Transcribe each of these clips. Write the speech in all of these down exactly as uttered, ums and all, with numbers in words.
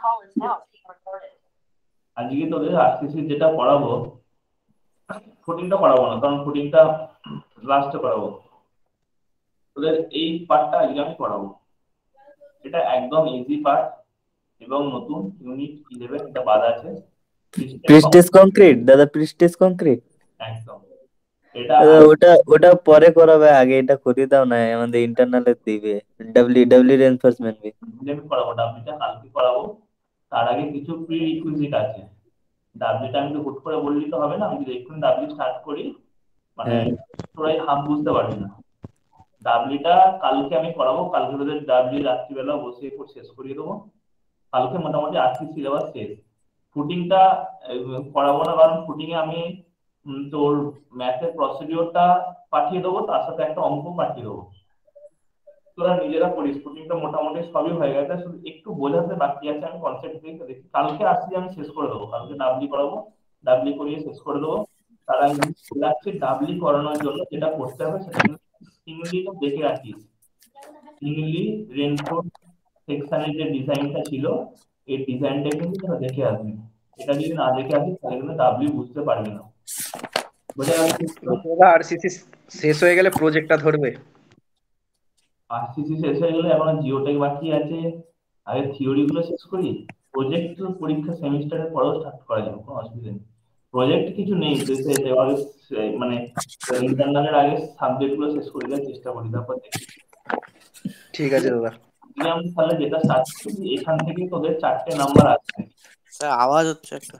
আজকে তোদের আরসিসি যেটা পড়াবো, ফুটিংটা পড়াবো না, কারণ ফুটিংটা লাস্টে পড়াবো। তোদের এই পার্টটা আজকে আমি পড়াবো। এটা একদম ইজি পার্ট এবং নতুন ইউনিট ইলেভেন, এটা বাদ আছে। প্রিস্টেজ কংক্রিট দাদা, প্রিস্টেজ কংক্রিট। একদম এটা দাদা আগে ওটা ওটা পরে করাবে, আগে এটা করিয়ে দাও না, আমাদের ইন্টারনালে দিবে। W W reinforcement B. আমি পড়াবো, ডাব্লিউটা কালকে পড়াবো। তার আগে কিছু প্রি রিকুইজিট আছে। ডাব্লিউটা আমি তো হুট করে বললি তো হবে না, আমি যদি এক্ষুনি ডাব্লিউ স্টার্ট করি, মানে হ্যাঁ তোরাই হাফ বুঝতে পারবি না। ডাব্লিউটা কালকে আমি পড়াবো, কালকে তোদের ডাব্লিউ রাত্রিবেলা বসে একটু শেষ করিয়ে দেবো। কালকে মোটামুটি আজকে সিলেবাস শেষ। ফুটিংটা পড়াবো না, কারণ ফুটিং এ আমি উম, তোর ম্যাথের প্রসিডিওরটা পাঠিয়ে দেবো, তার সাথে একটা অঙ্ক পাঠিয়ে দেবো। তোরা নিজেরা করিস, ফুটিংটা মোটামুটি সবই হয়ে গেছে, শুধু একটু বোঝাতে বাকি আছে। আমি কনসেপ্ট দিয়ে দেখি, কালকে আসছি আমি শেষ করে দেবো, কালকে ডাবলি করাবো। ডাবলি করিয়ে শেষ করে দেবো। তার আগে আমি বলে রাখছি, ডাবলি করানোর জন্য যেটা করতে হবে সেটা কিন্তু সিঙ্গলি দেখে রাখিস। সিঙ্গলি রেনফোর্স সেকশনের যে ডিজাইনটা ছিল, এই ডিজাইনটা কিন্তু তোরা দেখে আসবি। এটা যদি না দেখে আসিস তাহলে কিন্তু ডাবলি বুঝতে পারবি না। বোঝা গেল? আরসিসি শেষ হয়ে গেলে প্রজেক্টটা ধরবে। আরসিসি শেষ হয়ে গেলে এখন জিওটেক বাকি আছে। আগে থিওরি গুলো শেষ করি। প্রজেক্ট তো পরীক্ষা সেমিস্টারের পরেও স্টার্ট করা যাবে, কোনো অসুবিধা নেই। প্রজেক্ট কিছু নেই তো, সে এভাবে সে- মানে ইন্টারনালের আগে সাবজেক্ট গুলো শেষ করে দেওয়ার চেষ্টা করি, তারপর দেখি। ঠিক আছে দাদা। আজকে আমি তাহলে যেটা স্টার্ট করি, এখান থেকে তোদের চারটে নাম্বার আসবে। স্যার আওয়াজ হচ্ছে একটা।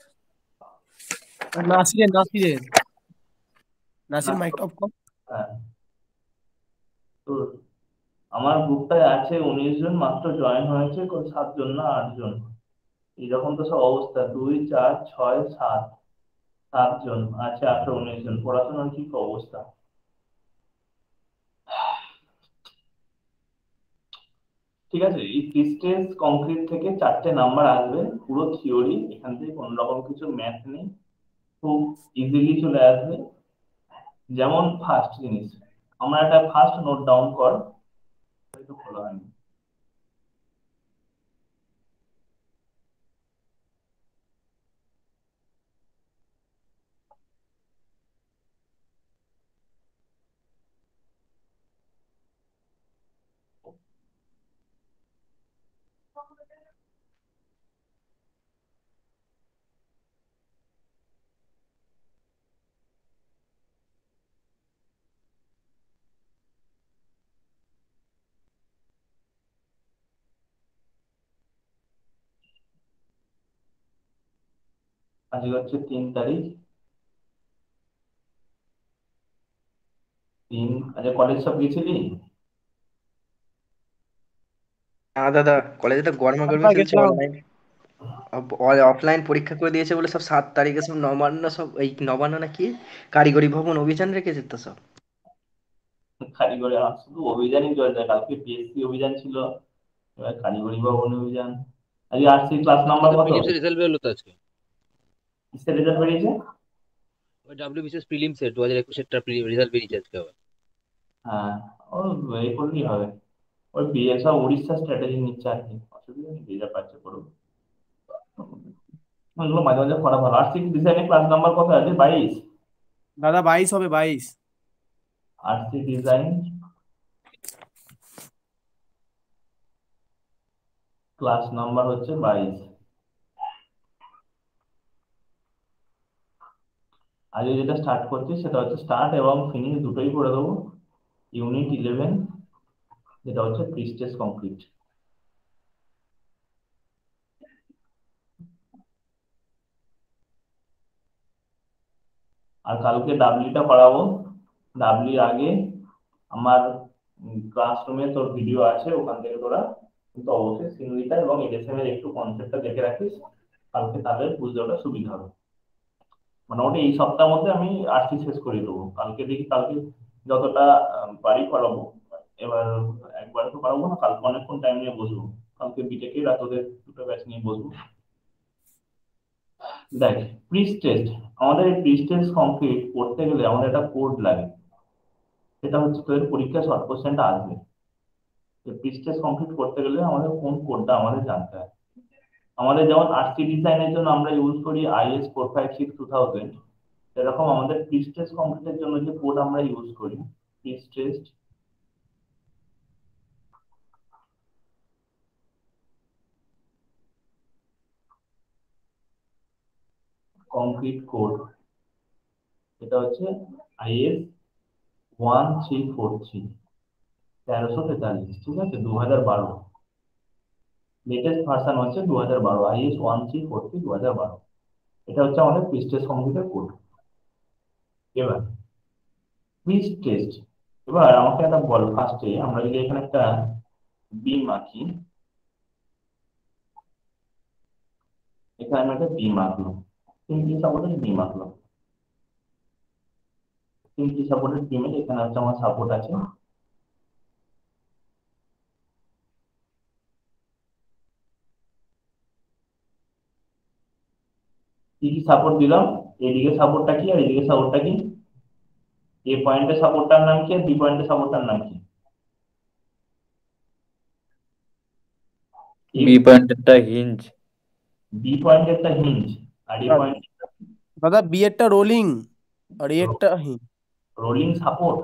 নাসিরের নাসিরের নাসির না, মাইকটা অফ কর। হ্যাঁ, তো আমার গ্রুপটায় আছে উনিশ জন, মাত্র জয়েন হয়েছে সাত জন না আট জন। এইরকম তো সব অবস্থা, দুই চার ছয় সাত, সাতজন আছে, আঠারো উনিশ জন। পড়াশোনার কি অবস্থা! ঠিক আছে, এই প্রিস্টেজ কংক্রিট থেকে চারটে নাম্বার আসবে, পুরো থিওরি, এখান থেকে কোনো রকম কিছু ম্যাথ নেই, খুব ইজিলি চলে আসবে। যেমন ফার্স্ট জিনিস, আমরা একটা ফার্স্ট নোট ডাউন কর। হয়তো খোলা হয়নি। আজকে হচ্ছে তিন তারিখ। তিন, আচ্ছা কলেজ সব গেছিলি? হ্যাঁ দাদা, কলেজে তো গরমা গরমি আমরা চলছে। গেছিলাম। অনলাইন অফলাইন পরীক্ষা করে দিয়েছে বলে সব সাত তারিখে সব নবান্ন, সব এই নবান্ন না কি কারিগরি ভবন অভিযান রেখেছে তো সব। কারিগরি আমার শুধু অভিযানই চলছে, কালকে পিএসসি অভিযান ছিল, এবার কারিগরি ভবন অভিযান। আজকে আরসি ক্লাস নাম্বার আজকে তো কত? প্রিলিমসের রেজাল্ট বেরোলো তো আজকে। কিসের রেজাল্ট বেরিয়েছে? ওই ডাব্লিউবিসিএস প্রিলিমসের দু হাজার একুশের রেজাল্ট বেরিয়েছে আজকে আবার। হ্যাঁ, ও এই করলেই হবে। ওই বিএসএফ উড়িষ্যা স্ট্র্যাটেজি নিচ্ছে আর কি, অসুবিধা নেই, যে যা পাচ্ছে করুক। ওগুলো মাঝে মাঝে করা ভালো। আর্টসিক ডিজাইনের ক্লাস নাম্বার কত আছে? বাইশ। দাদা বাইশ হবে, বাইশ। আর্টসিক ডিজাইন ক্লাস নাম্বার হচ্ছে বাইশ। আজকে যেটা স্টার্ট করছি সেটা হচ্ছে স্টার্ট এবং ফিনিশ দুটোই করে দেবো। ইউনিট ইলেভেন, যেটা হচ্ছে প্রিস্টেজ কংক্রিট। আর কালকে ডাব্লিউটা করাবো। ডাব্লিউ আগে আমার ক্লাসরুমে তোর ভিডিও আছে, ওখান থেকে তোরা কিন্তু অবশ্যই সিনুইটা এবং এডএসএম এর একটু কনসেপ্টটা দেখে রাখিস। কালকে তাদের বুঝতে ওটা সুবিধা হবে। মোটামুটি এই সপ্তাহের মধ্যে আমি আরসি শেষ করে দেবো। কালকে দেখি, কালকে যতটা আহ, পারি করাবো। এবার একবার তো পারবো না, কালকে অনেকক্ষণ টাইম নিয়ে বসবো। কালকে বিটেকে রাতদের দুটো ব্যাচ নিয়ে বসবো। দেখ, প্রিস্ট টেস্ট, আমাদের এই প্রিস্ট টেস্ট কমপ্লিট করতে গেলে আমাদের একটা কোড লাগে। সেটা হচ্ছে তোদের পরীক্ষা শর্ট কোশ্চেনটা আসবে। প্রিস্ট টেস্ট কমপ্লিট করতে গেলে আমাদের কোন কোডটা আমাদের জানতে হয়। আমাদের যেমন আরসি ডিজাইনের জন্য আমরা ইউজ করি IS four five six two thousand, সেরকম আমাদের প্রিস্ট্রেস কংক্রিটের জন্য যে কোড আমরা ইউজ করি, প্রিস্ট্রেস কংক্রিট কোড, এটা হচ্ছে IS one three four three তেরোশো তেতাল্লিশ, ঠিক আছে, দু হাজার বারো লেটেস্ট ভার্সন হচ্ছে দু হাজার বারো IS one three four three দু হাজার বারো। এটা হচ্ছে আমাদের প্রিস্ট্রেস কংক্রিটের কোড। এবার প্রিস্ট্রেস, এবার আমাকে একটা বল, ফার্স্টে আমরা যদি এখানে একটা বিম আঁকি, এখানে আমি একটা বিম আঁকলাম, তিনটি সাপোর্টের বিম আঁকলাম, তিনটি সাপোর্টের বিমে এখানে হচ্ছে আমার সাপোর্ট আছে, কি কি সাপোর্ট দিলাম, এদিকে সাপোর্টটা কি আর এদিকে সাপোর্টটা কি, এ পয়েন্টের সাপোর্টটার নাম কি আর বি পয়েন্টের সাপোর্টটার নাম কি? বি পয়েন্টেরটা হিঞ্জ, বি পয়েন্টেরটা হিঞ্জ, আর এ পয়েন্ট দাদা বি এরটা রোলিং আর এ এরটা হিঞ্জ। রোলিং সাপোর্ট,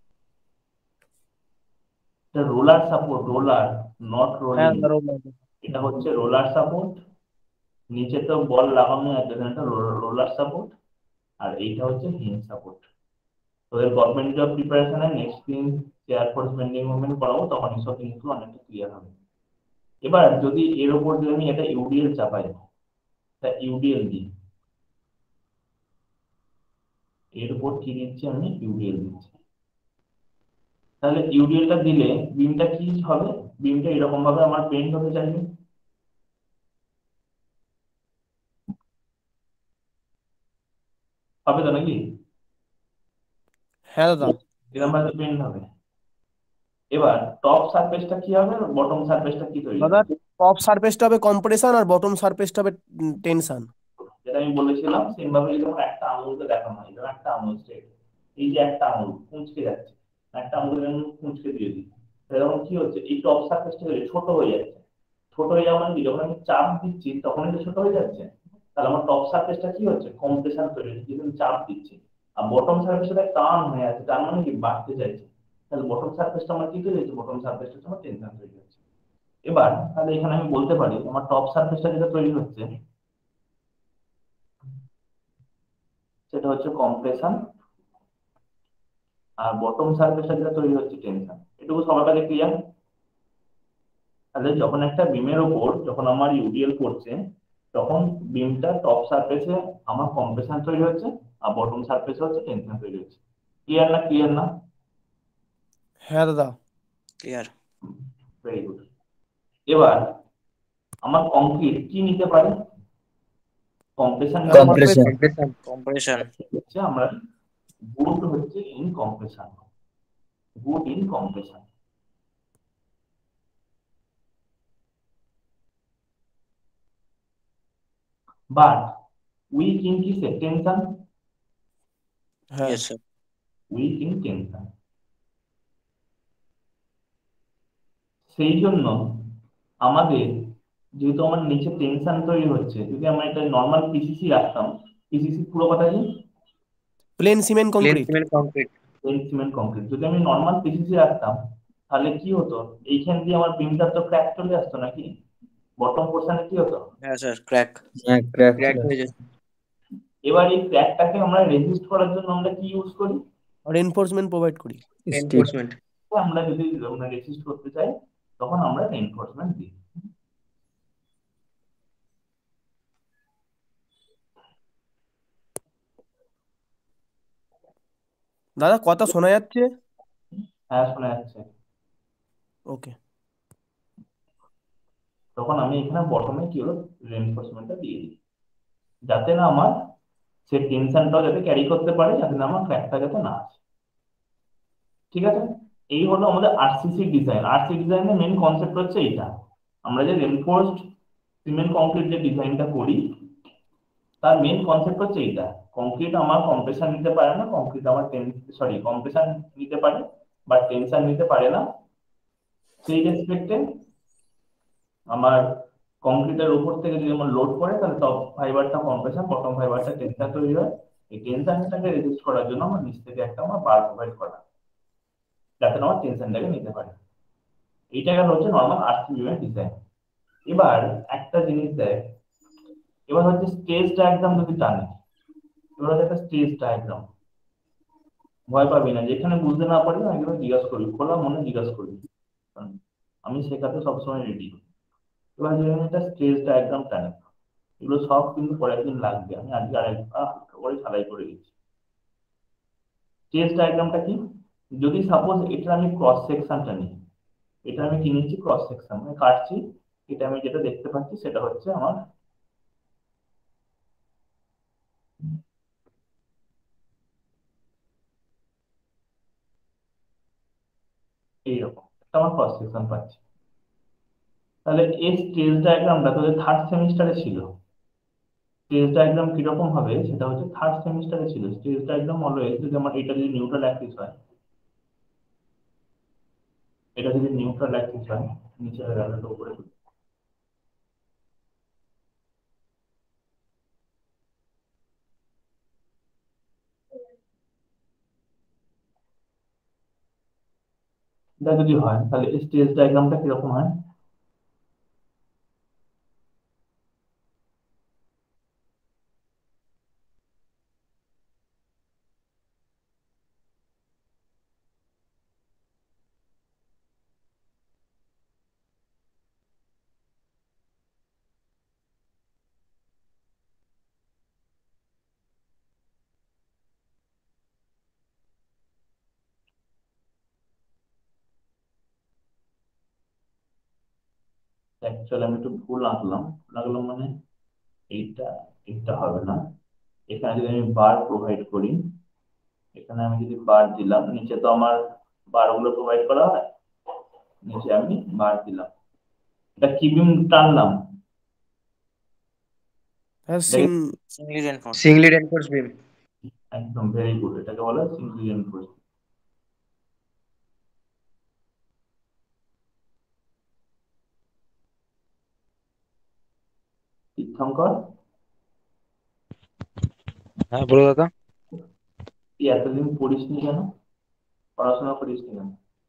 এটা রোলার সাপোর্ট, রোলার নট হ্যাঁ রোলিং, দাদা roller। এটা হচ্ছে রোলার সাপোর্ট, নিচে তো বল লাগানো আছে, এটা রোলার সাপোর্ট, আর এইটা হচ্ছে হিঞ্জ সাপোর্ট। তোদের গভর্নমেন্ট জব প্রিপারেশনে নেক্সট দিন চেয়ার ফোর্স বেন্ডিং মুভমেন্ট করাবো, তখন এইসব জিনিসগুলো অনেকটা ক্লিয়ার হবে। এবার যদি এর উপর যদি আমি এটা ইউডিএল চাপাই, তা ইউডিএল দিই, এর উপর কি দিচ্ছি আমি, ইউডিএল দিচ্ছি, তাহলে ইউডিএলটা দিলে বিমটা কি হবে, বিমটা এরকম ভাবে আমার বেন্ড হতে চাইবে, হবে তো নাকি? হ্যাঁ দাদা। এরকম ভাবে বেন্ড হবে। এবার টপ সারফেসটা কি হবে, বটম সারফেসটা কি তৈরি দাদা হবে? টপ সারফেসটা হবে কম্প্রেশন আর বটম সারফেসটা হবে টেনশন। যেটা আমি বলেছিলাম সেম ভাবে যদি আমরা একটা আঙুলকে দেখানো হয়, যেমন একটা আঙুল স্ট্রেট, এই যে একটা আঙুল কুঁচকে যাচ্ছে, একটা আঙুল আমি কুঁচকে দিয়ে দিই, তখন কি হচ্ছে, এই টপ সারফেসটা ছোট হয়ে যাচ্ছে। ছোট হয়ে যাওয়া মানে কি, যখন আমি চাপ দিচ্ছি তখনই তো ছোট হয়ে যাচ্ছে, তাহলে আমার টপ সারফেসটা কি হচ্ছে, কম্প্রেশন তৈরি হচ্ছে, যেহেতু আমি চাপ দিচ্ছি। আর বটম সারফেসটা টান হয়ে আছে, তার মানে কি বাড়তে চাইছে, তাহলে বটম সারফেসটা আমার কি তৈরি হচ্ছে, বটম সারফেসটা আমার টেনশন তৈরি হচ্ছে। এবার তাহলে এখানে আমি বলতে পারি আমার টপ সারফেসটা যেটা তৈরি হচ্ছে সেটা হচ্ছে কম্প্রেশন, আর বটম সারফেসটা যেটা তৈরি হচ্ছে টেনশন। এটুকু সবার কাছে ক্লিয়ার? তাহলে যখন একটা বিমের ওপর যখন আমার ইউডিএল পড়ছে, তখন বিমটা টপ সারফেসে আমার কম্প্রেশন তৈরি হচ্ছে, আর বটম সারফেসে হচ্ছে টেনশন তৈরি হচ্ছে। ক্লিয়ার না? ক্লিয়ার না? হ্যাঁ দাদা ক্লিয়ার। Very good. এবার আমার কংক্রিট কি নিতে পারে, কম্প্রেশন কম্প্রেশন, কম্প্রেশন কম্প্রেশন হচ্ছে আমরা গুড হচ্ছে in compression, good in compression. But weak in কিসে, টেনশন, হ্যাঁ yes sir. Weak in tension. সেই জন্য আমাদের যেহেতু আমার নিচে টেনশন তৈরি হচ্ছে, যদি আমরা এটা নর্মাল পিসিসি রাখতাম, পিসিসি পুরো কথা কি, plain cement plain concrete. Cement concrete. Plain cement concrete, যদি আমি নর্মাল পিসিসি রাখতাম তাহলে কি হতো, এইখান দিয়ে আমার বিমটার তো ক্র্যাক চলে আসতো নাকি, বটম পোর্শনে কি হতো, হ্যাঁ স্যার, ক্র্যাক হ্যাঁ ক্র্যাক ক্র্যাক হয়ে যাচ্ছে। এবার এই ক্র্যাকটাকে আমরা রেজিস্ট করার জন্য আমরা কি ইউজ করি, রেনফোর্সমেন্ট প্রোভাইড করি। Steel, enforcement. আমরা যদি আমরা রেজিস্ট করতে চাই তখন আমরা রেইনফোর্সমেন্ট দিই। দাদা কথা শোনা যাচ্ছে? হ্যাঁ শোনা যাচ্ছে। ওকে। তখন আমি এখানে বটমে কি হলো, রেইনফোর্সমেন্টটা দিয়ে দিই, যাতে না আমার সে টেনশনটাও যাতে ক্যারি করতে পারে, যাতে না আমার ক্র্যাকটা যাতে না আসে। ঠিক আছে, এই হলো আমাদের আরসিসি ডিজাইন। আরসি ডিজাইনের মেন কনসেপ্ট হচ্ছে এইটা, আমরা যে রেনফোর্সড সিমেন্ট কংক্রিট যে ডিজাইনটা করি তার মেন কনসেপ্ট হচ্ছে এইটা, কংক্রিট আমার কম্প্রেশন নিতে পারে না, কংক্রিট আমার সরি কম্প্রেশন নিতে পারে বাট টেনশন নিতে পারে না, সেই রেসপেক্টে আমার কংক্রিটের উপর থেকে যদি আমার লোড পড়ে তাহলে টপ ফাইবারটা কম্প্রেশন, বটম ফাইবারটা টেনশন তৈরি হয়। এই টেনশনটাকে রেজিস্ট করার জন্য আমার নিচ থেকে একটা আমার বার প্রোভাইড করা, যাতে আমার টেনশনটাকে নিতে পারে। এইটা গেল হচ্ছে নর্মাল আরসি বিমের ডিজাইন। এবার একটা জিনিস দেখ, এবার হচ্ছে স্টেজ ডায়াগ্রাম যদি টানে, এবার হচ্ছে একটা স্টেজ ডায়াগ্রাম। ভয় পাবি না, যেখানে বুঝতে না পারবি একদম জিজ্ঞাসা করবি, খোলা মনে জিজ্ঞাসা করবি, কারণ আমি শেখাতে সবসময় রেডি। এবার যেখানে একটা স্টেজ ডায়াগ্রাম টানে, এগুলো সব কিন্তু পরের দিন লাগবে, আমি আজকে আর একটা হালকা করে ঝালাই করে দিচ্ছি। স্টেজ ডায়াগ্রামটা কি? যদি সাপোজ এটা আমি ক্রস সেকশনটা নিই, এটা আমি কি নিচ্ছি, ক্রস সেকশন মানে কাটছি, এটা আমি যেটা দেখতে পাচ্ছি সেটা হচ্ছে আমার এইরকম একটা আমার ক্রস সেকশন পাচ্ছি। তাহলে এই স্টেজ ডায়াগ্রামটা তোদের থার্ড সেমিস্টারে ছিল। স্টেজ ডায়াগ্রাম কিরকম হবে সেটা হচ্ছে থার্ড সেমিস্টারে ছিল। স্টেজ ডায়াগ্রাম অলওয়েজ যদি আমার এটা যদি নিউট্রাল অ্যাক্সিস হয়, এটা যদি নিউট্রাল অ্যাক্সিস হয়, নিচের রেখাটা উপরে তুলি। এটা যদি হয় তাহলে স্টেজ ডায়াগ্রামটা কিরকম হয়? অ্যাকচুয়ালি আমি একটু ভুল আঁকলাম, ভুল আঁকলাম মানে এইটা এইটা হবে না। এখানে যদি আমি বার প্রোভাইড করি, এখানে আমি যদি বার দিলাম, নিচে তো আমার বার গুলো প্রোভাইড করা হয়, নিচে আমি বার দিলাম, এটা কি বিম টানলাম, হ্যাঁ এটাকে সিং Singly reinforced. Singly reinforce beam. একদম ভেরি গুড, এটাকে বলা হয় সিঙ্গল রিইনফোর্সড। তীর্থঙ্কর, হ্যাঁ বলো দাদা। তুই এতদিন পড়িসনি কেন, পড়াশোনা করিসনি কেন?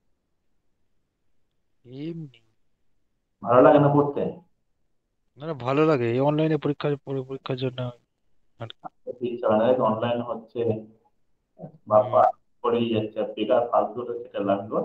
এমনি ভালো লাগে না পড়তে? না, ভালো লাগে এই অনলাইনে পরীক্ষার পরে পরীক্ষার জন্য আর অনলাইন হচ্ছে, হুম, বাবা পড়েই যাচ্ছে, আর বেকার ফালতু সেটা লাগলো।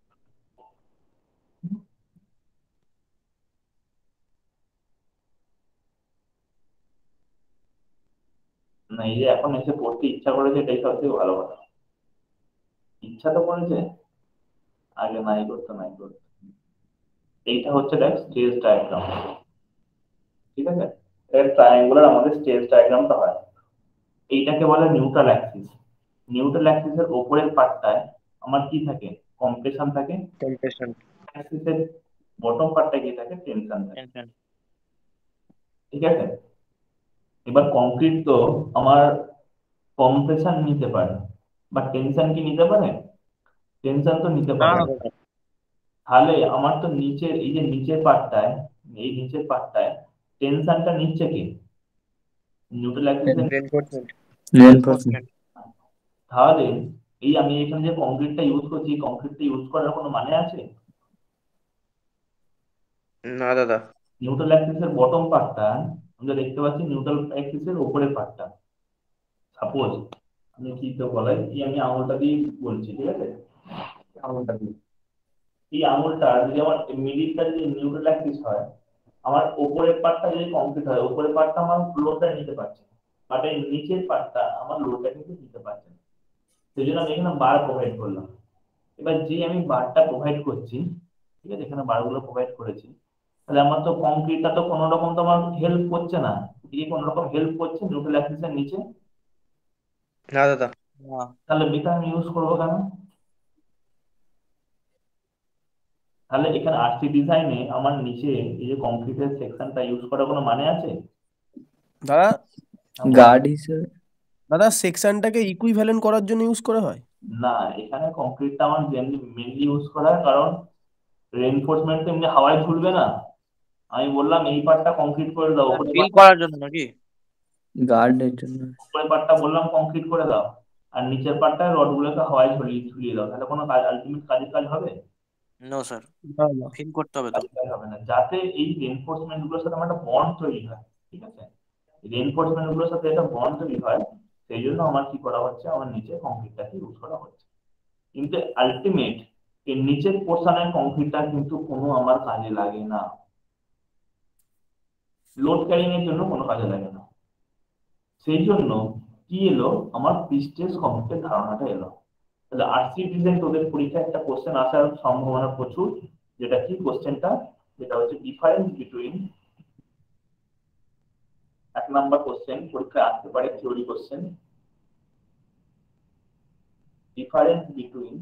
না, এই যে এখন এসে পড়তে ইচ্ছা করেছে, এটাই সব থেকে ভালো কথা। ইচ্ছা তো করেছে, আগে নাই করতো নাই করতো। এইটা হচ্ছে দেখ স্টেজ ডায়াগ্রাম, ঠিক আছে? ট্রায়াঙ্গুলার আমাদের স্টেজ ডায়াগ্রামটা হয়। এইটাকে বলে নিউট্রাল অ্যাক্সিস। নিউট্রাল অ্যাক্সিসের উপরের পার্টটায় আমার কি থাকে, কম্প্রেশন থাকে, কম্প্রেশন। অ্যাক্সিসের বটম পার্টটা কি থাকে, টেনশন থাকে, Tension. ঠিক আছে? এবার কংক্রিট তো আমার কম্প্রেশন নিতে পারে, বা টেনশন কি নিতে পারে? টেনশন তো নিতে না পারে না না। তাহলে আমার তো নিচের এই যে নিচের পার্টটায়, এই নিচের পার্টটায় টেনশনটা নিচ্ছে কি, নিউট্রাল অ্যাক্সিসের। রেনফোর্সমেন্ট। reinforcement. তাহলে এই আমি এখানে যে কংক্রিটটা ইউজ করছি, কংক্রিটটা ইউজ করার কোনো মানে আছে? না দাদা। নিউট্রাল অ্যাক্সিসের বটম পার্টটা আমরা দেখতে পাচ্ছি, নিউট্রাল অ্যাক্সিসের উপরের পার্টটা। সাপোজ আমি কি তো বলাই, এই আমি আঙুলটা দিয়ে বলছি, ঠিক আছে? আঙুলটা দিয়ে, এই আঙুলটা যদি আমার মিডিলটা যদি নিউট্রাল অ্যাক্সিস হয়, আমার উপরের পার্টটা যদি কংক্রিট হয়, উপরের পার্টটা আমার লোডটা নিতে পারছে, বাট এই নিচের পার্টটা আমার লোডটা কিন্তু নিতে পারছে না। সেই জন্য আমি এখানে বার প্রোভাইড করলাম। এবার যে আমি বারটা প্রোভাইড করছি, ঠিক আছে, এখানে বারগুলো প্রোভাইড করেছি, তাহলে আমার তো কংক্রিটটা তো কোনো রকম তো আমার হেল্প করছে না, এই কোনো রকম হেল্প করছে নিউট্রাল অ্যাক্সিসের নিচে? না দাদা। না। তাহলে বেকার আমি ইউজ করবো কেন? তাহলে এখানে আরসি ডিজাইনে আমার নিচে এই যে কংক্রিটের সেকশনটা ইউজ করার কোনো মানে আছে? দাদা গার্ড হিসেবে। দাদা সেকশনটাকে ইকুইভ্যালেন্ট করার জন্য ইউজ করা হয়। না, এখানে কংক্রিটটা আমার মেনলি ইউজ করা হয় কারণ রেইনফোর্সমেন্ট তো এমনি হাওয়ায় ঝুলবে না, আমি বললাম এই পার্টটা কংক্রিট করে দাও, উপরে ফিল করার জন্য নাকি? গার্ডের জন্য। উপরের পার্টটা বললাম কংক্রিট করে দাও, আর নিচের পার্টটা রডগুলোকে হাওয়ায় ঝুলিয়ে ঝুলিয়ে দাও, তাহলে কোনো কাজ আলটিমেট কাজের কাজ হবে? নো স্যার, না না ফিল করতে হবে তো। কাজের কাজ হবে না। যাতে এই রেনফোর্সমেন্ট গুলোর সাথে আমার একটা বন্ড তৈরি হয়, ঠিক আছে, রেনফোর্সমেন্ট গুলোর সাথে একটা বন্ড তৈরি হয়, সেই জন্য আমার কি করা হচ্ছে, আমার নিচে কংক্রিটটাকে ইউজ করা হচ্ছে। কিন্তু আলটিমেট এর নিচের পোর্শনের কংক্রিটটা কিন্তু কোনো আমার কাজে লাগে না, লোড ক্যারিং এর জন্য কোনো কাজে লাগে না। সেই জন্য কি এলো, আমার প্রিস্টেজ কংক্রিটের ধারণাটা এলো। তাহলে আরসি ডিজাইন তোদের পরীক্ষায় একটা কোশ্চেন আসার সম্ভাবনা প্রচুর, যেটা কি কোশ্চেনটা, যেটা হচ্ছে ডিফারেন্স বিটুইন, এক নাম্বার কোশ্চেন পরীক্ষায় আসতে পারে, theory question, difference between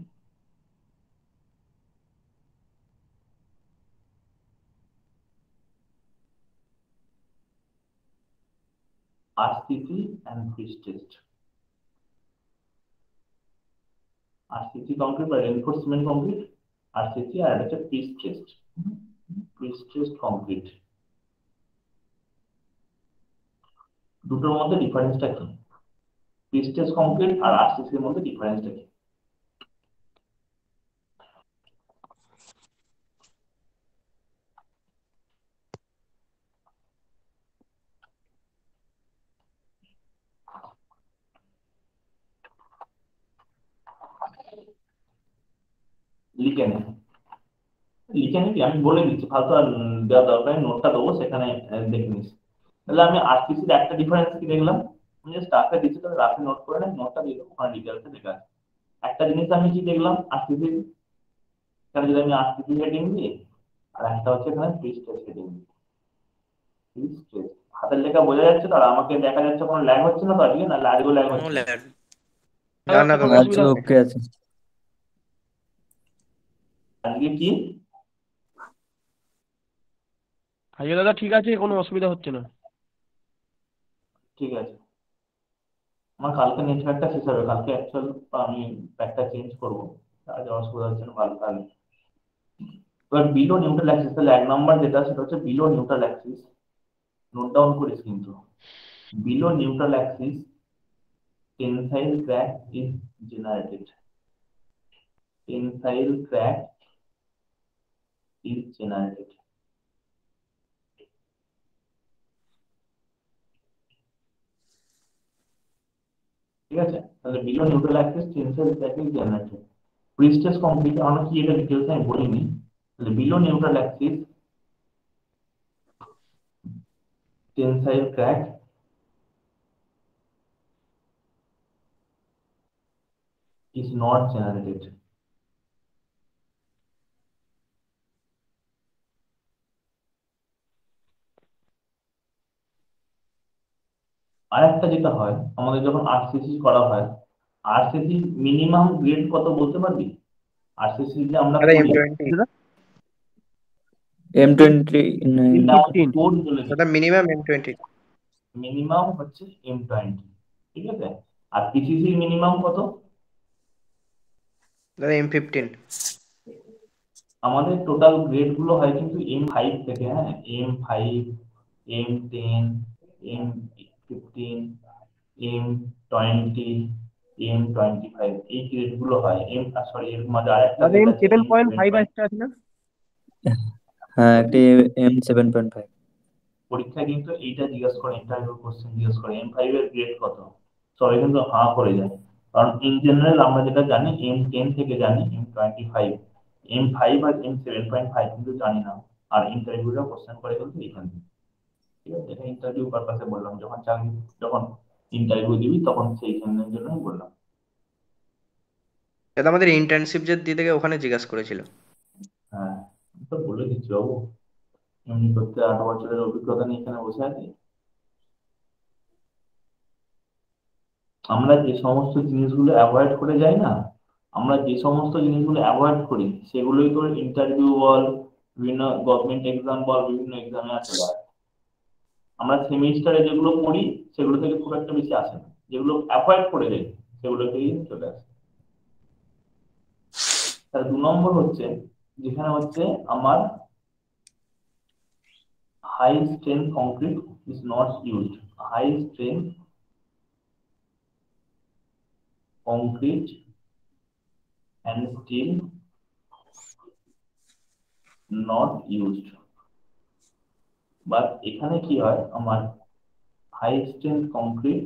RCC and prestressed. RCC concrete বা রেনফোর্সমেন্ট কংক্রিট, আরসিসি, আর একটা হচ্ছে প্রিস্টেজ, প্রিস্টেজ কংক্রিট। দুটোর মধ্যে ডিফারেন্সটা কি, প্রিস্টেজ কংক্রিট আর আরসিসি এর মধ্যে ডিফারেন্সটা কি? লিখে নে, লিখে নিবি, আমি বলে দিচ্ছি, ফালতু আর উম, দেওয়া দরকার, নোটটা দেবো সেখানে আহ, দেখে নিস। তাহলে আমি আরসিসির একটা ডিফারেন্স কি দেখলাম, আমি জাস্ট টাকা দিচ্ছি, তাহলে রাফে নোট করে নেই, নোটটা দিয়ে দেবো, ওখানে ডিটেলসে লেখা আছে। একটা জিনিস আমি কি দেখলাম, আরসিসির, এখানে যদি আমি আরসিসি হেডিং দিই, আর একটা হচ্ছে এখানে প্রিস্টেজ হেডিং দিই, প্রিস্টেজ, হাতের লেখা বোঝা যাচ্ছে তো, আর আমাকে দেখা যাচ্ছে কোনো ল্যাগ হচ্ছে না তো আজকে, না ল্যাগও ল্যাগ কোনো হচ্ছে? ল্যাগ। না না কোনো দাদা, আচ্ছা, অসুবিধা ওকে আছে। আজকে কি আজকে দাদা ঠিক আছে, কোনো অসুবিধা হচ্ছে না। ঠিক আছে। আমার কালকে নেক্সট প্যাকটা শেষ হবে, কালকে অ্যাকচুয়াল আমি প্যাকটা চেঞ্জ করবো, আজ অসুবিধা হচ্ছে না, ভালো কাল। এবার বিলো নিউট্রাল অ্যাক্সিস, তাহলে এক নম্বর যেটা সেটা হচ্ছে below neutral axis, note down করিস কিন্তু, below neutral axis tensile crack is generated, tensile crack is generated। ঠিক আছে, তাহলে below neutral axis tensile crack is generated. Prestressed concrete আমরা কি এটা ডিটেইলস আমি বলিনি, তাহলে below neutral axis tensile crack is not generated। আর একটা যেটা হয়, আমাদের যখন আরসিসি করা হয়, আরসিসি মিনিমাম গ্রেড কত বলতে পারবি? আরসিসি যে আমরা দাদা এম করি, টোয়েন্টি এম টোয়েন্টি নাইন। এটা আমাদের ফিফটিন কোড বলে দিই, দাদা, মিনিমাম এম টোয়েন্টি। মিনিমাম হচ্ছে এম টোয়েন্টি, ঠিক আছে। আর পিসিসি মিনিমাম কত? দাদা এম ফিফটিন। আমাদের টোটাল গ্রেড গুলো হয় কিন্তু এম ফাইভ থেকে, হ্যাঁ, M five, M ten, M fifteen, M twenty, M twenty five, এই গ্রেড গুলো হয়। এম সরি, এর মধ্যে আরেকটা দাদা গ্রেড এম আছে seven M point seven five point. আসতে আছে না? হ্যাঁ, একটি এম সেভেন পয়েন্ট ফাইভ। পরীক্ষায় কিন্তু এইটা জিজ্ঞেস করে, ইন্টারভিউ কোশ্চেন জিজ্ঞেস করে এম ফাইভ এর গ্রেড কত, সবাই কিন্তু হাঁ করে যায়, কারণ ইন জেনারেল আমরা যেটা জানি এম টেন থেকে জানি M twenty five, M five আর এম সেভেন পয়েন্ট ফাইভ কিন্তু জানি না, আর ইন্টারভিউটা কোশ্চেন করে কিন্তু এখান থেকে। ঠিক আছে, এটা ইন্টারভিউ পারপাসে বললাম, যখন চাকরি, যখন ইন্টারভিউ দিবি তখন সেইখানের জন্যই বললাম। দাদা আমাদের ইন্টার্নশিপ যে দিয়ে থেকে ওখানে জিজ্ঞাসা করেছিল। হ্যাঁ, আমি তো বলে দিচ্ছি বাবু, এমনি করতে আট বছরের অভিজ্ঞতা নিয়ে এখানে বসে আছি। আমরা যে সমস্ত জিনিসগুলো অ্যাভয়েড করে যাই না, আমরা যে সমস্ত জিনিসগুলো অ্যাভয়েড করি সেগুলোই তোর ইন্টারভিউ বল, বিভিন্ন গভর্নমেন্ট এক্সাম বল, বিভিন্ন এক্সামে আসে যায়। আমরা সেমিস্টারে যেগুলো পড়ি সেগুলো থেকে খুব একটা বেশি আসে না, যেগুলো অ্যাভয়েড করে যাই সেগুলো থেকেই চলে আসে। তার দু নম্বর হচ্ছে, যেখানে হচ্ছে আমার high strength concrete is not used. High strength concrete and steel not used. But এখানে কি হয় আমার high strength concrete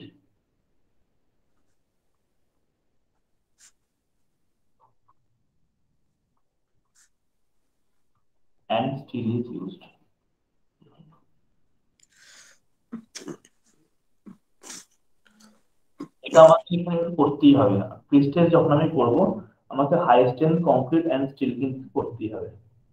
and steel is used. এটা আমাকে এখানে করতেই হবে না, পৃষ্ঠে যখন আমি করব আমাকে high strength concrete and steel কিন্তু করতেই হবে,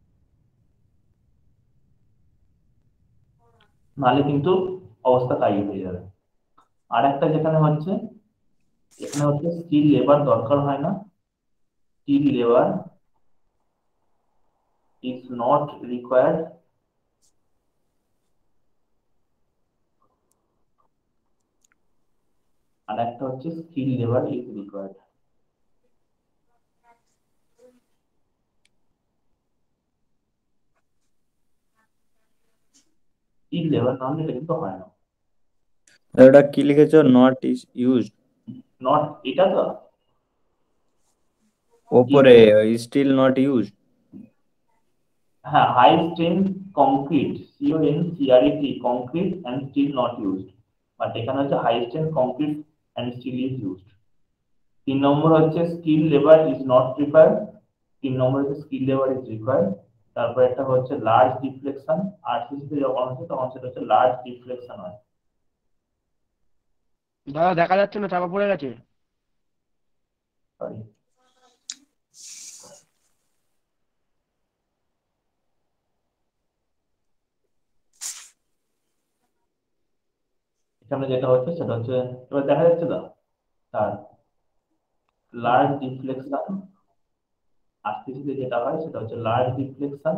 নাহলে কিন্তু অবস্থা কাই হয়ে যাবে। আর একটা যেখানে হচ্ছে এখানে হচ্ছে স্কিল লেবার দরকার হয় না, skill labour is not required আর একটা হচ্ছে skill labour is required। Skill labour না হলে এটা কিন্তু হয় না। ওটা কি লিখেছো? নট ইজ ইউজড, নট এটা তো ওপরে স্টিল নট ইউজড। হ্যাঁ, high strength concrete C O N C R E T concrete and steel not used, but এখানে হচ্ছে high strength concrete and steel is used. তিন নম্বর হচ্ছে skill labour is not required, তিন নম্বর হচ্ছে skill labour is required. তারপর একটা হচ্ছে লার্জ ডিফ্লেকশন, আরসিসি তে যখন হচ্ছে তখন সেটা হচ্ছে লার্জ ডিফ্লেকশন হয়। দাদা দেখা যাচ্ছে না, চাপা পড়ে গেছে। সরি, এখানে যেটা হচ্ছে সেটা হচ্ছে এবার দেখা যাচ্ছে না, তার লার্জ ডিফ্লেকশন আরসিসি তে যেটা হয় সেটা হচ্ছে লার্জ ডিফ্লেকশন,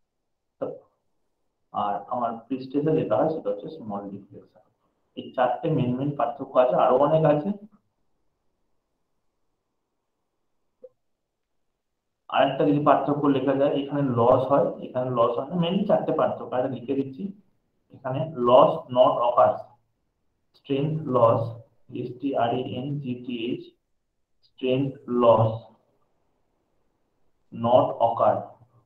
আর আমার পৃষ্ঠে যেটা হয় সেটা হচ্ছে স্মল ডিফ্লেকশন। এই চারটে মেন মেন পার্থক্য আছে, আরো অনেক আছে। আরেকটা যদি পার্থক্য লেখা যায়, এখানে লস হয় এখানে লস হয় না, মেনলি চারটে পার্থক্য এটা লিখে দিচ্ছি। এখানে loss not occurs, strength loss S T R E N G T H, strength loss not occur,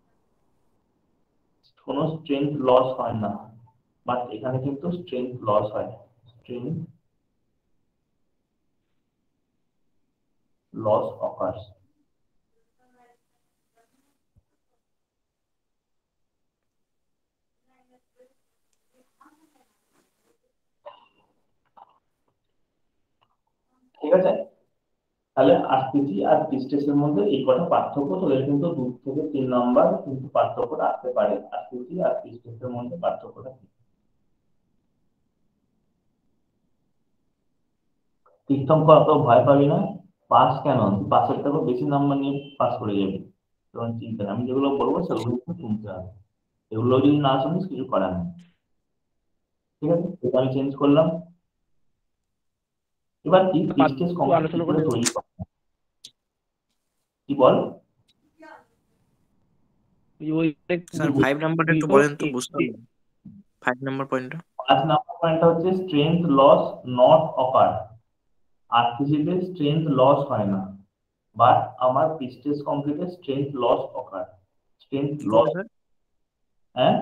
কোনো স্ট্রেংথ লস হয় না, বাট এখানে কিন্তু স্ট্রেংথ লস হয়, স্ট্রেংথ লস অকার্স। ঠিক আছে, তাহলে আরসিসি আর পিস্টেসের মধ্যে এই কটা পার্থক্য, তোদের কিন্তু দু থেকে তিন নাম্বার কিন্তু পার্থক্যটা আসতে পারে আরসিসি আর পিস্টেসের মধ্যে পার্থক্যটা কি। তীর্থঙ্কর অত ভয় পাবি না, পাস কেন, পাসের থেকেও বেশি নাম্বার নিয়ে পাস করে যাবি, তখন চিন্তা নেই। আমি যেগুলো বলবো সেগুলো একটু শুনতে হবে, এগুলো যদি না শুনিস কিছু করার নেই। ঠিক আছে, এটা আমি চেঞ্জ করলাম। এবার কি পিস্টেস কমপ্লিট করে তৈরি করা, কি বল? স্যার ফাইভ নাম্বারটা একটু বলেন তো, বুঝতে পারলাম ফাইভ নাম্বার পয়েন্টটা। পাঁচ নাম্বার পয়েন্টটা হচ্ছে স্ট্রেংথ লস নট অকার। আরসিসিতে স্ট্রেংথ লস হয় না, বাট আমার পিস্টেস কমপ্লিটে strength loss occur. Strength loss, হ্যাঁ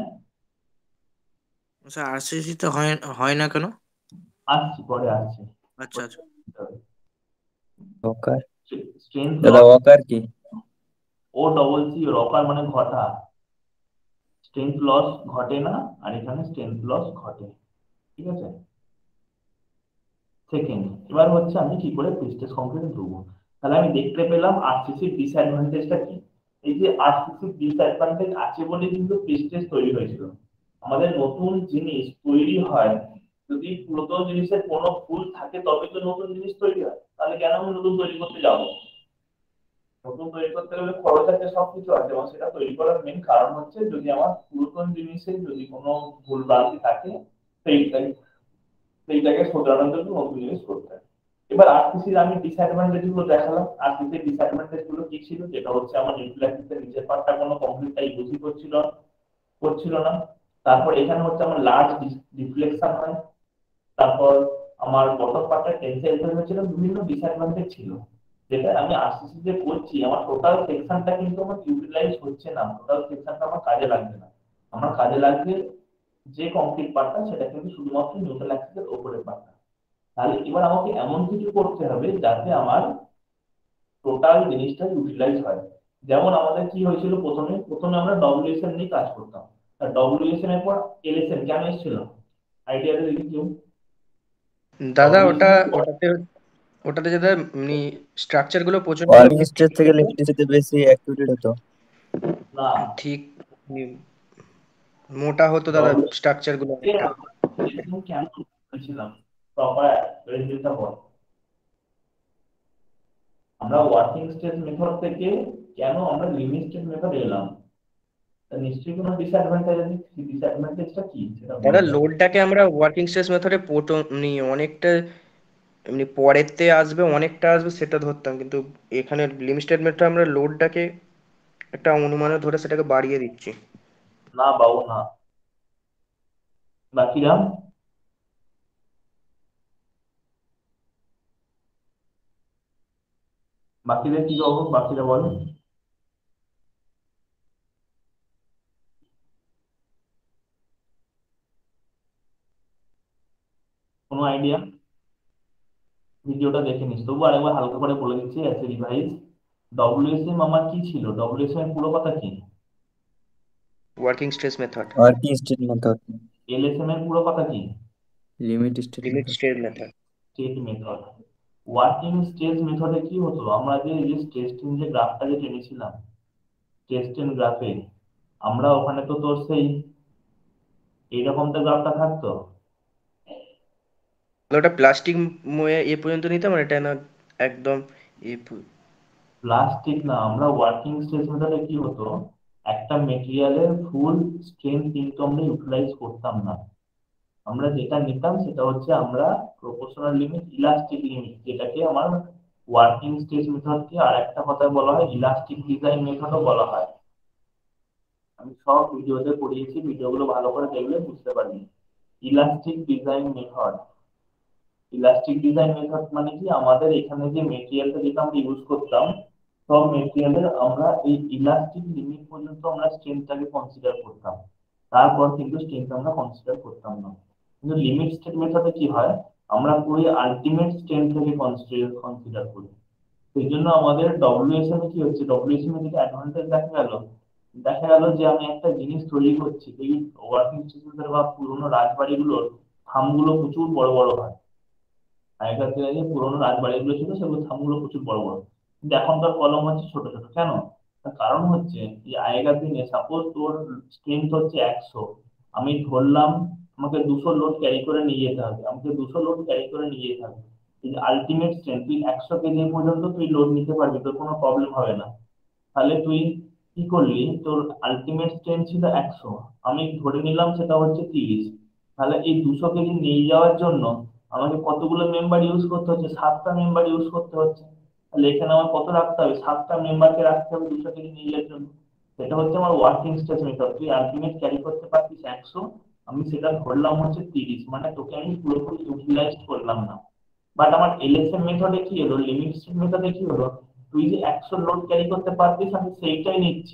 স্যার আরসিসি তে হয় হয় না কেন? আসছি পরে আসছি। আচ্ছা আচ্ছা, ওকার স্ট্রেংথ দাদা, লস ওকার কি? ও ডবল সি রকার মানে ঘটা, স্ট্রেংথ লস ঘটে না, আর এখানে স্ট্রেংথ লস ঘটে। ঠিক আছে, সেকেন্ড এবার হচ্ছে আমি কি করে পিস্টেস কমপ্লিটে ঢুকবো। তাহলে আমি দেখতে পেলাম আরসিসির ডিসঅ্যাডভান্টেজটা কি। এই যে আরসিসির ডিসঅ্যাডভান্টেজ আছে বলে কিন্তু পিস্টেস তৈরি হয়েছিল। আমাদের নতুন জিনিস তৈরি হয় যদি পুরাতন জিনিসের কোনো ভুল থাকে তবে তো নতুন জিনিস তৈরি হয়, তাহলে কেন আমি নতুন তৈরি করতে যাবো? নতুন তৈরি করতে গেলে খরচ আছে, সবকিছু আছে, এবং সেটা তৈরি করার মেন কারণ হচ্ছে যদি আমার পুরাতন জিনিসে যদি কোনো ভুল ভ্রান্তি থাকে সেইটাই সেইটাকে শোধরানোর জন্য নতুন জিনিস করতে হয়। এবার আরসিসির আমি ডিসঅ্যাডভান্টেজ গুলো দেখালাম। আরসিসির ডিসঅ্যাডভান্টেজ গুলো কি ছিল, যেটা হচ্ছে আমার নিউক্লিয়াসের নিচের পার্টটা কোনো কমপ্লিটটা ইউজই করছিল করছিল না, তারপর এখানে হচ্ছে আমার লার্জ ডিফ্লেকশন হয়, তারপর আমার বটম পার্টটা টেন্সাইল হয়েছিল, বিভিন্ন ডিসঅ্যাডভান্টেজ ছিল, যেটা আমি আরসিসি যে করছি আমার টোটাল সেকশনটা কিন্তু আমার ইউটিলাইজ হচ্ছে না, টোটাল সেকশনটা আমার কাজে লাগবে না, আমার কাজে লাগবে যে কংক্রিট পার্টটা, সেটা কিন্তু শুধুমাত্র নিউট্রাল অ্যাক্সিসের উপরের পার্টটা। তাহলে এবার আমাকে এমন কিছু করতে হবে যাতে আমার টোটাল জিনিসটা ইউটিলাইজ হয়। যেমন আমাদের কি হয়েছিল, প্রথমে প্রথমে আমরা ডব্লিউএসএম নিয়ে কাজ করতাম, আর ডব্লিউএসএম এর পর এলএসএম কেন এসেছিল, আইডিয়াটা দেখি কেউ? দাদা ওটা ডব্লিউএসএম ওটাতে ওটাতে যেটা এমনি স্ট্রাকচার গুলো প্রচন্ড ওয়ার্কিং স্ট্রেস থেকে লিমিট স্ট্রেসে বেশি অ্যাকুরেট হতো। না, ঠিক মোটা হতো দাদা স্ট্রাকচার গুলো অনেকটা। ডব্লিউএসএম কেন করেছিলাম, প্রপার রেজাল্টটা বল। আমরা ওয়ার্কিং স্ট্রেস মেথড থেকে কেন আমরা লিমিট স্ট্রেস মেথড এলাম, তার নিশ্চয়ই কোনো ডিসঅ্যাডভান্টেজ আছে, সেই ডিসঅ্যাডভান্টেজটা কি সেটা দাদা বলতে হবে। লোডটাকে আমরা ওয়ার্কিং স্ট্রেস মেথডে এমনি অনেকটা এমনি পরেতে আসবে অনেকটা আসবে সেটা ধরতাম, কিন্তু এখানে লিমিটেড মেথডে আমরা লোডটাকে একটা অনুমানে ধরে সেটাকে বাড়িয়ে দিচ্ছি। না বাবু না, বাকিরা বাকিরা কি করবো, বাকিরা বলো। কোনো আইডিয়া? ভিডিওটা দেখে নিস, তবু আরেকবার হালকা করে বলে দিচ্ছি অ্যাজ এ রিভাইজ। ডব্লিউএসএম আমার কি ছিল, ডব্লিউএসএম এর পুরো কথা কি? Working stress method, working stress method, LSM এর পুরো কথা কি? Limit stress limit method. Stress method. State method. Working stress মেথডে কি হতো, আমরা যে এই যে স্ট্রেস টেন যে গ্রাফটা যে টেনেছিলাম, স্ট্রেস টেন গ্রাফে আমরা ওখানে তো তোর সেই এইরকম তো গ্রাফটা থাকতো। ওটা প্লাস্টিক এ পর্যন্ত নিতাম আর এটা না একদম এ প- প্লাস্টিক না, আমরা ওয়ার্কিং স্ট্রেস মেথডে কি হতো, একটা মেটেরিয়ালের ফুল স্ট্রেংথ কিন্তু আমরা ইউটিলাইজ করতাম না, আমরা যেটা নিতাম সেটা হচ্ছে আমরা প্রপোর্শনাল লিমিট, ইলাস্টিক লিমিট, যেটাকে আমার ওয়ার্কিং স্ট্রেস মেথডকে আর একটা কথায় বলা হয় ইলাস্টিক ডিজাইন মেথডও বলা হয়। আমি সব ভিডিওতে পড়িয়েছি, ভিডিওগুলো ভালো করে দেখলে বুঝতে পারবি। Elastic design method, elastic design method মানে কি, আমাদের এখানে যে মেটেরিয়ালটা যেটা আমরা ইউজ করতাম, সব মেটেরিয়ালের আমরা এই ইলাস্টিক লিমিট পর্যন্ত আমরা স্ট্রেংথটাকে কনসিডার করতাম, তারপর কিন্তু স্ট্রেংথ আমরা কনসিডার করতাম না। কিন্তু লিমিট স্টেট মেথডে কি হয়, আমরা পুরো আলটিমেট স্ট্রেংথ থেকে কনসিডার কনসিডার করি। সেই জন্য আমাদের ডব্লিউএসএম এ কি হচ্ছে, ডব্লিউএসএম এর যেটা অ্যাডভান্টেজ দেখা গেল, দেখা গেল যে আমি একটা জিনিস তৈরি করছি, এই ওয়ার্কিং স্টেশনের বা পুরোনো রাজবাড়িগুলোর থামগুলো প্রচুর বড় বড় হয়। আগেকার দিনে যে পুরোনো রাজবাড়িগুলো ছিল সেগুলো থামগুলো প্রচুর বড় বড়, কিন্তু এখনকার কলম হচ্ছে ছোট ছোট। কেন? তার কারণ হচ্ছে যে আগেকার দিনে সাপোজ তোর স্ট্রেংথ হচ্ছে একশো, আমি ধরলাম আমাকে দুশো লোড ক্যারি করে নিয়ে যেতে হবে, আমাকে দুশো লোড ক্যারি করে নিয়ে যেতে হবে, এই যে আলটিমেট স্ট্রেংথ, তুই একশো কেজি পর্যন্ত তুই লোড নিতে পারবি, তোর কোনো প্রবলেম হবে না। তাহলে তুই কি করলি, তোর আলটিমেট স্ট্রেংথ ছিল একশো, আমি ধরে নিলাম সেটা হচ্ছে তিরিশ, তাহলে এই দুশো কেজি নিয়ে যাওয়ার জন্য আমাকে কতগুলো মেম্বার ইউজ করতে হচ্ছে, সাতটা মেম্বার ইউজ করতে হচ্ছে। তাহলে এখানে আমার কত রাখতে হবে, সাতটা মেম্বারকে রাখতে হবে দুশো কেজি নিয়ে যাওয়ার জন্য। সেটা হচ্ছে আমার ওয়ার্কিং স্ট্রেস মেথড, তুই আলটিমেট ক্যারি করতে পারছিস একশো, আমি সেটা ধরলাম হচ্ছে তিরিশ, মানে তোকে আমি পুরোপুরি ইউটিলাইজ করলাম না। বাট আমার এলএসএম মেথডে কি হলো, লিমিট স্টেট মেথডে কি হলো, তুই যে একশো লোড ক্যারি করতে পারতিস আমি সেইটাই নিচ্ছি,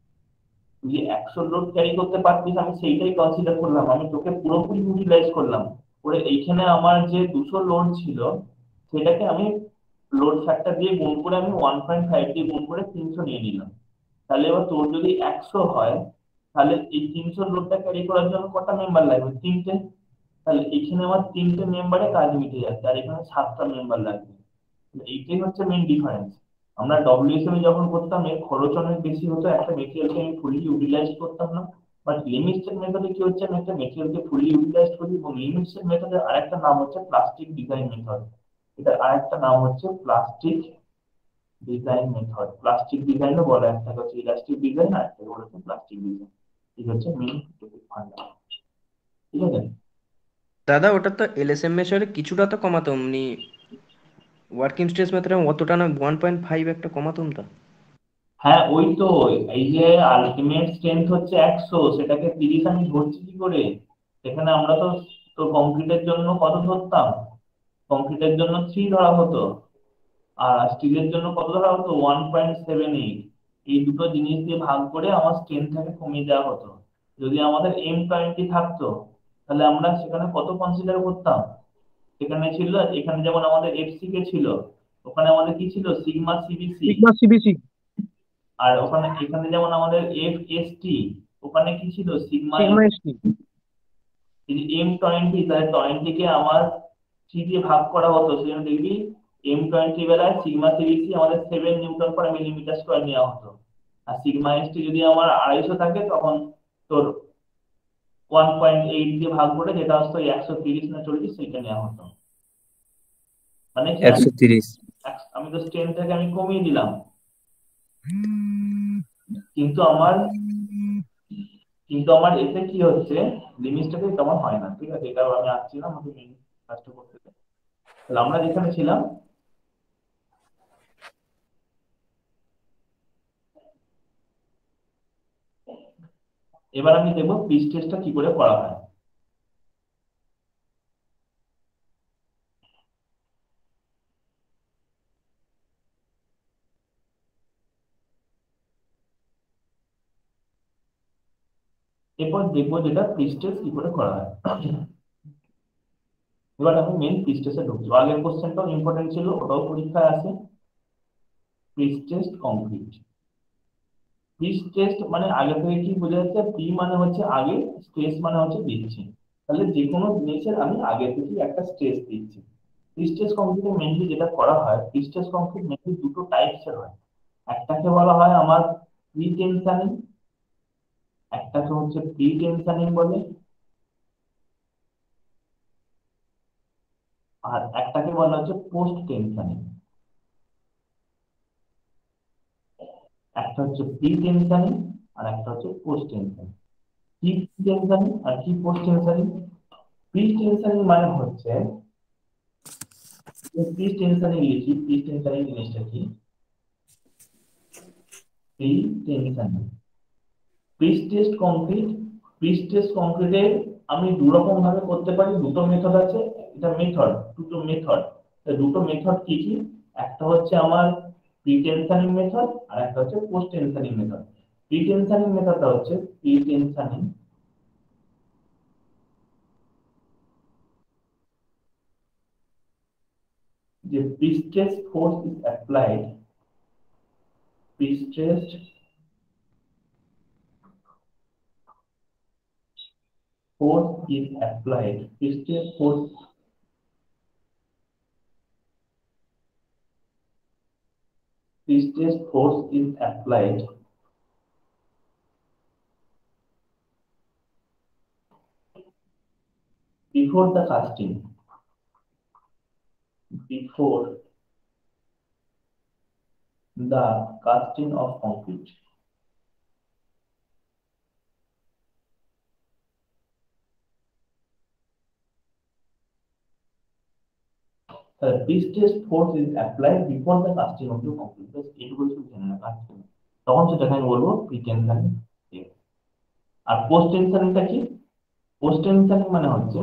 তুই যে একশো লোড ক্যারি করতে পারতিস আমি সেইটাই কনসিডার করলাম, আমি তোকে পুরোপুরি ইউটিলাইজ করলাম করে এইখানে আমার যে দুশো লোড ছিল সেটাকে আমি লোড ফ্যাক্টর দিয়ে গুণ করে আমি ওয়ান পয়েন্ট ফাইভ দিয়ে গুণ করে তিনশো নিয়ে নিলাম। তাহলে এবার তোর যদি একশো হয়, তাহলে এই তিনশো লোডটা ক্যারি করার জন্য কটা মেম্বার লাগবে, তিনটে। তাহলে এখানে আমার তিনটে মেম্বারে কাজ মিটে যাচ্ছে, আর এখানে সাতটা মেম্বার লাগবে। এইটাই হচ্ছে মেইন ডিফারেন্স। আমরা ডব্লিউএসএম এ যখন করতাম এর খরচ অনেক বেশি হতো, একটা মেটেরিয়ালকে আমি ফুলি ইউটিলাইজ করতাম না। বাট লিমিটেড মেথডে কি হচ্ছে, আমি একটা মেটেরিয়ালকে ফুলি ইউটিলাইজ করি, এবং লিমিটেড মেথডের আরেকটা নাম হচ্ছে প্লাস্টিক ডিজাইন মেথড। এটার আরেকটা নাম হচ্ছে প্লাস্টিক ডিজাইন মেথড। প্লাস্টিক ডিজাইনও বলা, একটা হচ্ছে ইলাস্টিক ডিজাইন আর একটা হচ্ছে প্লাস্টিক ডিজাইন। ঠিক হচ্ছে মেইন ফান্ডা। ঠিক আছে দাদা ওটা তো এলএসএম মেথডে কিছুটা তো কমাতো এমনি, ওয়ার্কিং স্ট্রেস মেথডে অতটা না, ওয়ান পয়েন্ট ফাইভ একটা কমাতাম তো। হ্যাঁ ওই তো, এই যে আলটিমেট স্ট্রেংথ হচ্ছে একশো, সেটাকে তিরিশ আমি ধরছি কি করে? সেখানে আমরা তো তো কংক্রিটের জন্য কত ধরতাম? কংক্রিটের জন্য থ্রি ধরা হতো, আর স্টিলের জন্য কত ধরা হতো? One point seven eight. এই দুটো জিনিস দিয়ে ভাগ করে আমার স্ট্রেংথটাকে কমিয়ে দেওয়া হতো। যদি আমাদের এম টোয়েন্টি থাকতো, তাহলে আমরা সেখানে কত কনসিডার করতাম? সেখানে ছিল, এখানে যেমন আমাদের এফসি কে ছিল, ওখানে আমাদের কি ছিল? Sigma CBC. Sigma CBC. আর ওখানে এখানে যেমন আমাদের এফ এস টি, ওখানে কি ছিল? Sigma sigma ST. M twenty, তাহলে টোয়েন্টি কে আমার থ্রি দিয়ে ভাগ করা হতো, সেজন্য দেখবি এম টোয়েন্টি বেলায় সিগমা সিবিসি আমাদের seven newton per millimetre square নেওয়া হতো। আর সিগমা এস টি যদি আমার আড়াইশো থাকে, তখন তোর ওয়ান পয়েন্ট এইট দিয়ে ভাগ করে, যেটা হচ্ছে একশো তিরিশ না চল্লিশ, সেইটা নেওয়া হতো। মানে কি, একশো তিরিশ। এক- আমি তো স্ট্রেংথটাকে আমি কমিয়ে দিলাম, কিন্তু আমার কিন্তু আমার এতে কি হচ্ছে? লিমিটটাকে তেমন হয় না। ঠিক আছে, এটা আমি আসছি না, আমাকে মেন কাজটা করতে দে। তাহলে আমরা যেখানে ছিলাম, এবার আমি দেখবো পিচ টেস্টটা কি করে করা হয়। এরপর দেখবো যেটা পিচ টেস্ট কি করে করা হয়। এবার আমি মেন পিচ টেস্টে ঢুকবো। আগের কোশ্চেনটাও ইম্পর্টেন্ট ছিল, ওটাও পরীক্ষায় আছে। Pitch test complete. Pitch test মানে আগে থেকে কি বোঝা যাচ্ছে? পি মানে হচ্ছে আগে, স্ট্রেস মানে হচ্ছে দিচ্ছি। তাহলে যে কোনো জিনিসের আমি আগে থেকে একটা স্ট্রেস দিচ্ছি। পিচ টেস্ট কমপ্লিটে মেনলি যেটা করা হয়, পিচ টেস্ট কমপ্লিট মেনলি দুটো টাইপসের হয়। একটাকে বলা হয় আমার প্রি টেনশনিং, একটাকে হচ্ছে প্রি টেনশনিং বলে, আর একটাকে বলা হচ্ছে পোস্ট টেনশনিং। একটা হচ্ছে প্রি টেনশনিং, আর একটা হচ্ছে পোস্ট টেনশনিং। কি টেনশনিং আর কি পোস্ট টেনশনিং? প্রি টেনশনিং মানে হচ্ছে, প্রি টেনশনিং লিখি, প্রি টেনশনিং জিনিসটা কি? Pre tensioning pre test complete. Pre test কমপ্লিটে আমি দু রকম ভাবে করতে পারি, দুটো মেথড আছে। এটা মেথড, দুটো মেথড। দুটো মেথড কি কি? একটা হচ্ছে আমার প্রি টেনশনিং মেথড, আর একটা হচ্ছে post tensioning method. Pre tensioning মেথডটা হচ্ছে প্রি টেনশনিং যে pre-stress force is applied, pre-stressed force is applied, pre-stress force pre-stress force is applied before the casting, before the casting of concrete. The pre-stress force is applied before the casting of the concrete. Just এইটুকু শুধু জেনে না, casting তখন সেটাকে আমি বলবো pre-tensioning। আর post টেনশনিংটা কি? Post tensioning মানে হচ্ছে,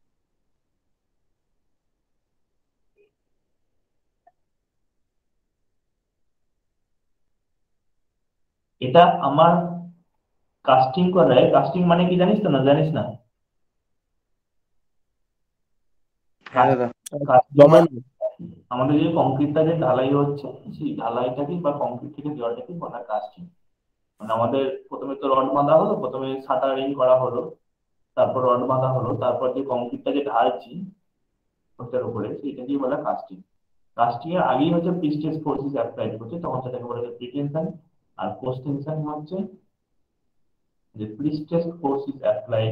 এটা আমার কাস্টিং করায়। কাস্টিং মানে কি জানিস তো? না জানিস না? হ্যাঁ দাদা। কাস্টিং জমানো। আমাদের যে কংক্রিটটা যে ঢালাই হচ্ছে, সেই ঢালাইটাকে বা কংক্রিট থেকে দেওয়াটাকে বলা হয় কাস্টিং। মানে আমাদের প্রথমে তো রড বাঁধা হলো, প্রথমে শাটারিং করা হলো, তারপর রড বাঁধা হলো, তারপর যে কংক্রিটটা যে ঢালছি ওটার উপরে, সেইটাকেই বলা কাস্টিং। কাস্টিং এর আগেই হচ্ছে প্রি-স্ট্রেস ফোর্সেস অ্যাপ্লাইড করছে, তখন সেটাকে বলা হয় প্রি-টেনশন। আর পোস্ট টেনশন হচ্ছে যে prestress force is applied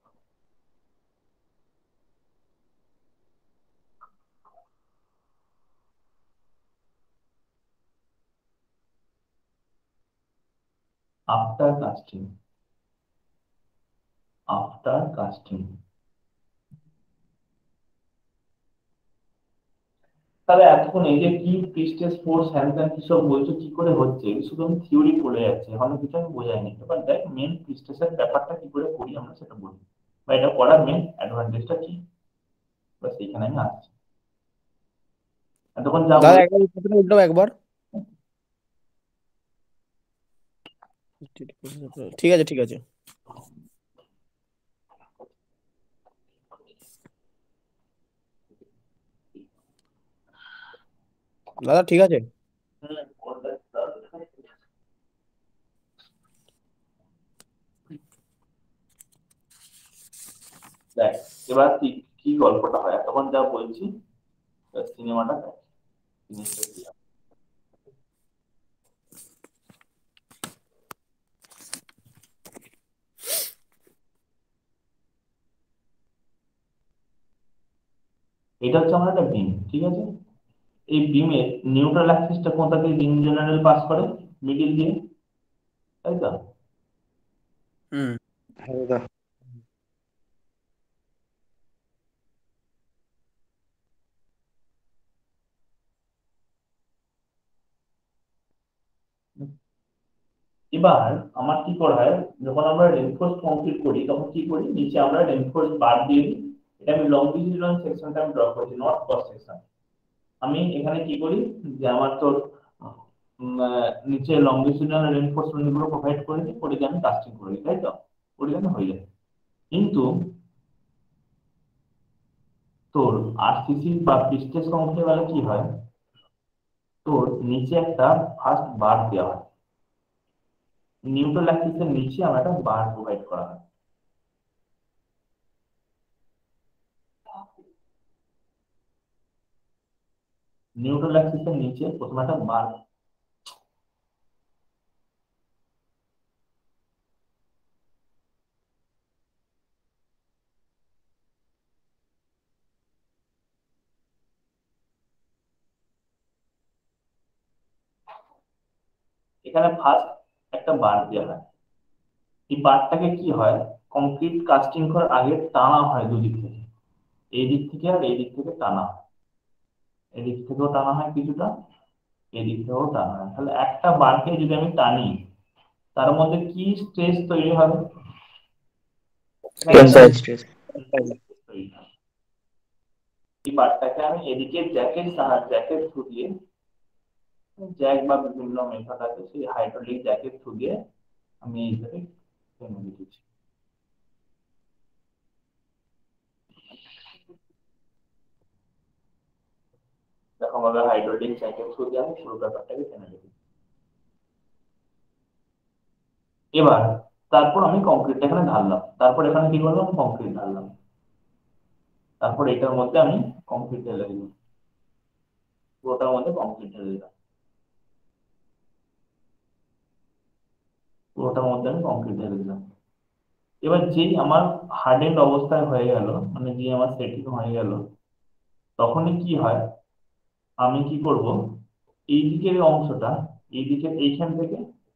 after casting, after casting. তাহলে এতক্ষণ এই যে কি পিস্টেস ফোর্স হ্যান ত্যান কি সব বলছো কি করে হচ্ছে, এগুলো শুধু আমি থিওরি পড়ে যাচ্ছে, এখনো কিছু আমি বোঝাইনি। এবার দেখ মেন পিস্টেসের ব্যাপারটা কি করে করি আমরা সেটা বলি, বা এটা করার মেন অ্যাডভান্টেজটা কি, বা সেইখানে আমি আসছি। এতক্ষণ যা দাদা বলে একবার এই কথাটা উল্টাও একবার। ঠিক আছে ঠিক আছে। দাদা ঠিক আছে। দেখ এবার কি কি গল্পটা হয়, এতক্ষণ যা বলছি সিনেমাটা দেখ, জিনিসটা কি হয়। এটা হচ্ছে আমার একটা বিম, ঠিক আছে। এই বিমের নিউট্রাল অ্যাক্সিসটা কোথা দিয়ে বিম জেনারেল পাস করে, মিডিল দিয়ে, তাই তো। হুম হ্যাঁ দাদা। এবার আমার কি করা হয়, যখন আমরা রেনফোর্স কমপ্লিট করি তখন কি করি, নিচে আমরা রেনফোর্স বার দিয়ে দিই। এটা আমি লংজিটিউডাল সেকশনটা আমি ড্র করেছি, নট ক্রস সেকশন। আমি এখানে কি করি যে আমার তোর উম, আহ, নিচে লংজিটিউডাল রেনফোর্সমেন্ট গুলো প্রোভাইড করে দিই, করে দিয়ে আমি কাস্টিং করে দিই, তাই তো, করে দিয়ে হয়ে যায়। কিন্তু তোর আরসিসি বা পিস্টেস কমপ্লিট বেলা কি হয়, তোর নিচে একটা ফার্স্ট বার দেওয়া হয়, নিউট্রাল অ্যাক্সিসের নিচে আমার একটা বার প্রোভাইড করা হয়। নিউট্রাল অ্যাক্সিসের নিচে প্রথমে একটা বার, এখানে ফার্স্ট একটা বার দেওয়া হয়। এই বারটাকে কি হয়, কংক্রিট কাস্টিং করার আগে টানা হয় দুদিক থেকে, এই দিক থেকে আর এই দিক থেকে টানা হয়, এদিক থেকেও টানা হয় কিছুটা, এদিক থেকেও টানা হয়। তাহলে একটা বারকে যদি আমি টানি তার মধ্যে কি স্ট্রেস তৈরি হবে, টেনসাইল টেন্সাইল। স্ট্রেস। তৈরি হবে। এই বারটাকে আমি এদিকে জ্যাকের সাহায্যে, জ্যাকের থ্রু দিয়ে, জ্যাক বা বিভিন্ন মেথড আছে, সেই হাইড্রোলিক জ্যাকের থ্রু দিয়ে আমি এইভাবে টেনে দিচ্ছি। দেখো আমাদের হাইড্রোলিক জ্যাকের থ্রু দিয়ে আমি পুরো ব্যাপারটাকে টেনে দিচ্ছি। এবার তারপর আমি কংক্রিট এখানে ঢাললাম, তারপর এখানে কি করলাম, কংক্রিট ঢাললাম, তারপর এটার মধ্যে আমি কংক্রিট ঢেলে দিলাম, পুরোটার মধ্যে কংক্রিট ঢেলে দিলাম, পুরোটার মধ্যে আমি কংক্রিট ঢেলে দিলাম। এবার যেই আমার হার্ডেন্ড অবস্থায় হয়ে গেল, মানে যে আমার সেটিং হয়ে গেল, তখনই কি হয়, আমি কি করব, এই দিকের অংশটা, এই দিকের এইখান থেকে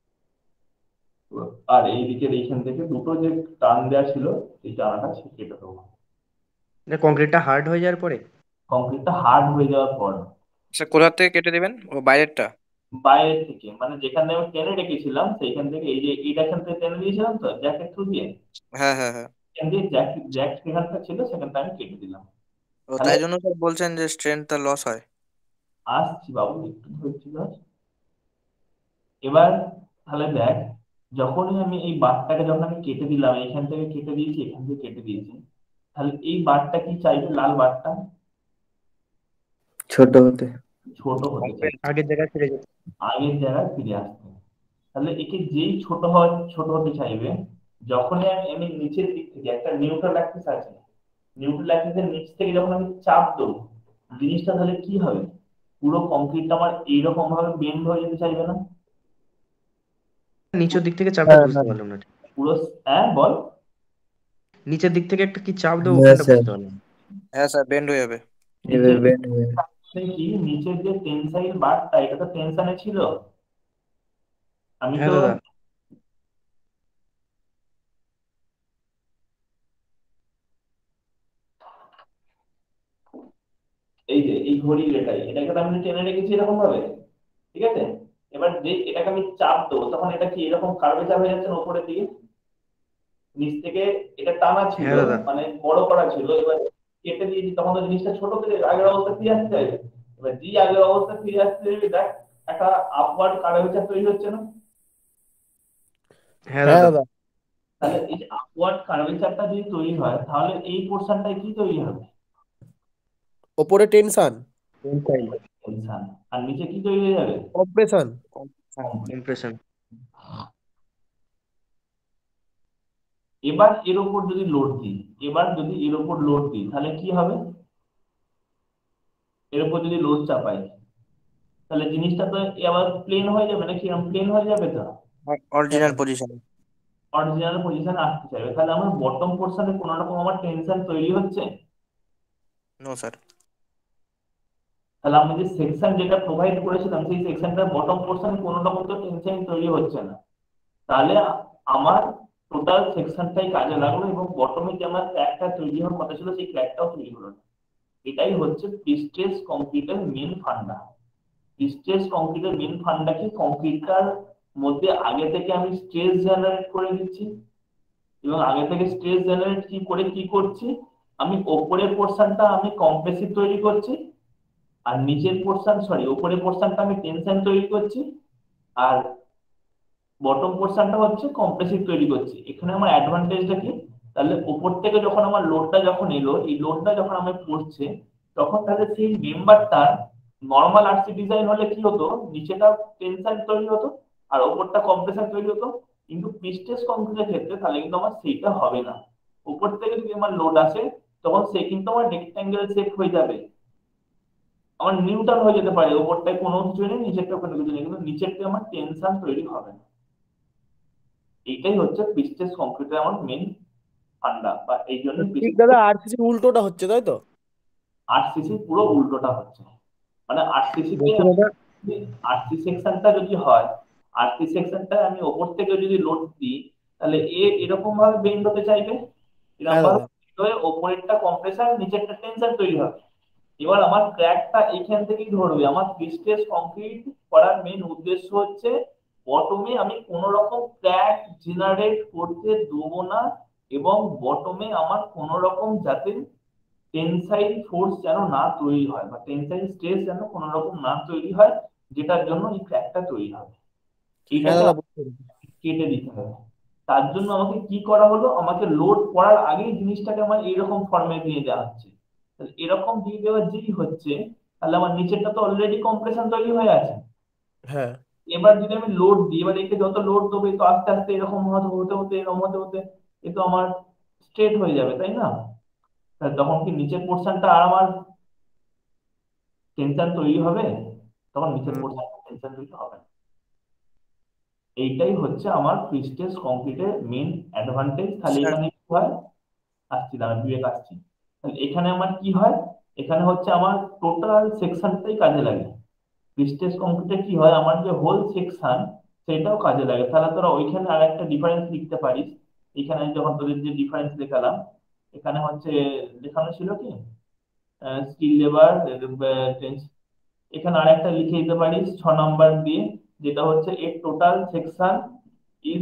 আর এই দিকের এইখান থেকে দুটো যে টান দেওয়া ছিল, এই টানাটা কেটে দেবো। কংক্রিটটা হার্ড হয়ে যাওয়ার পরে কংক্রিটটা হার্ড হয়ে যাওয়ার পর আচ্ছা, কোথা থেকে কেটে দিবেন? ও বাইরেরটা? বাইরের থেকে, মানে যেখানে আমি টেনে রেখেছিলাম সেইখান থেকে, এই যে এইটা এখান থেকে টেনে দিয়েছিলাম তো জ্যাকের থ্রু দিয়ে, হ্যাঁ হ্যাঁ হ্যাঁ। এখান দিয়ে জ্যাক জ্যাক যেখানটা ছিল সেখানটা আমি কেটে দিলাম। ও, তাহলে তাই জন্য স্যার বলছেন যে স্ট্রেংথটা লস হয়। আসছি বাবু, একটু ধৈর্য ধর। এবার তাহলে দেখ, যখনই আমি এই বারটাকে যখন আমি কেটে দিলাম, এইখান থেকে কেটে দিয়েছি, এখান থেকে কেটে দিয়েছি, তাহলে এই বারটা কি চাইবে, লাল বারটা ছোট হতে। ছোট হতে চাই, আগের জায়গায় ফিরে যেতে। আগের জায়গায় ফিরে আসতে। তাহলে একে যেই ছোট হয়, ছোট হতে চাইবে, যখনই আমি আমি নিচের দিক থেকে একটা নিউট্রাল অ্যাক্সিস আছে, নিউট্রাল অ্যাক্সিসের নিচ থেকে যখন আমি চাপ দেবো, জিনিসটা তাহলে কি হবে, পুরো কংক্রিটটা আমার এইরকম ভাবে বেন্ড হয়ে যেতে চাইবে না, নিচের দিক থেকে চাপ দেবো হ্যাঁ বুঝতে হ্যাঁ পারলাম না ঠিক। পুরো, হ্যাঁ বল। নিচের দিক থেকে একটা কি চাপ দেবো হ্যাঁ ওখানটা স্যার, বুঝতে পারলাম না। হ্যাঁ স্যার, বেন্ড হয়ে যাবে। নিচের এভাবে bend হয়ে যাবে। কি নিচের যে টেনসাইল বারটা, এটা তো টেনশনে ছিল, আমি হ্যাঁ তো দাদা। এই যে এই ঘড়ির এটাই এটাকে তো আমি টেনে রেখেছি এরকম ভাবে, ঠিক আছে। এবার যে এটাকে আমি চাপ দেবো তখন এটা কি এরকম কার্ভেচার হয়ে যাচ্ছে না উপরের দিকে, নিচ থেকে এটা টানা ছিল হ্যাঁ দাদা। মানে বড় করা ছিল, এবার কেটে দিয়েছি তখন তো জিনিসটা ছোট থেকে আগের অবস্থা ফিরে আসতে চাইবে। এবার যে আগের অবস্থা ফিরে আসতে চাইবে দেখ একটা আপওয়ার্ড কার্ভেচার তৈরি হচ্ছে না। হ্যাঁ হ্যাঁ দাদা। দাদা। তাহলে এই যে আপওয়ার্ড কার্ভেচারটা যদি তৈরি হয় তাহলে এই পোর্শনটায় কি তৈরি হবে? ওপরে টেনশন, টেনশন। আর নিচে কি তৈরি হয়ে যাবে? কম্প্রেশন। ইমপ্রেশন। এবার এর উপর যদি লোড দিই, এবার যদি এর উপর লোড দিই তাহলে কি হবে? এর উপর যদি লোড চাপাই তাহলে জিনিসটা তো আবার প্লেন হয়ে যাবে নাকি? এরকম প্লেন হয়ে যাবে তো, অরিজিনাল পজিশন। অরিজিনাল পজিশনে আসতে চাইবে। তাহলে আমার বটম পোর্শনে কোনো রকম আমার টেনশন তৈরি হচ্ছে? No sir. তাহলে আমি যে সেকশন যেটা প্রোভাইড করেছিলাম সেই সেকশনটার বটম পোর্শনে কোনো রকম তো টেনশন তৈরি হচ্ছে না। তাহলে আমার টোটাল সেকশনটাই কাজে লাগলো এবং বটমে যে আমার ক্র্যাকটা তৈরি হওয়ার কথা ছিল সেই ক্র্যাকটাও তৈরি হলো না। এটাই হচ্ছে প্রিস্ট্রেস কংক্রিটের মেন ফান্ডা। প্রিস্ট্রেস কংক্রিটের মেন ফান্ডা কি? কংক্রিটটার মধ্যে আগে থেকে আমি স্ট্রেস জেনারেট করে দিচ্ছি এবং আগে থেকে স্ট্রেস জেনারেট কি করে কি করছি, আমি ওপরের পোর্শনটা আমি কম্প্রেসিভ তৈরি করছি আর নিচের পোর্শন সরি ওপরের পোর্শনটা আমি টেনশন তৈরি করছি আর বটম পোর্শনটা হচ্ছে কম্প্রেসিভ তৈরি করছি। এখানে আমার অ্যাডভান্টেজটা কি? তাহলে উপর থেকে যখন আমার লোডটা যখন এলো, এই লোডটা যখন আমি পড়ছে তখন তাহলে সেই মেম্বারটা নর্মাল আরসি ডিজাইন হলে কি হতো, নিচেটা টেনশন তৈরি হতো আর ওপরটা কম্প্রেশন তৈরি হতো। কিন্তু প্রিস্ট্রেস কংক্রিটের ক্ষেত্রে তাহলে কিন্তু আমার সেইটা হবে না। উপর থেকে যদি আমার লোড আসে তখন সে কিন্তু আমার রেক্ট্যাঙ্গেল শেপ হয়ে যাবে, আমার নিউট্রাল হয়ে যেতে পারে, ওপরটায় কোনো কিছু নেই নিচেরটা কোনো কিছু নেই, কিন্তু নিচেরটা আমার টেনশন তৈরি হবে না। এইটাই হচ্ছে প্রিস্ট্রেস কংক্রিটের আমার মেন ফান্ডা, বা এই জন্য ঠিক দাদা, আরসিসি উল্টোটা হচ্ছে তাই তো? আরসিসি পুরো উল্টোটা হচ্ছে। মানে আরসিসি তে বলছি দাদা, আরসি সেকশনটা যদি হয়, আরসি সেকশনটা আমি ওপর থেকে যদি লোড দিই তাহলে এ এরকম ভাবে বেন্ড হতে চাইবে, এরকম হ্যাঁ ভাবে দাদা। bend হয়ে ওপরেরটা কম্প্রেশন নিচেরটা টেনশন তৈরি হবে। এবার আমার ক্র্যাকটা এইখান থেকেই ধরবে। আমার প্রিস্ট্রেস কংক্রিট করার মেন উদ্দেশ্য হচ্ছে বটমে আমি কোন রকম ক্র্যাক জেনারেট করতে দেবো না এবং বটমে আমার কোন রকম যাতে টেনসাইল ফোর্স যেন না তৈরি হয় বা টেনসাইল স্ট্রেস যেন কোনো রকম না তৈরি হয়, যেটার জন্য এই ক্র্যাকটা তৈরি হবে। হ্যাঁ এইটাকে দাদা, বুঝতে পেরেছি। কেটে দিতে হবে। তার জন্য আমাকে কি করা হলো, আমাকে লোড করার আগেই জিনিসটাকে আমার এইরকম ফর্মে দিয়ে দেওয়া হচ্ছে। তাহলে এরকম দিয়ে দেওয়া যেই হচ্ছে তাহলে আমার নিচেরটা তো অলরেডি কম্প্রেশন তৈরি হয়ে আছে। হ্যাঁ এবার যদি আমি লোড দিই, এবার একে যত লোড দেবো তো আস্তে আস্তে এরকম হতে হতে হতে এরকম হতে হতে এ তো আমার স্ট্রেট হয়ে যাবে, তাই না? তাহলে তখন কি নিচের পোর্শনটা আর আমার টেনশন তৈরি হবে? তখন নিচের পোর্শনটা টেনশন তৈরি হবে না। এইটাই হচ্ছে আমার প্রিস্ট্রেস কংক্রিটের মেন অ্যাডভান্টেজ। তাহলে স্যার এখানে কি হয়, আসছি দাঁড়া বিবেক আসছি। তাহলে এখানে আমার কি হয়, এখানে হচ্ছে আমার টোটাল সেকশনটাই কাজে লাগে। প্রিস্ট্রেস কংক্রিটে কি হয়, আমার যে হোল সেকশন সেটাও কাজে লাগে। তাহলে তোরা ওইখানে আর একটা ডিফারেন্স লিখতে পারিস। এখানে যখন তোদের যে ডিফারেন্স দেখালাম এখানে হচ্ছে দেখানো ছিল কি স্কিল লেবার, এখানে আর একটা লিখে দিতে পারিস ছ নাম্বার দিয়ে, যেটা হচ্ছে এর total section is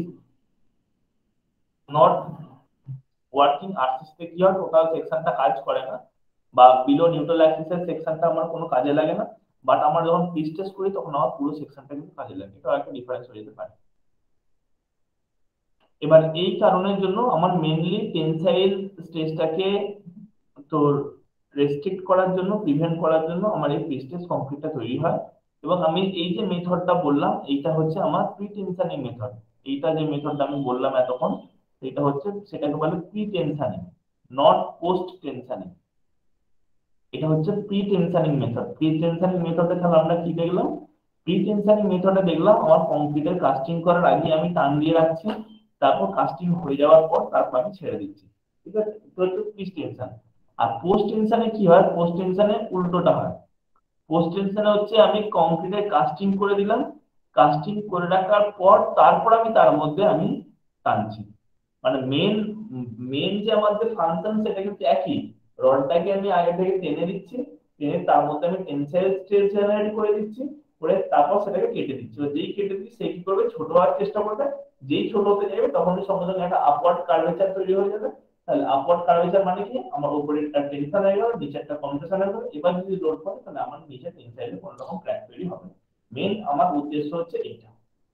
not working. আর্টিস্টে কি হয়, টোটাল সেকশনটা কাজ করে না বা বিলো নিউট্রাল অ্যাক্সিসের সেকশনটা আমার কোনো কাজে লাগে না, বাট আমার যখন প্রিস্ট্রেস করি তখন আমার পুরো সেকশনটা কিন্তু কাজে লাগে। এটা একটা ডিফারেন্স হয়ে যেতে পারে। এবার এই কারণের জন্য আমার মেইনলি টেনসাইল স্ট্রেসটাকে তোর রেস্ট্রিক্ট করার জন্য, প্রিভেন্ট করার জন্য আমার এই প্রিস্ট্রেস কংক্রিটটা তৈরি হয়। এবং আমি এই যে মেথডটা বললাম এইটা হচ্ছে আমার প্রি টেনশনিং মেথড। এইটা যে মেথডটা আমি বললাম এতক্ষণ এটা হচ্ছে সেটাকে বলে pre tensioning, not post tensioning. এটা হচ্ছে pre tensioning method. Pre tensioning মেথডে তাহলে আমরা কি দেখলাম, প্রি টেনশনিং মেথডে দেখলাম আমার কংক্রিটের কাস্টিং করার আগে আমি টান দিয়ে রাখছি, তারপর কাস্টিং হয়ে যাওয়ার পর তারপর আমি ছেড়ে দিচ্ছি, ঠিক আছে? তো হচ্ছে প্রি টেনশন। আর পোস্ট টেনশনে কি হয়, পোস্ট টেনশনে উল্টোটা হয়। পোস্ট টেনশনে হচ্ছে আমি কংক্রিটের কাস্টিং করে দিলাম, কাস্টিং করে রাখার পর তারপর আমি তার মধ্যে আমি টানছি। মানে মেন মেন যে আমাদের ফাংশন সেটা কিন্তু একই, রডটাকে আমি আগে থেকে টেনে দিচ্ছি টেনে তার মধ্যে আমি টেনসাইল স্ট্রেস জেনারেট করে দিচ্ছি, করে তারপর সেটাকে কেটে দিচ্ছি। এবার যেই কেটে দিচ্ছি সে কি করবে, ছোট হওয়ার চেষ্টা করবে। যেই ছোট হতে যাবে তখনই সঙ্গে সঙ্গে একটা আপওয়ার্ড কার্ভেচার তৈরি হয়ে যাবে। তাহলে আপওয়ার্ড কার্ভেচার মানে কি, আমার উপরেরটা টেনশন হয়ে গেল, নিচেরটা কম্প্রেশন হয়ে গেল। এবার যদি লোড পড়ে তাহলে আমার নিচে টেনসাইলে কোনো রকম ক্র্যাক তৈরি হবে না। মেন আমার উদ্দেশ্য হচ্ছে এইটা।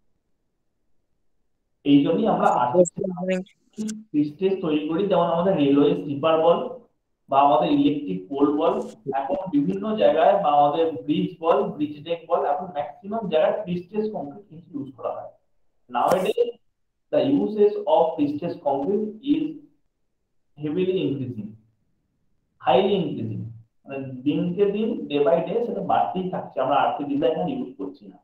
এই জন্যই আমরা স্টেজ তৈরি করি, যেমন আমাদের রেলওয়ে স্লিপার বল বা আমাদের ইলেকট্রিক পোল বল, এখন বিভিন্ন জায়গায় বা আমাদের ব্রিজ বল, ব্রিজ ডেক বল, এখন ম্যাক্সিমাম জায়গায় প্রিস্টেজ কংক্রিট কিন্তু ইউজ করা হয়। Nowadays the usage of pre-stressed concrete is heavily increasing, highly increasing, মানে দিনকে দিন ডে বাই ডে সেটা বাড়তেই থাকছে। আমরা আর্থিক ডিজাইনার ইউজ করছি না।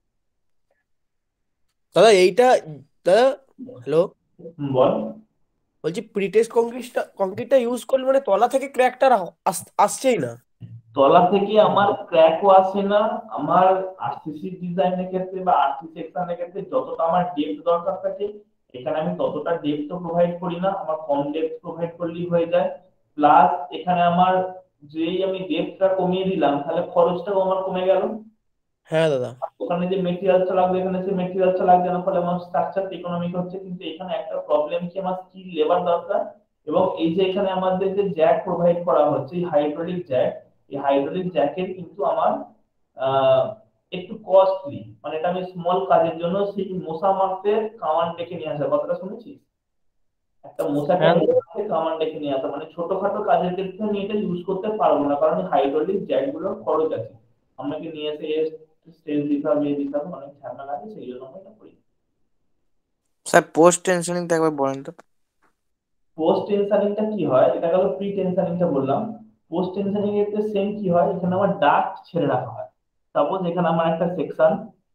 দাদা এইটা, দাদা হ্যালো, হুম, বল। বলছি প্রিটেস্ট কংক্রিটটা কংক্রিটটা ইউজ করলে মানে তলা থেকে ক্র্যাকটা আসছেই না? তলা থেকে আমার ক্র্যাকও আসে না। আমার আরসিসি ডিজাইনের ক্ষেত্রে বা আরসি সেকশনের ক্ষেত্রে যতটা আমার ডেপথ দরকার থাকে এখানে আমি ততটা ডেপথ প্রোভাইড করি না, আমার কম ডেপথ প্রোভাইড করলেই হয়ে যায়। প্লাস এখানে আমার যেই আমি ডেপথটা কমিয়ে দিলাম তাহলে খরচটাও আমার কমে গেল। হ্যাঁ দাদা, ওখানে যে মেটেরিয়ালটা লাগবে এখানে সেই মেটেরিয়ালটা লাগবে না, ফলে আমার স্ট্রাকচার ইকোনমিক হচ্ছে। কিন্তু এখানে একটা প্রবলেম কি, আমার স্কিল লেবার দরকার। এবং এই যে এখানে আমাদের যে জ্যাক প্রোভাইড করা হচ্ছে, এই হাইড্রোলিক জ্যাক, এই হাইড্রোলিক জ্যাকের কিন্তু আমার আহ একটু কস্টলি, মানে এটা আমি স্মল কাজের জন্য সেই মশা মারতে কামান ডেকে নিয়ে আসা, কথাটা শুনেছিস? একটা মশাকে মারতে কামান ডেকে নিয়ে আসা, মানে ছোটখাটো কাজের ক্ষেত্রে আমি এটা ইউজ করতে পারবো না, কারণ হাইড্রোলিক জ্যাক গুলোর খরচ আছে, আমাকে নিয়ে এসে স্টেজ দিতে হবে, এ দিতে হবে, অনেক ঝামেলা আছে, সেই জন্য আমরা এটা করি। স্যার পোস্ট টেনশনিংটা একবার বলেন তো। পোস্ট টেনশনিংটা কি হয়, এটা গেল প্রি টেনশনিংটা বললাম। পোস্ট টেনশনিং এর সেম কি হয়, এখানে আমার ডাক্ট ছেড়ে রাখা হয়। সাপোজ এখানে আমার একটা সেকশন,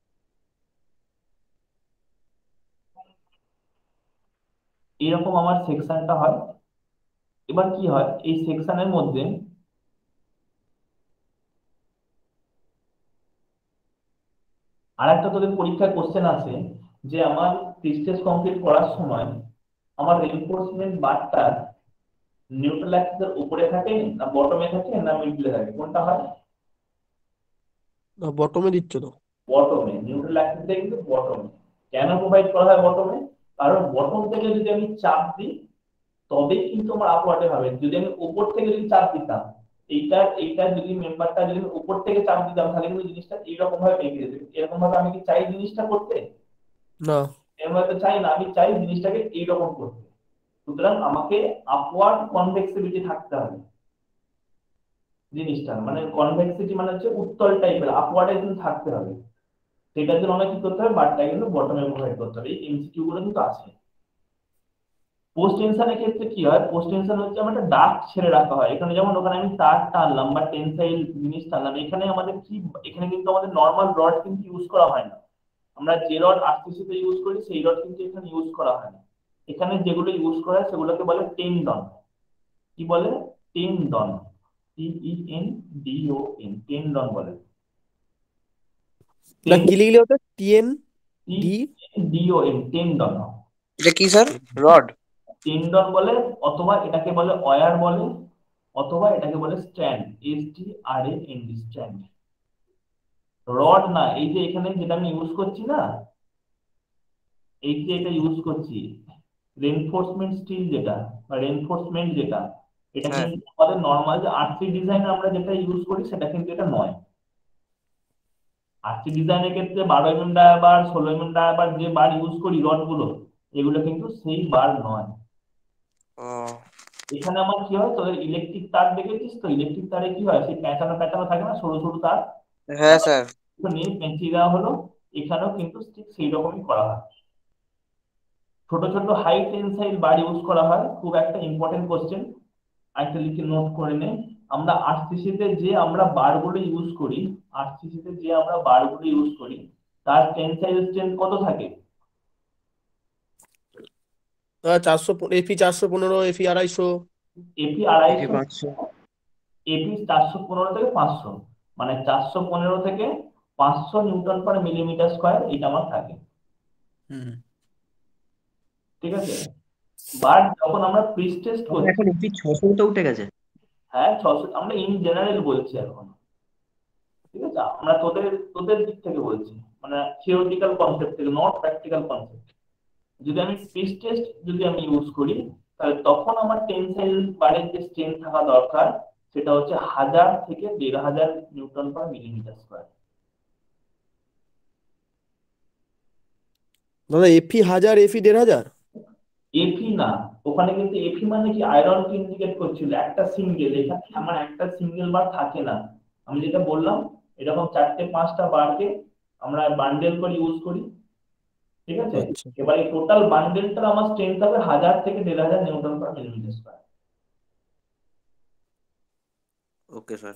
এরকম আমার সেকশনটা হয়। এবার কি হয়, এই সেকশনের মধ্যে আরেকটা তোদের পরীক্ষায় কোশ্চেন আছে যে আমার প্রিস্টেজ কমপ্লিট করার সময় আমার রেইনফোর্সমেন্ট বারটা নিউট্রাল অ্যাক্সিসের উপরে থাকে না বটমে থাকে না মিডলে থাকে, কোনটা হয়? বটমে দিচ্ছ তো? বটমে, নিউট্রাল অ্যাক্সিসটা কিন্তু বটমে। কেন প্রোভাইড করা হয় বটমে? কারণ বটম থেকে যদি আমি চাপ দিই তবেই কিন্তু আমার আপওয়ার্ডে হবে। যদি আমি উপর থেকে যদি চাপ দিতাম, এইটার এইটা যদি মেম্বারটা যদি আমি উপর থেকে চাপ দিতাম তাহলে কিন্তু জিনিসটা এইরকম ভাবে বেঁকে যেত। এরকম ভাবে আমি কি চাই জিনিসটা করতে? না, এরকম ভাবে চাই না, আমি চাই জিনিসটাকে এইরকম করতে। সুতরাং আমাকে আপওয়ার্ড কনভেক্সিবিলিটি থাকতে হবে জিনিসটা, মানে কনভেক্সিটি মানে হচ্ছে উত্তল টাইপের, আপওয়ার্ডে কিন্তু থাকতে হবে। সেটার জন্য আমাকে কি করতে হবে, বারটা কিন্তু বটমে প্রোভাইড করতে হবে। এই এমসিকিউ গুলো কিন্তু আছে। পোস্ট টেনশনের ক্ষেত্রে কি হয়, পোস্ট টেনশন হচ্ছে আমার একটা ডাক্ট ছেড়ে রাখা হয়। এখানে যেমন ওখানে আমি তার টানলাম বা টেনসাইল জিনিস টানলাম, এখানে আমাদের কি, এখানে কিন্তু আমাদের নর্মাল রড কিন্তু ইউজ করা হয় না। আমরা যে রড আরসিসি তে ইউজ করি সেই রড কিন্তু এখানে ইউজ করা হয় না। এখানে যেগুলো ইউজ করা হয় সেগুলোকে বলে টেন্ডন। কি বলে? Tendon, T E N D O N, tendon বলে। না কি লিখলে হতো? TN D D O N, tendon. এটা কি স্যার? রড? টেন্ডন বলে, অথবা এটাকে বলে ওয়্যার বলে, অথবা এটাকে বলে strand, S T R A N D, strand. Rod না, এই যে এখানে যেটা আমি ইউজ করছি না, এই যে এটা ইউজ করছি রেইনফোর্সমেন্ট স্টিল যেটা বা রেইনফোর্সমেন্ট যেটা, এটা হ্যাঁ। কিন্তু আমাদের নর্মাল যে আরসি ডিজাইন আমরা যেটা ইউজ করি সেটা কিন্তু এটা নয়। আরসি ডিজাইনের ক্ষেত্রে বারো এমএম ডায়াবার, ষোলো এমএম ডায়াবার যে বার ইউজ করি রড গুলো, এগুলো কিন্তু সেই বার নয়। ও এখানে আমার কি হয়, তোদের ইলেকট্রিক তার দেখেছিস তো, ইলেকট্রিক তারে কি হয়, সেই প্যাঁচানো প্যাঁচানো থাকে না সরু সরু তার, হ্যাঁ স্যার। তো নিয়ে পেঁচিয়ে দেওয়া হলো। এখানেও কিন্তু ঠিক সেই রকমই করা হয়। ছোট ছোট হাই টেনসাইল বার ইউজ করা হয়। খুব একটা ইম্পর্টেন্ট কোশ্চেন, একটা লিখে নোট করে নে। আমরা আরসিসি তে যে আমরা বারগুলো ইউজ করি, আরসিসি তে যে আমরা বারগুলো ইউজ করি তার টেনসাইল স্ট্রেংথ কত থাকে? চারশো, এফি চারশো পনেরো, এফি আড়াইশো। এপি এটি আড়াইশো, পাঁচশো। এপি চারশো পনেরো থেকে পাঁচশো, মানে চারশো পনেরো থেকে পাঁচশো নিউটন পার মিলিমিটার স্কোয়ার এটা আমার থাকে। হুম, ঠিক আছে। বাট যখন আমরা প্রিস্টেস্ট আমার করছি, এখন এপি ছশো তো উঠে গেছে। হ্যাঁ ছশো, আমরা ইন জেনারেল বলছি এখন, ঠিক আছে, আমরা তোদের তোদের দিক থেকে বলছি, মানে থিওরিটিক্যাল কনসেপ্ট থেকে, নট প্র্যাকটিক্যাল কনসেপ্ট। যদি আমি স্ট্রেস টেস্ট যদি আমি ইউজ করি, তাহলে তখন আমার টেনসাইল বারের যে স্ট্রেংথ থাকা দরকার সেটা হচ্ছে হাজার থেকে দেড় হাজার নিউটন পার মিলিমিটার স্কোয়ার। দাদা এফি হাজার, এফি দেড় হাজার? এফি না, ওখানে কিন্তু এফি মানে কি আয়রন কে ইন্ডিকেট করছিল, একটা সিঙ্গেল, এখানে আমার একটা সিঙ্গেল বার থাকে না। আমি যেটা বললাম এরকম চারটে পাঁচটা বারকে আমরা বান্ডেল করে ইউজ করি, ঠিক আছে। আচ্ছা এবার এই টোটাল বান্ডেলটা আমার স্ট্রেংথ হবে হাজার থেকে দেড় হাজার newton per millimetre square. Okay sir.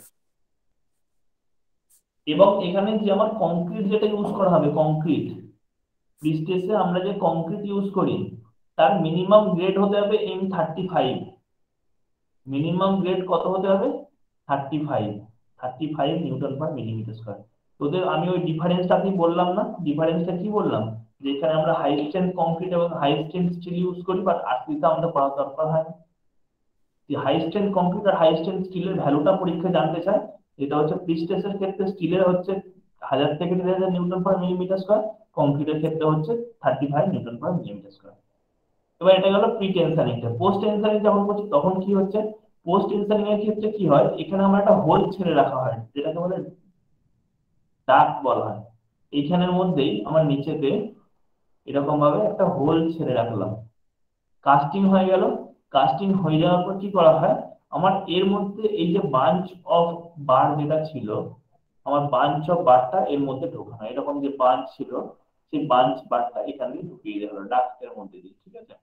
এবং এখানে যে আমার কংক্রিট যেটা ইউজ করা হবে, কংক্রিট প্রিস্টেসে আমরা যে কংক্রিট ইউজ করি তার মিনিমাম গ্রেড হতে হবে M thirty five. Minimum grade কত হতে হবে? Thirty five, thirty five newton per millimetre square. তোদের আমি ওই ডিফারেন্সটা আমি বললাম না, ডিফারেন্সটা কি বললাম, যে এখানে আমরা হাই স্ট্রেংথ কংক্রিট এবং হাই স্ট্রেংথ স্টিল ইউজ করি, বাট আরসিতে আমাদের পড়া দরকার হয় না। হাই স্ট্রেংথ কংক্রিট আর হাই স্ট্রেংথ স্টিলের ভ্যালুটা পরীক্ষায় জানতে চায়, এটা হচ্ছে প্রিস্টেসের ক্ষেত্রে স্টিলের হচ্ছে হাজার থেকে দেড় হাজার নিউটন পার মিলিমিটার স্কোয়ার, কংক্রিটের ক্ষেত্রে হচ্ছে thirty five newton per millimetre square. এবার এটা গেল প্রি টেনশনিংটা। পোস্ট টেনশনিং যখন করছি তখন কি হচ্ছে, পোস্ট টেনশনিং এর ক্ষেত্রে কি হয়, এখানে আমার একটা হোল ছেড়ে রাখা হয় যেটাকে বলে ডাক্ট বলা হয়। এইখানের মধ্যেই আমার নিচেতে এরকম ভাবে একটা হোল ছেড়ে রাখলাম, কাস্টিং হয়ে গেল। কাস্টিং হয়ে যাওয়ার পর কি করা হয়, আমার এর মধ্যে এই যে বাঞ্চ অফ বার যেটা ছিল, আমার বাঞ্চ অফ বারটা এর মধ্যে ঢোকানো হয়, এরকম যে বাঞ্চ ছিল সেই বাঞ্চ বারটা এখান দিয়ে ঢুকিয়ে দেওয়া হলো ডাক্টের মধ্যে দিয়ে, ঠিক আছে,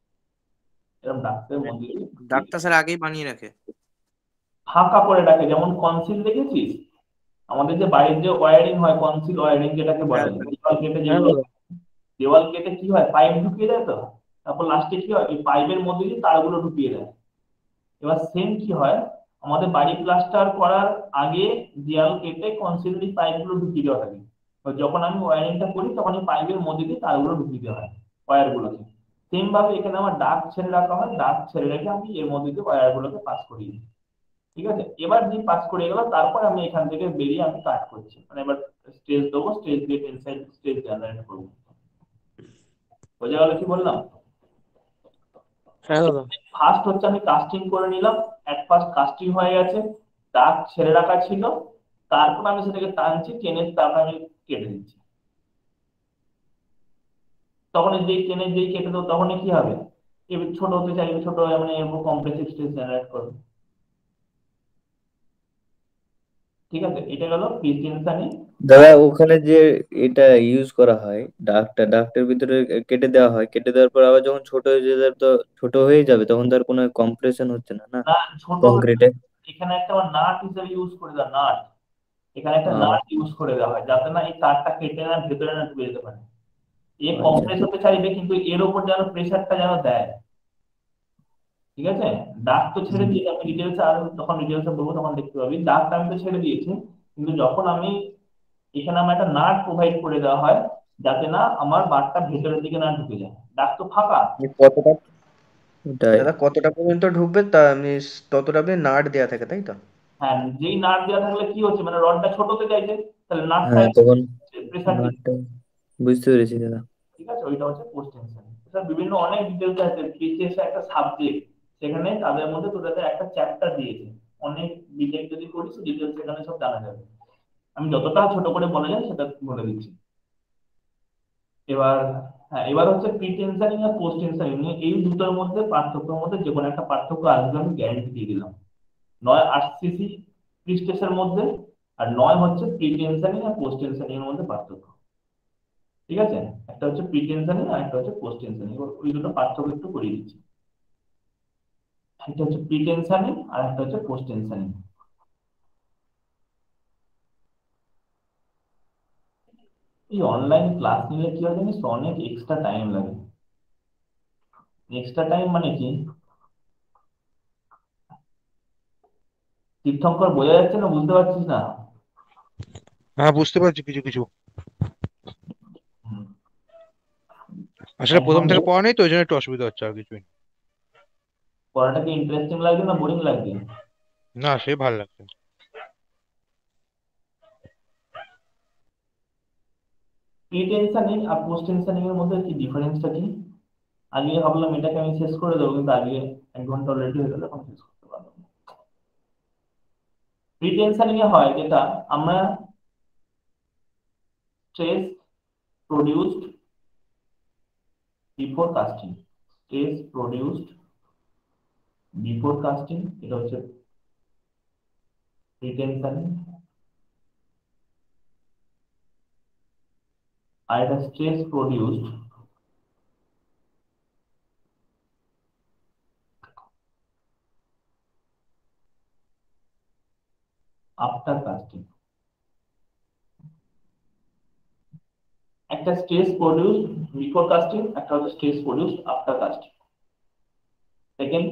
এরকম ডাক্টের মধ্যে দিয়ে ঢুকিয়ে ডাক্তার স্যার আগেই বানিয়ে রাখে। ফাঁকা করে রাখে। যেমন কনসিল দেখেছিস, আমাদের যে বাইরের যে ওয়ারিং হয়, কনসিল ওয়ারিং যেটাকে বলে, হ্যাঁ স্যার। দেওয়াল কেটে হ্যাঁ যেগুলো, দাদা। দেওয়াল কেটে কি হয় পাইপ ঢুকিয়ে দেয় তো, তারপর লাস্টে কি হয় ওই পাইপের মধ্যে দিয়ে তারগুলো ঢুকিয়ে দেয়। এবার সেম কি হয়, আমাদের বাড়ি প্লাস্টার করার আগে দেয়াল কেটে কনসিলারি পাইপ গুলো ঢুকিয়ে দেওয়া থাকে। তো যখন আমি ওয়ারিংটা করি তখন এই পাইপের মধ্যে দিয়ে তারগুলো ঢুকিয়ে দেওয়া হয় ওয়্যার গুলোকে। সেম ভাবে এখানে আমার ডাক ছেড়ে রাখা হয়, ডাক ছেড়ে রেখে আমি এর মধ্যে দিয়ে ওয়্যার গুলোকে পাস করিয়ে দিই, ঠিক আছে। এবার যে পাস করে গেল তারপর আমি এখান থেকে বেরিয়ে আমি কাট করছি, মানে এবার স্টেজ দেবো, স্টেজ দিয়ে টেনসাইল স্টেজ জেনারেট করবো। বোঝা গেল কি বললাম? হ্যাঁ দাদা। ফার্স্ট হচ্ছে আমি কাস্টিং করে নিলাম, এক ফার্স্ট কাস্টিং হয়ে গেছে, দাগ ছেড়ে রাখা ছিল, তারপর আমি সেটাকে টানছি, টেনে তারপর আমি কেটে দিচ্ছি। তখন যেই টেনে যেই কেটে দেবো তখন কি হবে, এবার ছোট হতে চাইবে ছোট হয়ে মানে এরকম কমপ্লেক্স স্টেজ জেনারেট করবে, ঠিক আছে। এটা গেল প্রি টেনশনিং। দাদা ওখানে যে এটা ইউজ করা হয় ডাকটা, ডাকটার ভিতরে কেটে দেওয়া হয়, কেটে দেওয়ার পর আবার যখন ছোট হয়ে যাবে তো ছোট হয়ে যাবে তখন তো আর কোনো কম্প্রেশন হচ্ছে না না না ছোট হলে কংক্রিটে। এখানে একটা নাট হিসেবে ইউজ করে দেওয়া, নাট, এখানে একটা ও নাট ইউজ করে দেওয়া হয় যাতে না এই তারটা কেটে না ভেতরে না ঢুকে যেতে পারে। এ আচ্ছা কম্প্রেস হতে চাইবে কিন্তু এর উপর যেন প্রেসারটা যেন দেয়, ঠিক আছে। ডাক তো ছেড়ে হুম। দিয়ে আমি ডিটেলস আর যখন ডিটেলসে বলবো তখন দেখতে পাবি, ডাকটা আমি তো ছেড়ে দিয়েছি, কিন্তু যখন আমি এখানে আমার একটা নাট প্রোভাইড করে দেওয়া হয় যাতে না আমার বারটা ভেতরের দিকে না ঢুকে যায়, ডাক তো ফাঁকা। আপনি কতটা ওটাই। দাদা কতটা পর্যন্ত ঢুকবে তা আপনি ততটা আপনি নাট দেওয়া থাকে তাই তো? হ্যাঁ, যেই নাট দেওয়া থাকলে কি হচ্ছে, মানে রডটা ছোট হতে চাইছে, তাহলে নাটটা হ্যাঁ তখন প্রেসার দিচ্ছে, নাটটা বুঝতে পেরেছি দাদা। ঠিক আছে। ওইটা হচ্ছে পোস্ট টেনশন। স্যার বিভিন্ন অনেক ডিটেলস আছে, পিসিএস একটা সাবজেক্ট, সেখানে তাদের মধ্যে তোদের একটা চ্যাপ্টার দিয়েছে, অনেক ডিটেল যদি করিস ডিটেলস সেখানে সব জানা যাবে। আমি যতটা ছোট করে বলা যায় সেটা বলে দিচ্ছি। এবার হ্যাঁ, এবার হচ্ছে প্রি টেনশনিং আর পোস্ট টেনশনিং, এই দুটোর মধ্যে পার্থক্যের মধ্যে যে কোনো একটা পার্থক্য আসবে আমি গ্যারান্টি দিয়ে দিলাম। নয় আরসিসি প্রিস্টেসের মধ্যে, আর নয় হচ্ছে প্রি টেনশনিং আর পোস্ট টেনশনিং এর মধ্যে পার্থক্য, ঠিক আছে। একটা হচ্ছে প্রি টেনশনিং আর একটা হচ্ছে পোস্ট টেনশনিং, ওই দুটো পার্থক্য একটু করিয়ে দিচ্ছি। একটা হচ্ছে প্রি টেনশনিং আর একটা হচ্ছে পোস্ট টেনশনিং। এই অনলাইন ক্লাস নিলে কি হয় জানিস তো, অনেক এক্সট্রা টাইম লাগে। এক্সট্রা টাইম মানে কি, তীর্থঙ্কর বোঝা যাচ্ছে না, বুঝতে পারছিস না? হ্যাঁ বুঝতে পারছি কিছু কিছু। হুম, আসলে প্রথম এখন থেকে পড়া নেই তো ওই জন্য একটু অসুবিধা হচ্ছে, আর কিছুই না। পড়াটা কি ইন্টারেস্টিং লাগছে না বোরিং লাগছে? না সে ভালো লাগছে। প্রি টেনশনিং আর পোস্ট টেনশনিং এর মধ্যে কি ডিফারেন্সটা কি? আজকে ভাবলাম এটাকে আমি শেষ করে দেবো, কিন্তু আজকে এক ঘন্টা অলরেডি হয়ে গেল, এখন শেষ করতে পারবো না। প্রি টেনশনিং এ হয় যেটা আমরা stress produced before casting, stress produced before casting, এটা হচ্ছে প্রি টেনশনিং। আর এটা স্ট্রেস প্রডিউসড আফটার কাস্টিং। একটা স্ট্রেস প্রডিউসড বিফোর কাস্টিং, একটা হচ্ছে stress produced after casting. Second,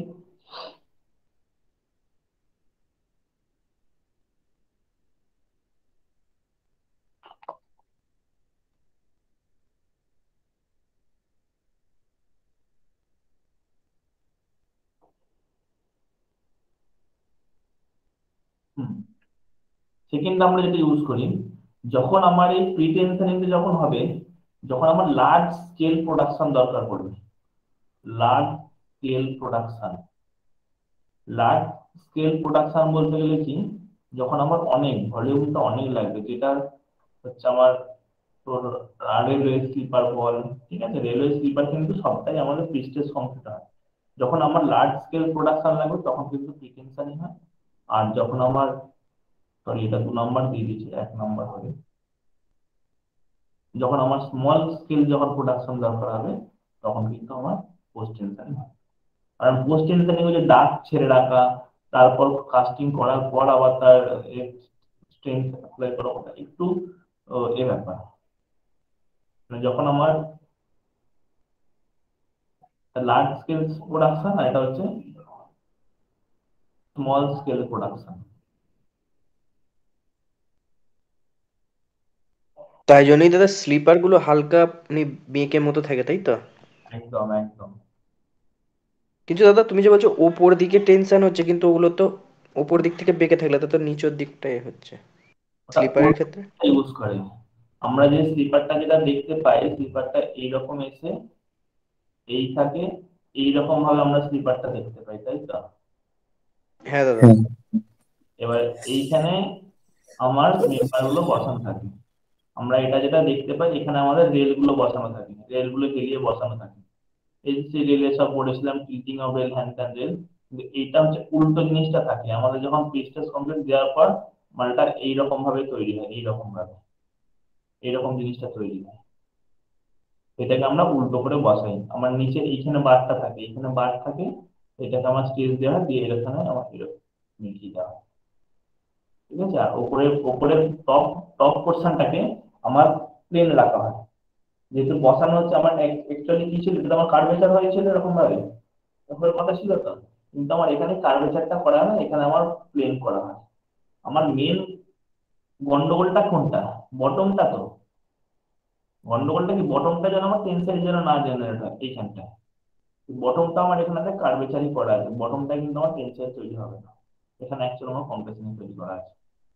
second আমরা যেটা ইউজ করি, যখন আমার এই প্রি টেনশনিং যখন হবে, যখন আমার লার্জ স্কেল প্রোডাকশন দরকার পড়বে, large scale production. Large scale production বলতে গেলে কি, যখন আমার অনেক ভলিউমটা অনেক লাগবে, যেটা হচ্ছে আমার তোর রেলওয়ে স্লিপার বল, ঠিক আছে, রেলওয়ে স্লিপার কিন্তু সবটাই আমাদের প্রিস্টেজ কমপ্লিট হয়। যখন আমার লার্জ স্কেল প্রোডাকশন লাগবে তখন কিন্তু প্রি টেনশনিং হয়। আর যখন আমার, সরি এটা দু নম্বর দিয়ে দিচ্ছি, এক নম্বর হবে, যখন আমার স্মল স্কেল যখন প্রোডাকশন দরকার হবে তখন কিন্তু আমার পোস্ট টেনশনিং হয়। আর পোস্ট টেনশনিং হচ্ছে ডাক ছেড়ে রাখা, তারপর কাস্টিং করার পর আবার তার স্ট্রেংথ অ্যাপ্লাই করা, ওটা একটু আহ, এ ব্যাপার। মানে যখন আমার লার্জ স্কেল প্রোডাকশন, আর এটা হচ্ছে স্মল স্কেল প্রোডাকশন। তাই জন্যই দাদা স্লিপার গুলো হালকা মানে বেঁকে মতো থাকে, তাই তো? একদম একদম। কিন্তু দাদা তুমি যে বলছো ওপর দিকে টেনশন হচ্ছে, কিন্তু ওগুলো তো ওপর দিক থেকে বেঁকে থাকলে তো নিচের দিকটাই হচ্ছে ওটা স্লিপারের ক্ষেত্রে। ইউজ করে, আমরা যে স্লিপারটা যেটা দেখতে পাই, স্লিপারটা এইরকম এসে এই থাকে, এইরকম ভাবে আমরা স্লিপারটা দেখতে পাই, তাই তো? হ্যাঁ দাদা। হ্যাঁ। এবার এইখানে আমার মেম্বার গুলো বসানো থাকে, আমরা এটা যেটা দেখতে পাই, এখানে আমাদের রেল গুলো বসানো থাকে, রেল গুলো গেলিয়ে বসানো থাকে। এই যে রেলে সব পড়েছিলাম, teaching of rail, hand and rail, কিন্তু এইটা হচ্ছে উল্টো জিনিসটা থাকে আমাদের, যখন পিস্টেজ কমপ্লিট দেওয়ার পর মালটা এইরকম ভাবে তৈরি হয়, এইরকম ভাবে এইরকম জিনিসটা তৈরি হয়। এটাকে আমরা উল্টো করে বসাই, আমার নিচে এইখানে বারটা থাকে, এইখানে বার থাকে, এটাকে আমার স্টেজ দেওয়া হয়, দিয়ে এখানে আমার এরকম মিলিয়ে দেওয়া হয়, ঠিক আছে। আর উপরে উপরে টপ টপ পোর্শনটাকে আমার প্লেন রাখা হয়, যেহেতু বসানো হচ্ছে আমার অ্যাকচুয়ালি কি ছিল, এটা আমার কার্ভেচার হয়েছিল এরকম ভাবে, উপরের কথা ছিল তো, কিন্তু আমার এখানে কার্ভেচারটা করা হয় না, এখানে আমার প্লেন করা হয়। আমার মেন গন্ডগোলটা কোনটা? বটমটা তো। গন্ডগোলটা কি, বটমটা যেন আমার টেনসাইল যেন না জেনারেট হয় এইখানটা, বটমটা আমার এখানে কার্ভেচারই করা আছে, বটমটা কিন্তু আমার টেনসাইল তৈরি হবে না, এখানে অ্যাকচুয়ালি আমার কম্প্রেশন তৈরি করা আছে।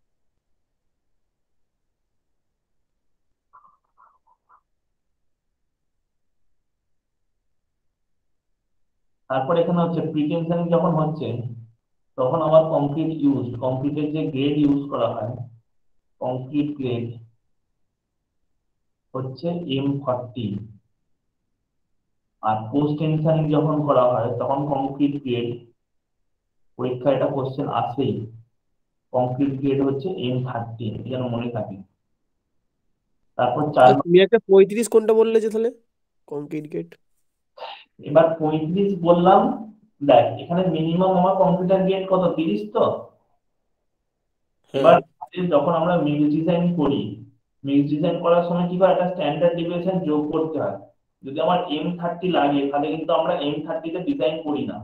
তারপর এখানে হচ্ছে প্রি টেনশনিং যখন হচ্ছে, তখন আমার কংক্রিট ইউজ, কংক্রিটের যে গ্রেড ইউজ করা হয়, কংক্রিট গ্রেড হচ্ছে এম ফর্টি। আর পোস্ট টেনশনিং যখন করা হয় তখন কংক্রিট গ্রেড, পরীক্ষায় এটা কোশ্চেন আসেই, কংক্রিট গ্রেড হচ্ছে এম থার্টি, যেন মনে থাকে। তারপর চার, তুমি একটা পঁয়ত্রিশ কোনটা বললে যে তাহলে কংক্রিট গেট? এবার পঁয়ত্রিশ বললাম, দেখ এখানে মিনিমাম আমার কম্পিউটার গ্রেড কত, তিরিশ তো। এবার যখন আমরা মিক্স ডিজাইন করি, মিক্স ডিজাইন করার সময় কি হয়, একটা স্ট্যান্ডার্ড ডিভিয়েশন যোগ করতে হয়। যদি আমার এম থার্টি লাগে তাহলে কিন্তু আমরা এম থার্টিতে ডিজাইন করি না,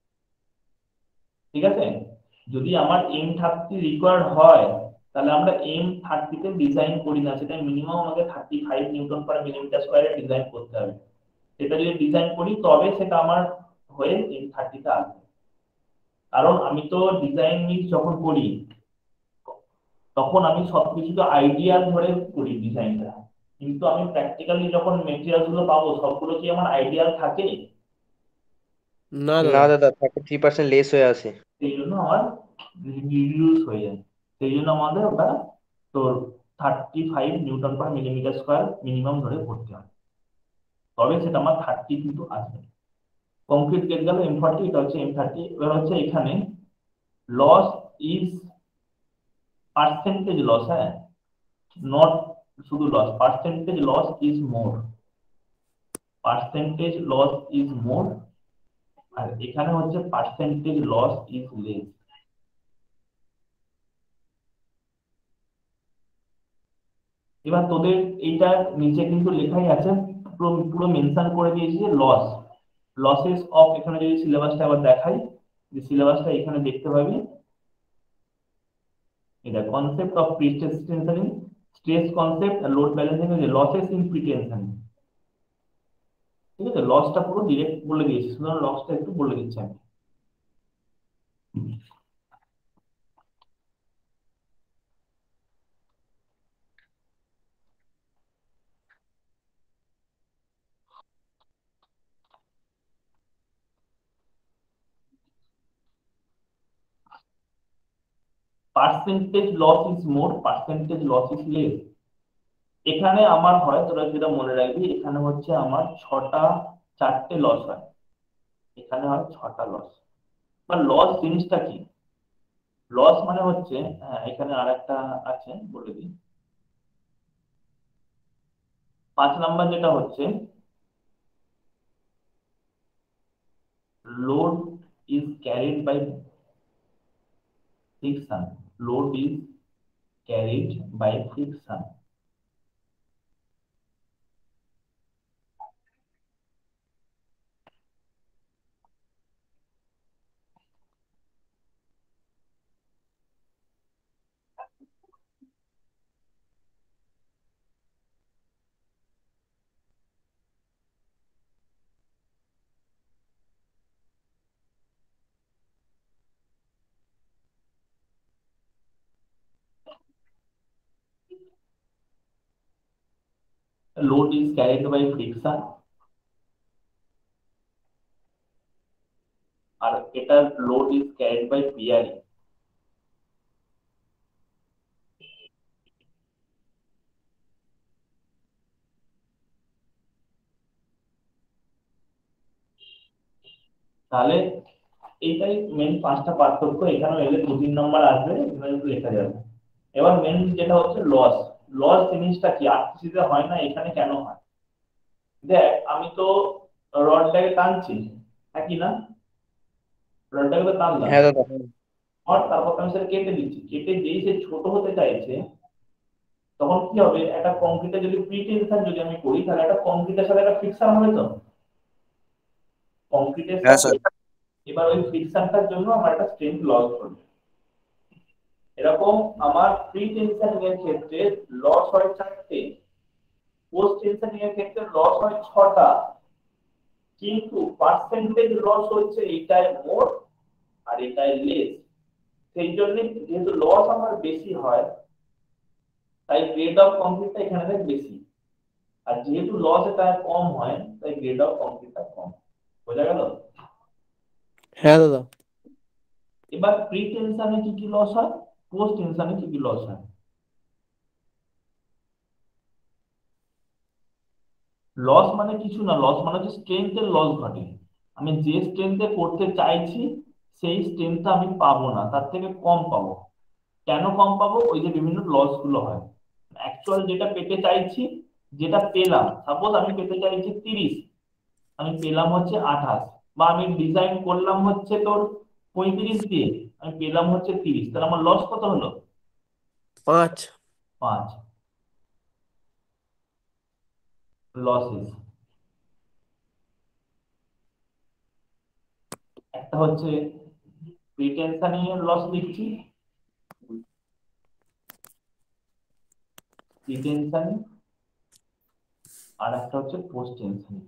ঠিক আছে। যদি আমার এম থার্টি রিকোয়ার্ড হয় তাহলে আমরা এম থার্টিতে ডিজাইন করি না, সেটা মিনিমাম আমাকে thirty five newton per millimetre স্কোয়ারে ডিজাইন করতে হবে। সেটা যদি ডিজাইন করি তবে সেটা আমার হয়ে এম থার্টিতে আসবে। কারণ আমি তো ডিজাইন মিক্স যখন করি তখন আমি সবকিছু তো আইডিয়া ধরে করি ডিজাইনটা, কিন্তু আমি প্র্যাকটিক্যালি যখন মেটেরিয়াল গুলো পাবো সবগুলো কি আমার আইডিয়াল থাকে? না না দাদা। দাদা, থার্টি থ্রি পার্সেন্ট লেস হয়ে আসে। সেই জন্য আমার রিডিউস হয়ে যায়। সেই জন্য আমাদের ওটা তোর thirty five newton per millimetre square minimum ধরে করতে হয়, তবে সেটা আমার থার্টি কিন্তু আসবে। কংক্রিট গেট গেল এম ফর্টি, এটা হচ্ছে এম থার্টি। এবার হচ্ছে এখানে লস ইজ পার্সেন্টেজ লস, হ্যাঁ, নট শুধু loss, percentage loss is more, percentage loss is more. আর এখানে হচ্ছে পার্সেন্টেজ লস ইজ লেস। এবার তোদের এইটার নিচে কিন্তু লেখাই আছে, পুরো পুরো মেনশন করে দিয়েছি যে লস, লসেস অফ, এখানে যদি সিলেবাসটা আবার দেখাই, যে সিলেবাসটা এখানে দেখতে পাবি, এটা concept of prestress tensioning, stress concept আর load balancing, losses in pre tensioning. ঠিক আছে, লসটা পুরো ডিরেক্ট বলে দিয়েছি, সুতরাং লসটা একটু বলে দিচ্ছি আমি। Percentage loss is more, percentage loss is less. এখানে আমার হয়, তোরা যেটা মনে রাখবি, এখানে হচ্ছে আমার ছটা চারটে লস হয়, এখানে হয় ছটা লস। বা লস জিনিসটা কি? লস মানে হচ্ছে, হ্যাঁ এখানে আর একটা আছে বলে দিই, পাঁচ নাম্বার যেটা হচ্ছে load is carried by friction, load is carried by friction. Load is carried by friction, আর এটা load is carried by bearing. তাহলে এইটাই মেন পাঁচটা পার্থক্য, এখানে এলে দু তিন নম্বর আসবে, এখানে একটু লেখা যাবে। এবার মেন যেটা হচ্ছে লস, লস জিনিসটা কি আরসিসিতে হয় না, এখানে কেন হয়? দেখ আমি তো রডটাকে টানছি, হ্যাঁ কি না, রডটাকে তো টানলাম, হ্যাঁ দাদা। আর তারপর আমি সেটা কেটে দিচ্ছি, কেটে যেই সে ছোট হতে চাইছে, তখন কি হবে, একটা কংক্রিটে যদি প্রি টেনশন যদি আমি করি, তাহলে একটা কংক্রিটের সাথে একটা ফ্রিকশন হবে তো, কংক্রিটের হ্যাঁ সাথে। স্যার। এবার ওই ফ্রিকশনটার জন্য আমার একটা স্ট্রেংথ লস করবে। এরকম আমার প্রি টেনশনিং এর ক্ষেত্রে লস হয় চারটে, পোস্ট টেনশনিং এর ক্ষেত্রে লস হয় ছটা, কিন্তু পার্সেন্টেজ লস হচ্ছে এটাই মোর আর এটাই লেস। সেই জন্য যেহেতু লস আমার বেশি হয়, তাই গ্রেড অফ কংক্রিটটা এখানে দেখ বেশি, আর যেহেতু লস এটা কম হয়, তাই গ্রেড অফ কংক্রিটটা কম। বোঝা গেল? হ্যাঁ দাদা। এবার প্রি টেনশনে কি কি লস হয়, পোস্ট টেনশনে কি কি লস হয়? লস মানে কিছু না, লস মানে হচ্ছে স্ট্রেংথের লস ঘটে। আমি যে স্ট্রেংথে করতে চাইছি সেই স্ট্রেংথটা আমি পাবো না, তার থেকে কম পাবো। কেন কম পাবো? ওই যে বিভিন্ন লস গুলো হয়, অ্যাকচুয়াল যেটা পেতে চাইছি, যেটা পেলাম, সাপোজ আমি পেতে চাইছি তিরিশ, আমি পেলাম হচ্ছে আঠাশ, বা আমি ডিজাইন করলাম হচ্ছে তোর পঁয়ত্রিশ দিয়ে, আমি পেলাম হচ্ছে তিরিশ, তাহলে আমার লস কত হলো? পাঁচ। পাঁচ লসেস। একটা হচ্ছে প্রিটেনশনিং এর লস লিখছি, প্রিটেনশন, আর একটা হচ্ছে পোস্ট টেনশন।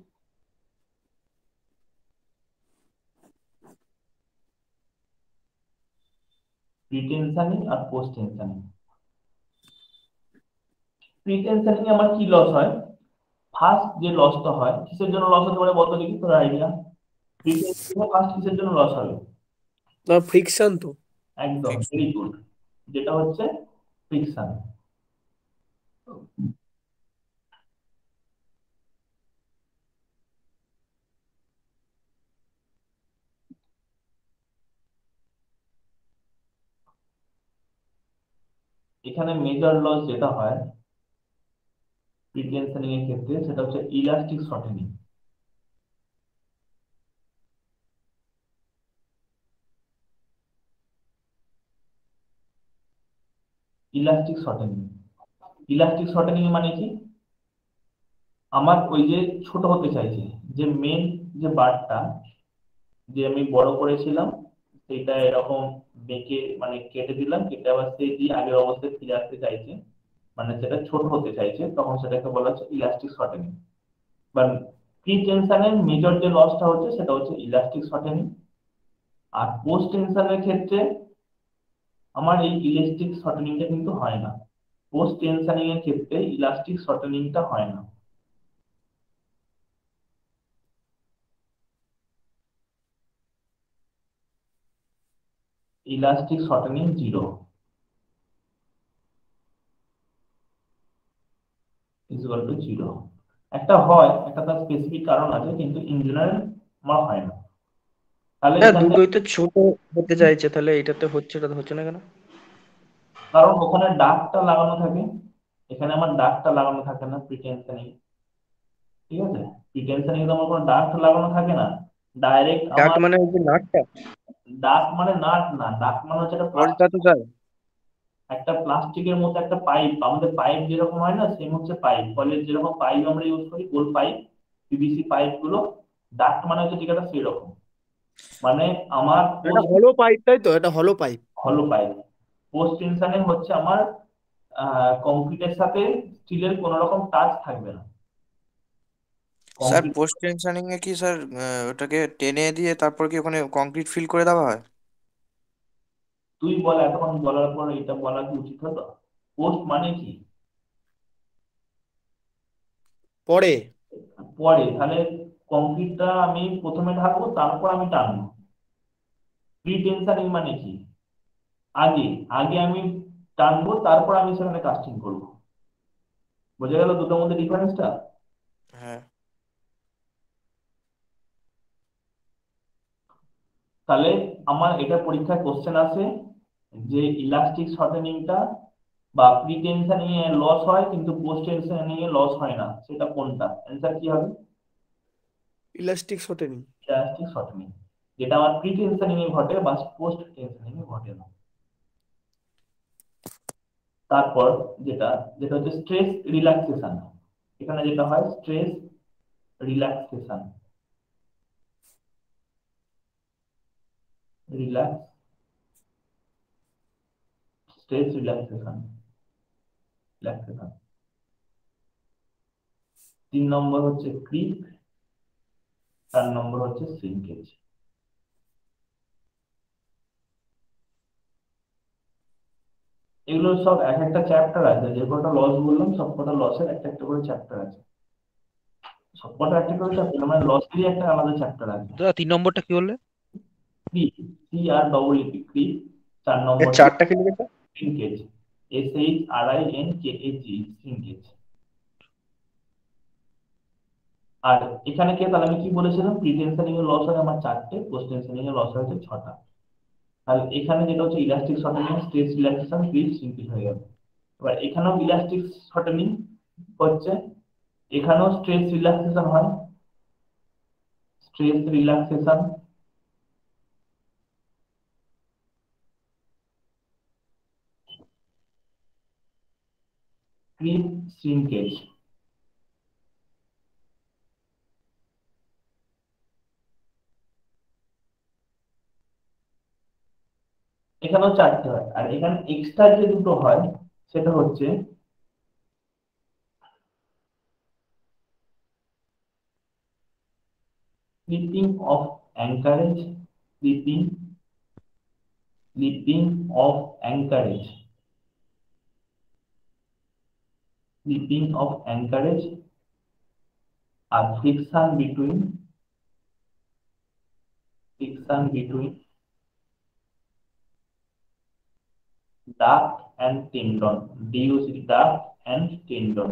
প্রি টেনশনিং আর পোস্ট টেনশনিং। প্রি টেনশনিং আমার কি লস হয়? ফার্স্ট যে লসটা হয়, কিসের জন্য লস হতে পারে বলতো দেখি, তোর আইডিয়া। প্রি টেনশনিং ফার্স্ট কিসের জন্য লস হবে? না ফ্রিকশন তো। একদম, ভেরি গুড, যেটা হচ্ছে ফ্রিকশন। এখানে মেজর লস যেটা হয় প্রি টেনশনিং এর ক্ষেত্রে, সেটা হচ্ছে elastic shortening. Elastic shortening elastic shortening মানে কি? আমার ওই যে ছোট হতে চাইছে, যে মেন যে বারটা যে আমি বড় করেছিলাম, সেটা এরকম বেঁকে মানে কেটে দিলাম, কেটে আবার সেই দিয়ে আগের অবস্থায় ফিরে আসতে চাইছে, মানে সেটা ছোট হতে চাইছে, তখন সেটাকে বলা হচ্ছে ইলাস্টিক শর্টেনিং। বা প্রি টেনশনের মেজর যে লসটা হচ্ছে সেটা হচ্ছে ইলাস্টিক শর্টেনিং। আর পোস্ট টেনশনের ক্ষেত্রে আমার এই ইলাস্টিক শর্টেনিংটা কিন্তু হয় না। পোস্ট টেনশনিং এর ক্ষেত্রে ইলাস্টিক শর্টেনিংটা হয় না। Elastic shortening zero equal to zero. একটা হয়, একটা তার স্পেসিফিক কারণ আছে, কিন্তু ইন জেনারেল আমার হয় না। তাহলে হ্যাঁ এখানে দুটোই তো ছোট হতে চাইছে, তাহলে এটাতে হচ্ছে এটাতে হচ্ছে না কেন? কারণ ওখানে ডাকটা লাগানো থাকে, এখানে আমার ডাকটা লাগানো থাকে না প্রি টেনশনিং। ঠিক আছে, প্রি টেনশনিং এ আমার কোনো ডাক লাগানো থাকে না, ডাইরেক্ট ডাক আমার মানে ওই যে নাটটা, ডাক মানে নাট না, ডাক মানে হচ্ছে একটা বলটা তো যায়। একটা প্লাস্টিকের মতো একটা পাইপ, আমাদের পাইপ যেরকম হয় না, সেম হচ্ছে পাইপ, কলের যেরকম পাইপ আমরা ইউজ করি, গোল পাইপ, পিভিসি পাইপ গুলো। ডাক্ট মানে হচ্ছে ঠিক আছে সেরকম, মানে আমার এটা হলো পাইপ, তাই তো? এটা হলো পাইপ। হলো পাইপ। পোস্ট টেনশনে হচ্ছে আমার কংক্রিটের সাথে স্টিলের কোন রকম টাচ থাকবে না। স্যার কংক্রিট, পোস্ট টেনশনিং এ কি স্যার আহ, ওটাকে টেনে দিয়ে তারপর কি ওখানে কংক্রিট ফিল করে দেওয়া হয়? তুই বল, এতক্ষণ বলার পর এটা বলা কি উচিত হতো? পোস্ট মানে কি? পরে পরে, তাহলে কংক্রিটটা আমি প্রথমে ঢাকবো, তারপর আমি টানবো। প্রি টেনশনিং মানে কি? আগে আগে আমি টানবো, তারপর আমি সেখানে কাস্টিং করবো। বোঝা গেল দুটোর মধ্যে ডিফারেন্সটা? হ্যাঁ। তাহলে আমার এটা পরীক্ষায় কোশ্চেন আছে যে ইলাস্টিক শর্টেনিংটা বা প্রি টেনশনিং এ লস হয় কিন্তু পোস্ট টেনশনিং এ লস হয় না, সেটা কোনটা? অ্যান্সার কি হবে? Elastic shortening. ইলাস্টিক শর্টেনিং, যেটা আমার প্রি টেনশনিং এ ঘটে বা পোস্ট টেনশনিং এ ঘটে না। তারপর যেটা যেটা হচ্ছে স্ট্রেস রিল্যাক্সেশন। এখানে যেটা হয় stress relaxation, relax stress relaxation relaxation. তিন নম্বর হচ্ছে ক্রিপ, চার নম্বর হচ্ছে শ্রিঙ্কেজ। এগুলো সব এক একটা চ্যাপ্টার আছে, যে কটা লস বললাম সব কটা লসের একটা একটা করে চ্যাপ্টার আছে। সব কটা একটা করে চ্যাপ্টার মানে লসেরই একটা আলাদা চ্যাপ্টার আছে। দাদা তিন নম্বরটা কি বললে? Creep, C R double E P, creep. চার এর নম্বর চারটা কি লিখেছে? Shrinkage, S H R I N K A G, shrinkage. আর এখানে কে, তাহলে আমি কি বলেছিলাম, প্রি টেনশনিং এর লস হয় আমার চারটে, পোস্ট টেনশনিং এর লস হয়েছে ছটা। তাহলে এখানে যেটা হচ্ছে elastic shortening, stress relaxation, creep, shrinkage হয়ে গেল। এবার এখানেও ইলাস্টিক শর্টেনিং হচ্ছে, এখানেও স্ট্রেস রিল্যাক্সেশন হয়, স্ট্রেস রিল্যাক্সেশন, ক্রিপ, শ্রিঙ্কেজ। এখানেও চারটে হয়, আর এখানে এক্সট্রা যে দুটো হয় সেটা হচ্ছে slipping of anchorage, slipping slipping of anchorage slipping of anchorage আর friction between friction between duct and tendon, D U C, duct and tendon.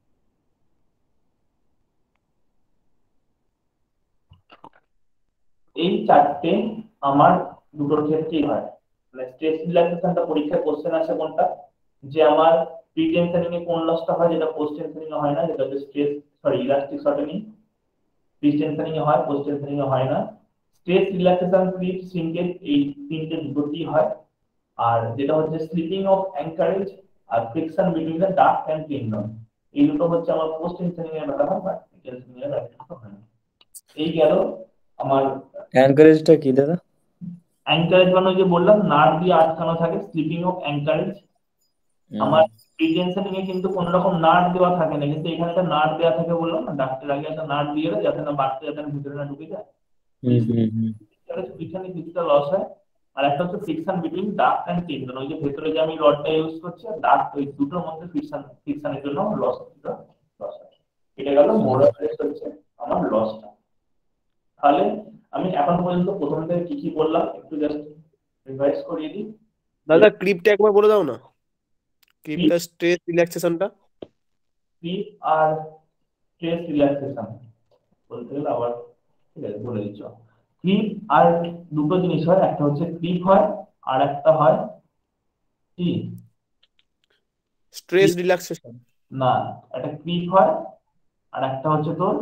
এই চারটে আমার দুটোর ক্ষেত্রেই হয়। মানে স্ট্রেস রিল্যাক্সেশনটা পরীক্ষায় কোশ্চেন আসে কোনটা, যে আমার প্রি টেনশনিং এ কোন লসটা হয় যেটা পোস্ট টেনশনিং এ হয় না, যেটা হচ্ছে stress sorry elastic shortening. Pre tensioning এ হয়, পোস্ট টেনশনিং এ হয় না। স্ট্রেস রিল্যাক্সেশন ক্রিপ সিঙ্কেজ এই তিনটে দুটোই হয়। আর যেটা হচ্ছে স্লিপিং অফ অ্যাঙ্কারেজ আর friction between the duct and tendon, এই দুটো হচ্ছে আমার পোস্ট টেনশনিং এর ব্যাপার হয়, বাট টেনশনিং এর ব্যাপার হয় না। এই গেল আমার অ্যানকারেজটা কি দাদা? অ্যাঙ্কারেজ মানে যে বললাম নার্ভ দিয়ে আটকানো থাকে, স্লিপিং অফ অ্যাঙ্কারেজ। আমার প্রি টেনশনিং এ কিন্তু কোন রকম নার্ভ দেওয়া থাকে না, কিন্তু এখানে একটা নার্ভ দেওয়া থাকে বললাম না, ডাক্তার আগে একটা নার্ভ দিয়ে দেয় যাতে না বাচ্চা যাতে না ভিতরে না ঢুকে যায়, হুম হুম হুম এখানে কিছুটা লস হয়। আর একটা হচ্ছে friction between duct and tendon, ওই যে ভেতরে যে আমি রডটা ইউজ করছি আর ডাক্ট, ওই দুটোর মধ্যে ফ্রিকশন ফ্রিকশনের জন্য লস লস হয়। এটা গেল মোরাল হচ্ছে আমার লসটা। তাহলে আমি এখন পর্যন্ত প্রথম থেকে কি কি বললাম একটু জাস্ট রিভাইজ করিয়ে দিই। দাদা ক্রিপটা একবার বলে দাও না, ক্রিপটা স্ট্রেস রিল্যাক্সেশনটা। ক্রিপ আর স্ট্রেস রিল্যাক্সেশন বলতে গেলে আবার ঠিক আছে বলে দিচ্ছ। ক্রিপ আর দুটো জিনিস হয়, একটা হচ্ছে ক্রিপ হয় আর একটা হয় কি স্ট্রেস রিল্যাক্সেশন। না, একটা ক্রিপ হয় আর একটা হচ্ছে তোর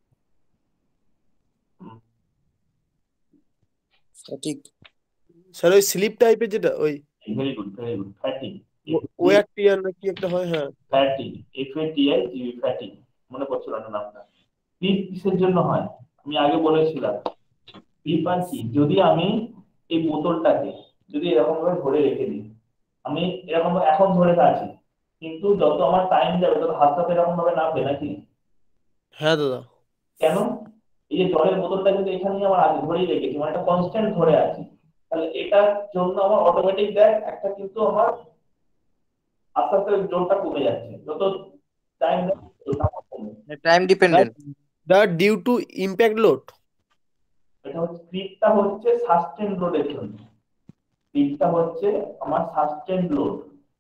ঠিক স্যার ওই স্লিপ টাইপের যেটা ওই very good very good fatigue, ওয়ারটিআর না কি একটা হয়। হ্যাঁ fatigue, F A T I G fatigue, মনে পড়ছিল না নামটা। ক্রিপ কিসের জন্য হয় আমি আগে বলেছিলাম। ক্রিপ আর কি, যদি আমি এই বোতলটাকে যদি এরকম ভাবে ধরে রেখে দিই, আমি এরকম এখন ধরে আছি, কিন্তু যত আমার টাইম যাবে তত হাতটা তো এরকম ভাবে নামবে নাকি? হ্যাঁ দাদা। কেন? এই যে জলের বোতলটা কিন্তু এখানেই আমার আগে ধরেই রেখেছি, মানে একটা কনস্ট্যান্ট ধরে আছি, তাহলে এটার জন্য আমার অটোমেটিক দেখ একটা কিন্তু আমার আস্তে আস্তে জোরটা কমে যাচ্ছে, যত টাইম কমে time dependent. The due to impact load. এটা হচ্ছে ক্রিপটা হচ্ছে সাস্টেন লোডের জন্য, ক্রিপটা হচ্ছে আমার সাস্টেন লোড,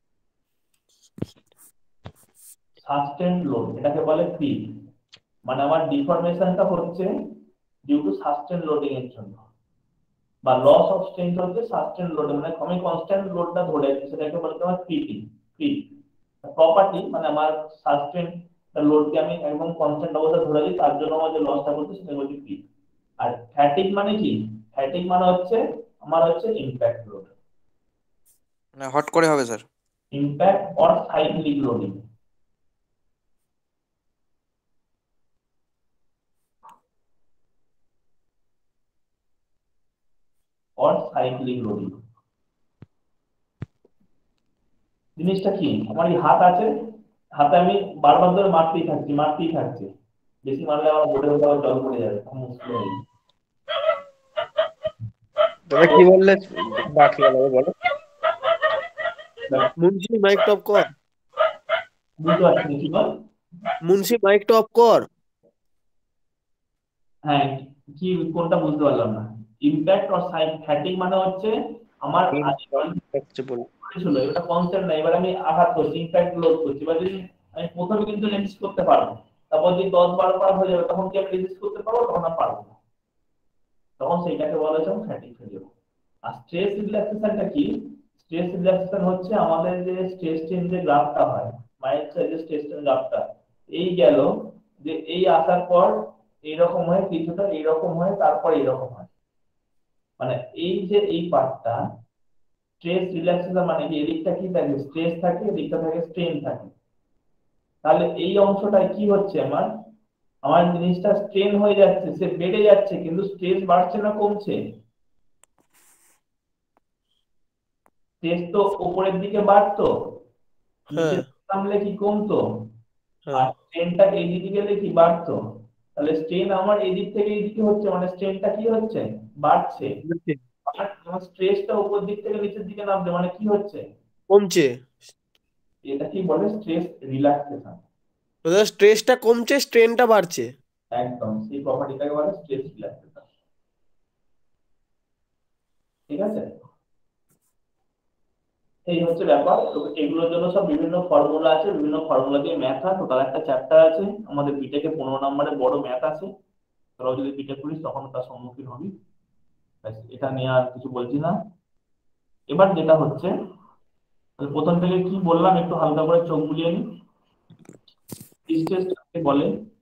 সাস্টেন লোড এটাকে বলে ক্রিপ। মানে আমার ডিফরমেশনটা হচ্ছে ডিউ টু সাস্টেন লোডিং এর জন্য, বা লস অফ স্ট্রেংথ হচ্ছে সাস্টেন লোড, মানে আমি কনস্ট্যান্ট লোডটা ধরে আছি, সেটাকে বলতে আমার ক্রিপিং। ক্রিপ প্রপার্টি মানে আমার সাস্টেন লোডকে আমি একদম কনস্ট্যান্ট অবস্থায় ধরে দিই, তার জন্য আমার যে লসটা করছে সেটা হচ্ছে ক্রিপ। আর ফ্যাটিগ মানে কি? ফ্যাটিগ মানে হচ্ছে আমার হচ্ছে ইমপ্যাক্ট লোড, না হট করে হবে sir. Impact or cyclic loading. Or cyclic loading জিনিসটা কি? আমার এই হাত আছে, হাতে আমি বারবার ধরে মারতেই থাকছি মারতেই থাকছি, বেশি মারলে আমার বোর্ডে কোথাও জল পড়ে যাবে, খুব মুশকিল হয়ে যাবে। তবে কি বললে বাকি গেল বলো। মুন্সি মাইক টপ কর, বুঝতে পারছি না কি বল। মুন্সি মাইক টপ কর। হ্যাঁ কি কোনটা বুঝতে পারলাম না। ইমপ্যাক্ট অর ফ্যাটিগ মানে হচ্ছে আমার ছিল এটা কনস্ট্যান্ট না, এবার আমি আঘাত করছি ইমপ্যাক্ট লোড করছি, এবার যদি আমি প্রথমে কিন্তু রেজিস্ট করতে পারবো, তারপর যদি দশ বারো বার হয়ে যাবে তখন কি আমি রেজিস্ট করতে পারবো? তখন আমি পারবো না, তখন সেইটাকে বলা হচ্ছে ফ্যাটিগ হয়ে যাবে। আর স্ট্রেস রিল্যাক্সেশনটা কি? স্ট্রেস রিল্যাক্সেশন হচ্ছে আমাদের যে স্ট্রেস স্ট্রেন যে গ্রাফটা হয়, মাইল্ড সাইজের স্ট্রেস স্ট্রেন গ্রাফটা, এই গেল যে এই আসার পর এইরকম হয় কিছুটা, এইরকম হয় তারপর এইরকম হয়, মানে এই যে এই পার্টটা স্ট্রেস রিল্যাক্সেশন মানে কি? এদিকটা কি থাকে? স্ট্রেস থাকে, এদিকটা থাকে স্ট্রেন থাকে। তাহলে এই অংশটায় কি হচ্ছে আমার আমার জিনিসটা স্ট্রেন হয়ে যাচ্ছে, সে বেড়ে যাচ্ছে, কিন্তু স্ট্রেস বাড়ছে না কমছে? স্ট্রেস তো উপরের দিকে বাড়তো, নিচে নামলে কি কমতো, আর স্ট্রেনটা এই দিকে গেলে কি বাড়তো? তাহলে স্ট্রেন আমার এই দিক থেকে এই দিকে হচ্ছে, মানে স্ট্রেনটা কি হচ্ছে? বাড়ছে। স্ট্রেসটা উপর দিক থেকে নিচের দিকে নামছে মানে কি হচ্ছে, কমছে। এটা কি বলে স্ট্রেস রিল্যাক্সেশন। দাদা স্ট্রেসটা কমছে, স্ট্রেনটা বাড়ছে। একদম সেই প্রপার্টিটাকে বলে স্ট্রেস রিল্যাক্সেশন। ঠিক আছে, এই হচ্ছে ব্যাপার। তো এগুলোর জন্য সব বিভিন্ন ফর্মুলা আছে, বিভিন্ন ফর্মুলা দিয়ে ম্যাথ হয়। টোটাল একটা চ্যাপ্টার আছে আমাদের বিটেকে, পনেরো নম্বরে বড় ম্যাথ আছে। তোরাও যদি বিটেক করিস তখন তার সম্মুখীন হবি। ব্যাস, এটা নিয়ে আর কিছু বলছি না। এবার যেটা হচ্ছে, তাহলে প্রথম থেকে কি বললাম একটু হালকা করে চোখ বুলিয়ে নি। স্ট্রেস কাকে বলে,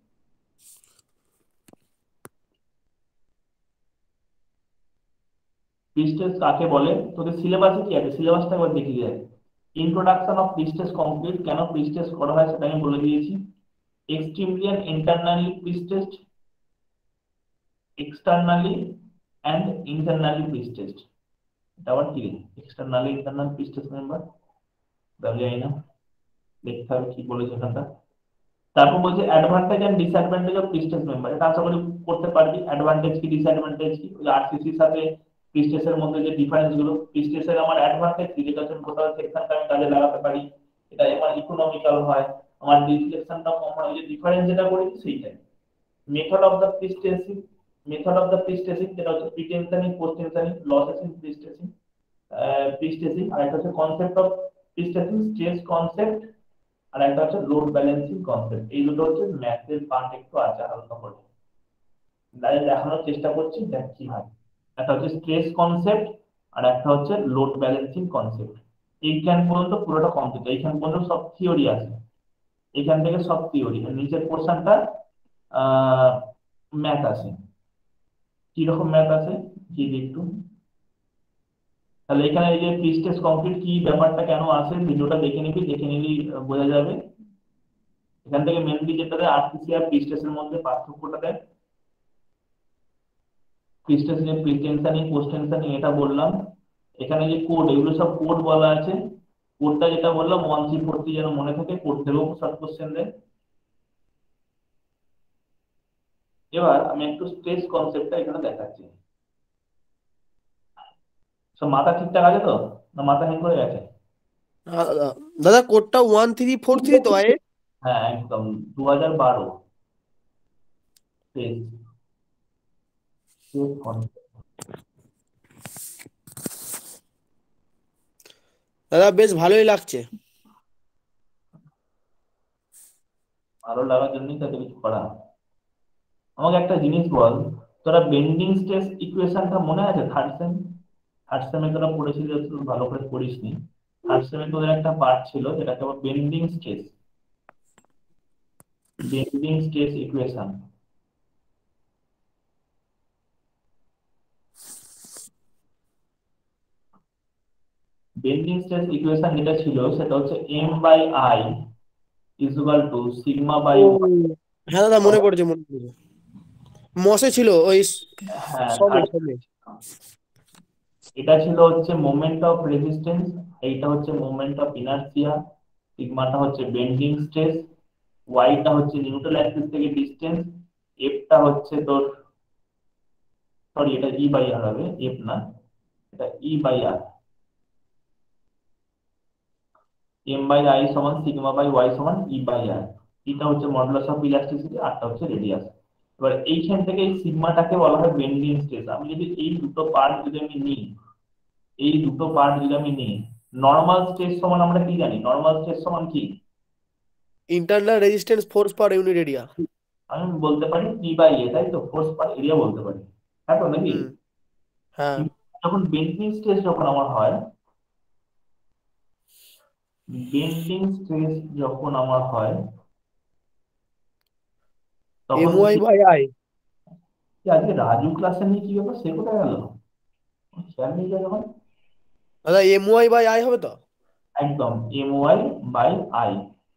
স্ট্রেস কাকে বলে, তোদের সিলেবাসে কি আছে সিলেবাসটা একবার দেখে যায়। ইন্ট্রোডাকশন অফ প্রিস্টেস কমপ্লিট, কেন প্রিস্টেস করা হয় সেটা আমি বলে দিয়েছি। Extremely and internally prestress, externally and internally prestress. এটা আবার কি, এক্সটার্নালি ইন্টারনাল প্রিস্টেস মেম্বার আমি জানি না, দেখতে হবে কি বলেছে এখানটা। তারপর বলছে advantage and disadvantage of prestress member, এটা আশা করি করতে পারবি। অ্যাডভান্টেজ কি ডিসঅ্যাডভান্টেজ কি, ওই আরসিসির সাথে প্রিস্টেসের মধ্যে যে ডিফারেন্স গুলো, প্রিস্টেসের আমার অ্যাডভান্টেজ কি, যেটা হচ্ছে টোটাল সেকশনটা আমি কাজে লাগাতে পারি, এটা আমার ইকোনমিক্যাল হয়, আমার রিফ্লেকশনটা কম হয়, যে ডিফারেন্স যেটা করেছি সেইটাই। Method of the prestressing, method of the prestressing যেটা হচ্ছে প্রিটেনশনিং, পোস্ট টেনশনিং, লসেসিং, প্রিস্টেসিং, প্রিস্টেসিং। আর একটা হচ্ছে concept of prestressing, stress concept, আর একটা হচ্ছে লোড ব্যালেন্সিং কনসেপ্ট। এই দুটো হচ্ছে ম্যাথের পার্ট, একটু আছে হালকা করে তাই দেখানোর চেষ্টা করছি, দেখ কি হয়। একটা হচ্ছে স্ট্রেস কনসেপ্ট আর একটা হচ্ছে লোড ব্যালেন্সিং কনসেপ্ট। এইখান পর্যন্ত পুরোটা কমপ্লিট, এইখান পর্যন্ত সব থিওরি আছে, এখান থেকে সব থিওরি। নিচের পোর্শনটা আহ ম্যাথ আছে। কিরকম ম্যাথ আছে কি একটু, তাহলে এখানে এই যে প্রিস্টেস কমপ্লিট কি ব্যাপারটা কেন আছে, ভিডিওটা দেখে নিবি, দেখে নিবি বোঝা যাবে। এখান থেকে মেনলি যেটা দেয় আরসিসি আর প্রিস্টেসের মধ্যে পার্থক্যটা দেয়। প্রিস্টেসিং এর প্রিটেনশনিং, পোস্ট টেনশনিং এটা বললাম। এখানে যে কোড, এগুলো সব কোড বলা আছে। কোডটা যেটা বললাম ওয়ান থ্রি ফোর থ্রি যেন মনে থাকে, কোড থেকেও শর্ট কোশ্চেন দেয়। এবার আমি একটু স্ট্রেস কনসেপ্টটা এখানে দেখাচ্ছি। সব মাথা ঠিকঠাক আছে তো, না মাথা হ্যাং করে গেছে? দাদা দাদা কোডটা ওয়ান থ্রি ফোর থ্রি তো আয়ে? হ্যাঁ একদম, দু হাজার বারো স্ট্রেস কনসেপ্ট। দাদা বেশ ভালোই লাগছে। ভালো লাগার জন্যই তাদের কিছু করা। আমাকে একটা জিনিস বল, তোরা বেন্ডিং স্ট্রেস ইকুয়েশনটা মনে আছে থার্ড সেম? থার্ড সেমে তোরা পড়েছিলি, তুই ভালো করে পড়িসনি। থার্ড সেমে তোদের একটা পার্ট ছিল যেটাকে আবার bending stress, bending stress equation. Bending stress equation যেটা ছিল সেটা হচ্ছে M by I is equal to sigma by ও হ্যাঁ দাদা মনে পড়েছে, মনে পড়েছে। মসে ছিল ওই হ্যাঁ সবে আর সবে এটা ছিল হচ্ছে মোমেন্ট অফ রেজিস্ট্যান্স, এইটা হচ্ছে মোমেন্ট অফ ইনার্সিয়া, সিগমাটা হচ্ছে বেন্ডিং স্ট্রেস, ওয়াইটা হচ্ছে নিউট্রাল অ্যাক্সিস থেকে ডিসটেন্স, এফটা হচ্ছে তোর, সরি এটা ই বাই আর হবে, এফ না, এটা E by R. M by I সমান সিগমা বাই ওয়াই সমান ই বাই আর। এটা হচ্ছে মডুলাস অফ ইলাস্টিসিটি, আরটা হচ্ছে রেডিয়াস। এবার এইখান থেকে এই সিগমাটাকে বলা হয় বেন্ডিং স্ট্রেস। আমি যদি এই দুটো পার্ট যদি আমি নিই, এই দুটো পার্ট যদি আমি নিই, নর্মাল স্ট্রেস সমান আমরা কি জানি, নর্মাল স্ট্রেস সমান কি, internal resistance force per unit area. আমি বলতে পারি পি বাই এ, তাই তো, ফোর্স পার এরিয়া বলতে পারি, হ্যাঁ তো নাকি? হুম হ্যাঁ। কিন্তু যখন বেন্ডিং স্ট্রেস যখন আমার হয়, বেন্ডিং স্ট্রেস যখন আমার হয় তখন এম ওয়াই বাই আই। কি আজকে রাজু ক্লাসে নিয়ে কি ব্যাপার, সে কোথায় গেল, খেয়াল নেই যে যখন। দাদা এম ওয়াই বাই আই হবে তো? একদম এম ওয়াই বাই আই,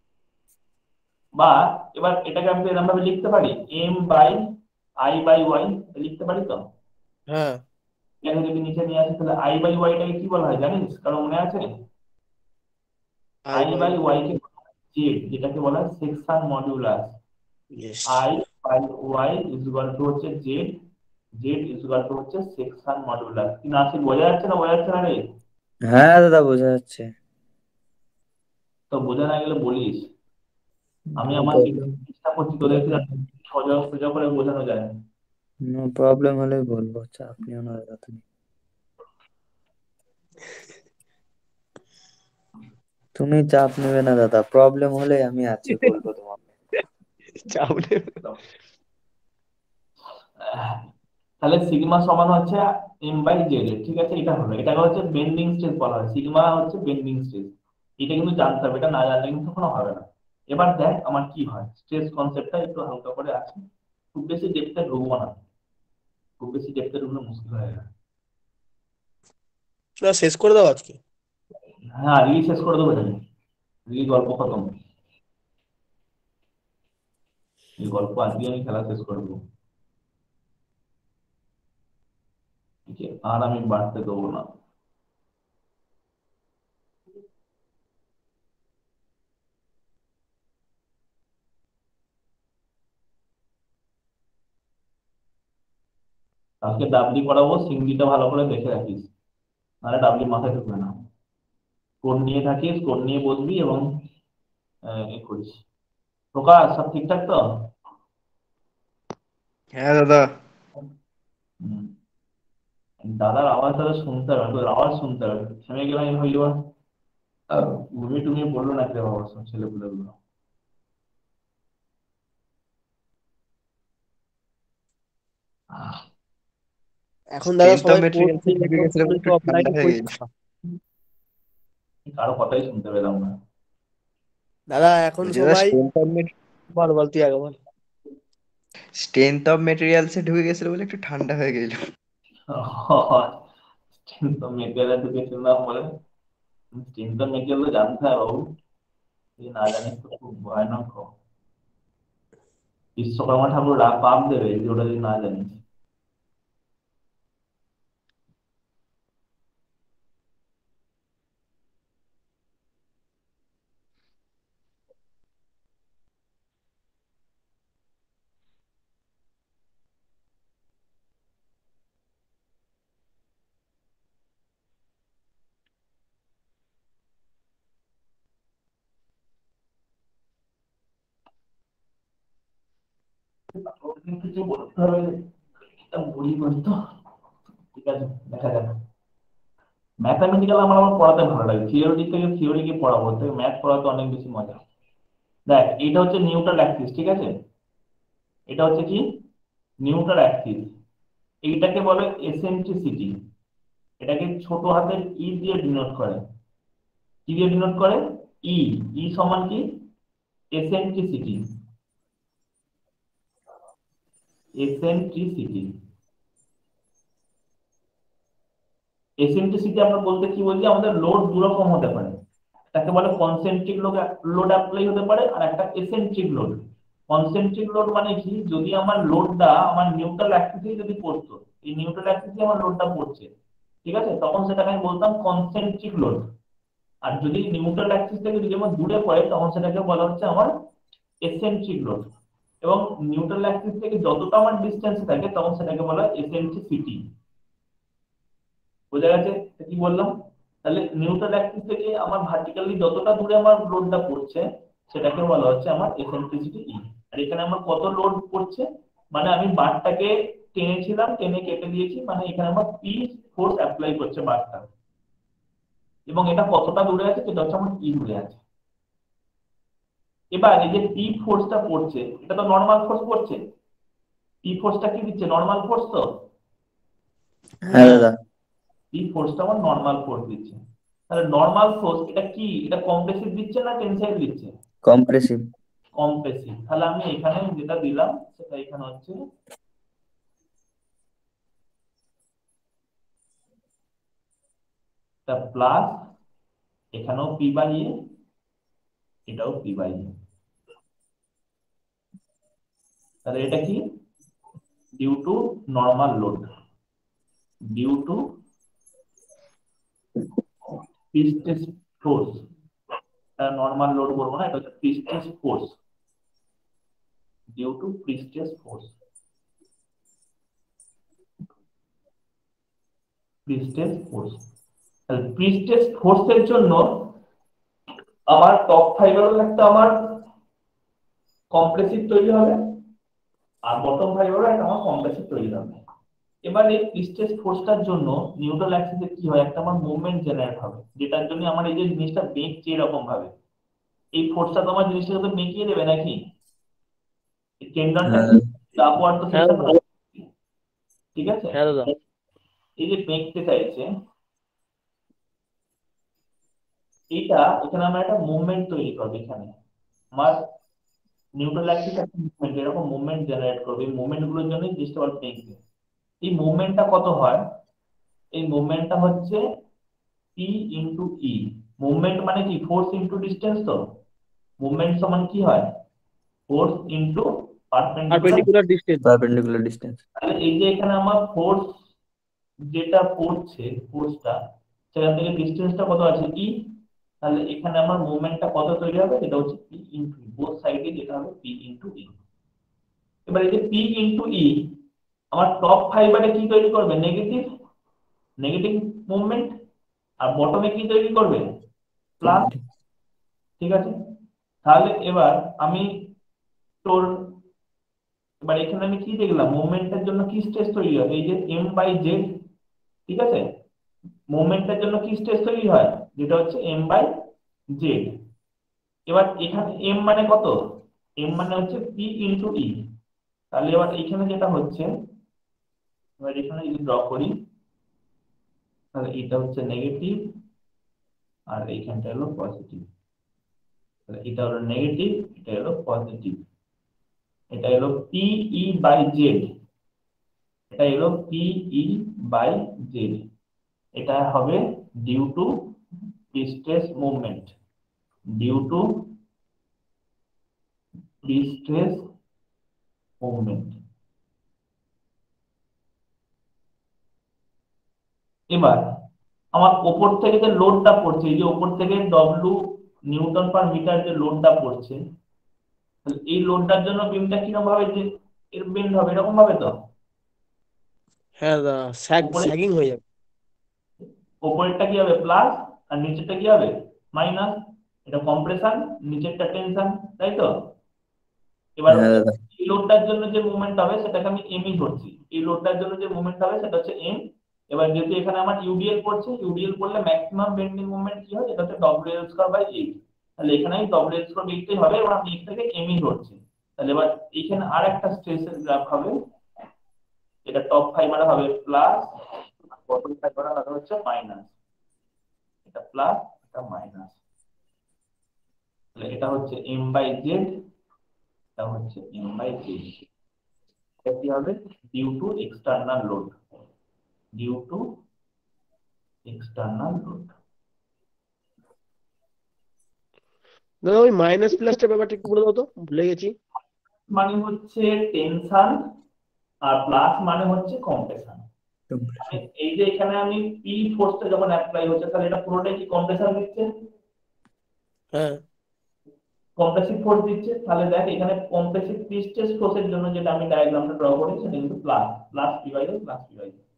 বা এবার এটাকে আমি এরকম ভাবে লিখতে পারি M by I by Y লিখতে পারি তো। হ্যাঁ এখানে যদি নিচে নিয়ে আসি তাহলে আই বাই ওয়াইটাকে কি বলা হয় জানিস, কারো মনে আছে? I I by by Y কে জেড, যেটাকে বলা হয় section modulus. Yes. I by Y is equal to হচ্ছে জেড, জেড ইকুয়াল টু হচ্ছে সেকশন মডুলাস। কি না, বোঝা যাচ্ছে না বোঝা যাচ্ছে না রে? হ্যাঁ দাদা বোঝা যাচ্ছে। তো বোঝা না গেলে বলিস, আমি নো আমার প্রবলেম। চেষ্টা করছি তোদের সোজা সোজা করে বোঝানো যায় না। নো প্রবলেম হলে বলবো, চাপ নিও না দাদা তুমি। তুমি চাপ নেবে না দাদা, প্রবলেম হলে আমি আছি, বলবো তোমাকে। চাপ নেই। তাহলে সিগমা সমান হচ্ছে এম বাই জেড, ঠিক আছে? এটা হলো, এটাকে হচ্ছে বেন্ডিং স্ট্রেস বলা হয়, সিগমা হচ্ছে বেন্ডিং স্ট্রেস। এটা কিন্তু জানতে হবে, এটা না জানলে কিন্তু কোনো হবে না। এবার দেখ আমার কি হয়, স্ট্রেস কনসেপ্টটা একটু হালকা করে আছে, খুব বেশি ডেপথে ঢুকবো না, খুব বেশি ডেপথে ঢুকলে মুশকিল হয়ে যাবে। না, শেষ করে দাও আজকে। হ্যাঁ, রিলি শেষ করে দেবো, জানি রিলি গল্প খতম, এই গল্প আজকে আমি খেলা শেষ করে দেবো, ঠিক আছে? আর আমি বাড়তে দেবো না। আজকে ডাবলি করাবো, সিঙ্গিটা ভালো করে দেখে রাখিস, নাহলে ডাবলি মাথায় ঢুকবে না। কোড নিয়ে থাকিস, কোড নিয়ে বসবি এবং আহ, এ করিস। প্রকাশ, সব ঠিকঠাক তো? হ্যাঁ দাদা। হুম। দাদার আওয়াজ তাহলে শুনতে হবে, তোর আওয়াজ শুনতে হবে, থেমে গেলে আমি হইল ঘুমিয়ে টুমিয়ে বললো না কে বাবা, সব ছেলেপুলে গুলো। এখন দাদা স্ট্রেংথ অফ সবাই কোর্স মেটেরিয়ালস এ ঢুকে একদম গেছিল বলে পুরো একটু ঠান্ডা অফলাইনে হয়ে গেল। পরীক্ষা। কারো কথাই শুনতে পেলাম না। দাদা এখন বলছি দাদা সবাই স্ট্রেংথ অফ বল বল তুই আগে বল। স্ট্রেংথ অফ মেটেরিয়ালস এ ঢুকে গেছিল বলে একটু ঠান্ডা হয়ে গেল। স্ট্রেংথ অফ মেটেরিয়াল এডুকেশন না বলে, স্ট্রেংথ অফ মেটেরিয়াল তো জানতে হবে বাবু, তুই না জানিস তো খুব ভয়ানক হবে। বিশ্বকর্মা ঠাকুর রাগ পাপ দেবে যে ওটা যদি না জানিস। কিছু বলতে হবে, এটা বলি বলতো, ঠিক আছে দেখা যাক। ম্যাথামেটিক্যাল আমার আমার পড়াতে ভালো লাগে, থিওরি থেকে থিওরি কি পড়াবো, থেকে ম্যাথ পড়াতে অনেক বেশি মজা। দেখ এটা হচ্ছে নিউট্রাল অ্যাক্সিস, ঠিক আছে? এটা হচ্ছে কি নিউট্রাল অ্যাক্সিস, এইটাকে বলে এসেন্ট্রিসিটি। এটাকে ছোট হাতের ই দিয়ে ডিনোট করে, কি দিয়ে ডিনোট করে? ই। ই সমান কি? এসেন্ট্রিসিটি। এসেন্ট্রিসিটি এসেন্ট্রিসিটি আমরা বলতে কি বলছি, আমাদের লোড দু রকম হতে পারে, তাকে বলে কনসেন্ট্রিক লোড লোড অ্যাপ্লাই হতে পারে, আর একটা এসেন্ট্রিক লোড। কনসেন্ট্রিক লোড মানে কি, যদি আমার লোডটা আমার নিউট্রাল অ্যাক্সিসে যদি পড়তো, এই নিউট্রাল অ্যাক্সিসে আমার লোডটা পড়ছে, ঠিক আছে, তখন সেটাকে আমি বলতাম কনসেন্ট্রিক লোড। আর যদি নিউট্রাল অ্যাক্সিস থেকে যদি আমার দূরে পড়ে, তখন সেটাকে বলা হচ্ছে আমার এসেন্ট্রিক লোড। এবং নিউট্রাল অ্যাক্সিস থেকে যতটা আমার ডিসটেন্স থাকে, তখন সেটাকে বলা হয় এসেন্ট্রিসিটি। বোঝা গেছে কি বললাম? তাহলে নিউট্রাল অ্যাক্সিস থেকে আমার ভার্টিক্যালি যতটা দূরে আমার লোডটা পড়ছে, সেটাকে বলা হচ্ছে আমার এসেন্ট্রিসিটি ই। আর এখানে আমার কত লোড পড়ছে, মানে আমি বারটাকে টেনেছিলাম, টেনে কেটে দিয়েছি, মানে এখানে আমার পি ফোর্স অ্যাপ্লাই করছে বারটা, এবং এটা কতটা দূরে আছে সেটা হচ্ছে আমার ই দূরে আছে। এবার এই যে পি ফোর্সটা পড়ছে, এটা তো নর্মাল ফোর্স পড়ছে, পি ফোর্সটা কি দিচ্ছে? নর্মাল ফোর্স তো। হ্যাঁ দাদা। পি ফোর্সটা আমার নর্মাল ফোর্স দিচ্ছে। তাহলে নর্মাল ফোর্স এটা কি, এটা কম্প্রেসিভ দিচ্ছে না টেনসাইল দিচ্ছে? কম্প্রেসিভ। কম্প্রেসিভ। তাহলে আমি এখানে যেটা দিলাম সেটা এখানে হচ্ছে প্লাস, এখানেও পি বাই এ, এটাও পি বাই এ। তাহলে এটা কি? Due to normal load, due to prestress force. Normal load বলবো না, এটা হচ্ছে prestress force, due to prestress force. Prestress force. তাহলে প্রিস্টেজ ফোর্সের জন্য আমার টপ ফাইবারের একটা আমার কম্প্রেসিভ তৈরি হবে আর বটম ফাইবারের একটা আমার কম্প্রেসিভ তৈরি হবে। এবার এই প্রিস্টেজ ফোর্সটার জন্য নিউট্রাল অ্যাক্সিসে কি হয়, একটা আমার মুভমেন্ট জেনারেট হবে, যেটার জন্য আমার এই যে জিনিসটা বেঁকছে এরকম ভাবে, এই ফোর্সটা তো আমার জিনিসটাকে তো বেঁকিয়ে দেবে নাকি, টেন্ডনটা আপওয়ার্ড তো হ্যাঁ সেকশন, দাদা, ঠিক আছে। হ্যাঁ দাদা, এই যে বেঁকতে চাইছে এইটা, এখানে আমার একটা মুভমেন্ট তৈরি করবে, এখানে আমার নিউট্রাল অ্যাক্সিস একটা মুভমেন্ট এরকম মুভমেন্ট জেনারেট করবে, এই মুভমেন্ট গুলোর জন্য জিনিসটা আবার বেঁকবে। এই মুভমেন্টটা কত হয়, এই মুভমেন্টটা হচ্ছে পি ইন্টু ই। মুভমেন্ট মানে কি, ফোর্স ইন্টু ডিস্টেন্স, তো মুভমেন্ট সমান কি হয়, force into perpendicular. Perpendicular distance. Perpendicular distance. তাহলে এই যে এখানে আমার ফোর্স যেটা পড়ছে, ফোর্সটা সেখান থেকে ডিস্টেন্সটা কত আছে ই, তাহলে এখানে আমার মুভমেন্টটা কত তৈরি হবে, এটা হচ্ছে পি ইন্টু ই, বোথ সাইডে যেটা হবে পি ইন্টু ই। এবার এই যে পি ইন্টু ই আমার টপ ফাইবারে কি তৈরি করবে, নেগেটিভ নেগেটিভ মুভমেন্ট, আর বটমে কি তৈরি করবে, প্লাস, ঠিক আছে। তাহলে এবার আমি তোর এবার এখানে আমি কি দেখলাম, মুভমেন্টের জন্য কি স্ট্রেস তৈরি হয়, এই যে এম বাই জেড, ঠিক আছে। মুভমেন্টের জন্য কি স্ট্রেস তৈরি হয়, যেটা হচ্ছে এম বাই জেড। এবার এখানে এম মানে কত, এম মানে হচ্ছে পি ইন্টু ই। তাহলে এবার এখানে যেটা হচ্ছে, এবার এখানে যদি ড্র করি, তাহলে এটা হচ্ছে নেগেটিভ আর এইখানটা হলো পজিটিভ। তাহলে এটা হলো নেগেটিভ, এটা হলো পজিটিভ, এটা হলো পি ই বাই জেড, এটা হলো পি ই বাই জেড। এটা হবে due to prestress movement, due to prestress movement. এবার আমার উপর থেকে যে লোডটা পড়ছে, এই যে উপর থেকে ডব্লিউ নিউটন পার মিটার যে লোডটা পড়ছে, তাহলে এই লোডটার জন্য বিমটা কিরকম ভাবে যে এর বেন্ড হবে, এরকম ভাবে তো হ্যাঁ দাদা, স্যাগ উপরে স্যাগিং হয়ে যাবে। উপরেরটা কি হবে প্লাস আর নিচেরটা কি হবে মাইনাস, এটা কম্প্রেশন, নিচেরটা টেনশন, তাই তো। এবার হ্যাঁ দাদা। এই লোডটার জন্য যে মুভমেন্ট হবে সেটাকে আমি এম ই ধরছি, এই লোডটার জন্য যে মুভমেন্ট হবে সেটা হচ্ছে এম। এবার যেহেতু এখানে আমার ইউডিএল পড়ছে, ইউডিএল পড়লে ম্যাক্সিমাম বেন্ডিং মুভমেন্ট কি হয়, এটা হচ্ছে W L square by eight. তাহলে এখানে আমি ডব্লিউ এল স্কয়ার এইটটাই হবে, এবং আমি এটাকে এম ই ধরছি। তাহলে এবার এখানে আর একটা স্ট্রেসের গ্রাফ হবে, এটা টপ ফাইবারে হবে প্লাস, বটম ফাইবারে হবে হচ্ছে মাইনাস, এটা প্লাস এটা মাইনাস। তাহলে এটা হচ্ছে এম বাই জেড, এটা হচ্ছে এম বাই জেড। এটা কি হবে, due to external load, due to external load. দাদা ওই মাইনাস প্লাসটার ব্যাপারটা একটু বলে দাও তো, ভুলে গেছি। মানে হচ্ছে টেনশন আর প্লাস মানে হচ্ছে কম্প্রেশন। এই যে এখানে আমি পি ফোর্সটা যখন অ্যাপ্লাই হচ্ছে, তাহলে এটা পুরোটাই কি কম্প্রেশন দিচ্ছে, হ্যাঁ কম্প্রেসিভ ফোর্স দিচ্ছে। তাহলে দেখ এখানে কম্প্রেসিভ প্রিস্টেজ ফোর্সের জন্য যেটা আমি ডায়াগ্রামটা ড্র করেছি, সেটা কিন্তু plus plus P by L plus P by L.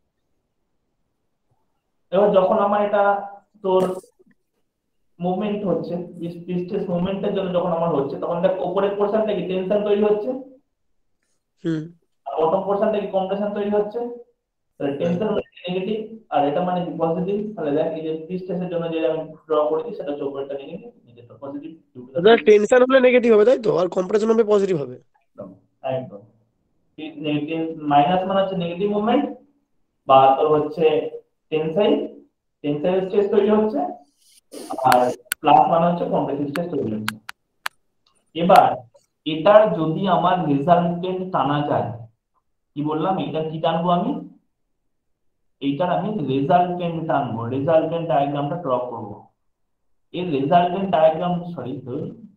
এবার যখন আমার এটা তোর মুভমেন্ট হচ্ছে, প্রিস্টেজ মুভমেন্টের জন্য যখন আমার হচ্ছে, তখন দেখ উপরের পোরশনটা কি টেনশন তৈরি হচ্ছে, হুম আর বটম পোরশনটা কি কম্প্রেশন তৈরি হচ্ছে। তাহলে টেনশন মানে নেগেটিভ আর এটা মানে পজিটিভ। তাহলে দেখ এই যে প্রিস্টেজের জন্য যে আমি ড্র করেছি সেটা হচ্ছে উপরেরটা নেগেটিভ, নিচেরটা পজিটিভ। দাদা, টেনশন হলে নেগেটিভ হবে তাই তো, আর কম্প্রেশন হবে পজিটিভ হবে। একদম একদম। মাইনাস মানে হচ্ছে নেগেটিভ মুভমেন্ট, বা তোর হচ্ছে টেনসাইল, টেনসাইল স্ট্রেস তৈরি হচ্ছে, আর প্লাস মানে হচ্ছে কম্প্রেসিভ স্ট্রেস তৈরি হচ্ছে। এবার এটার যদি আমার রেজাল্টেন্ট টানা যায়, কি বললাম, এটা কি টানবো আমি, এইটার আমি রেজাল্টেন্ট টানবো, রেজাল্টেন্ট ডায়াগ্রামটা ড্র করবো। এই রেজাল্টেন্ট ডায়াগ্রাম, সরি তো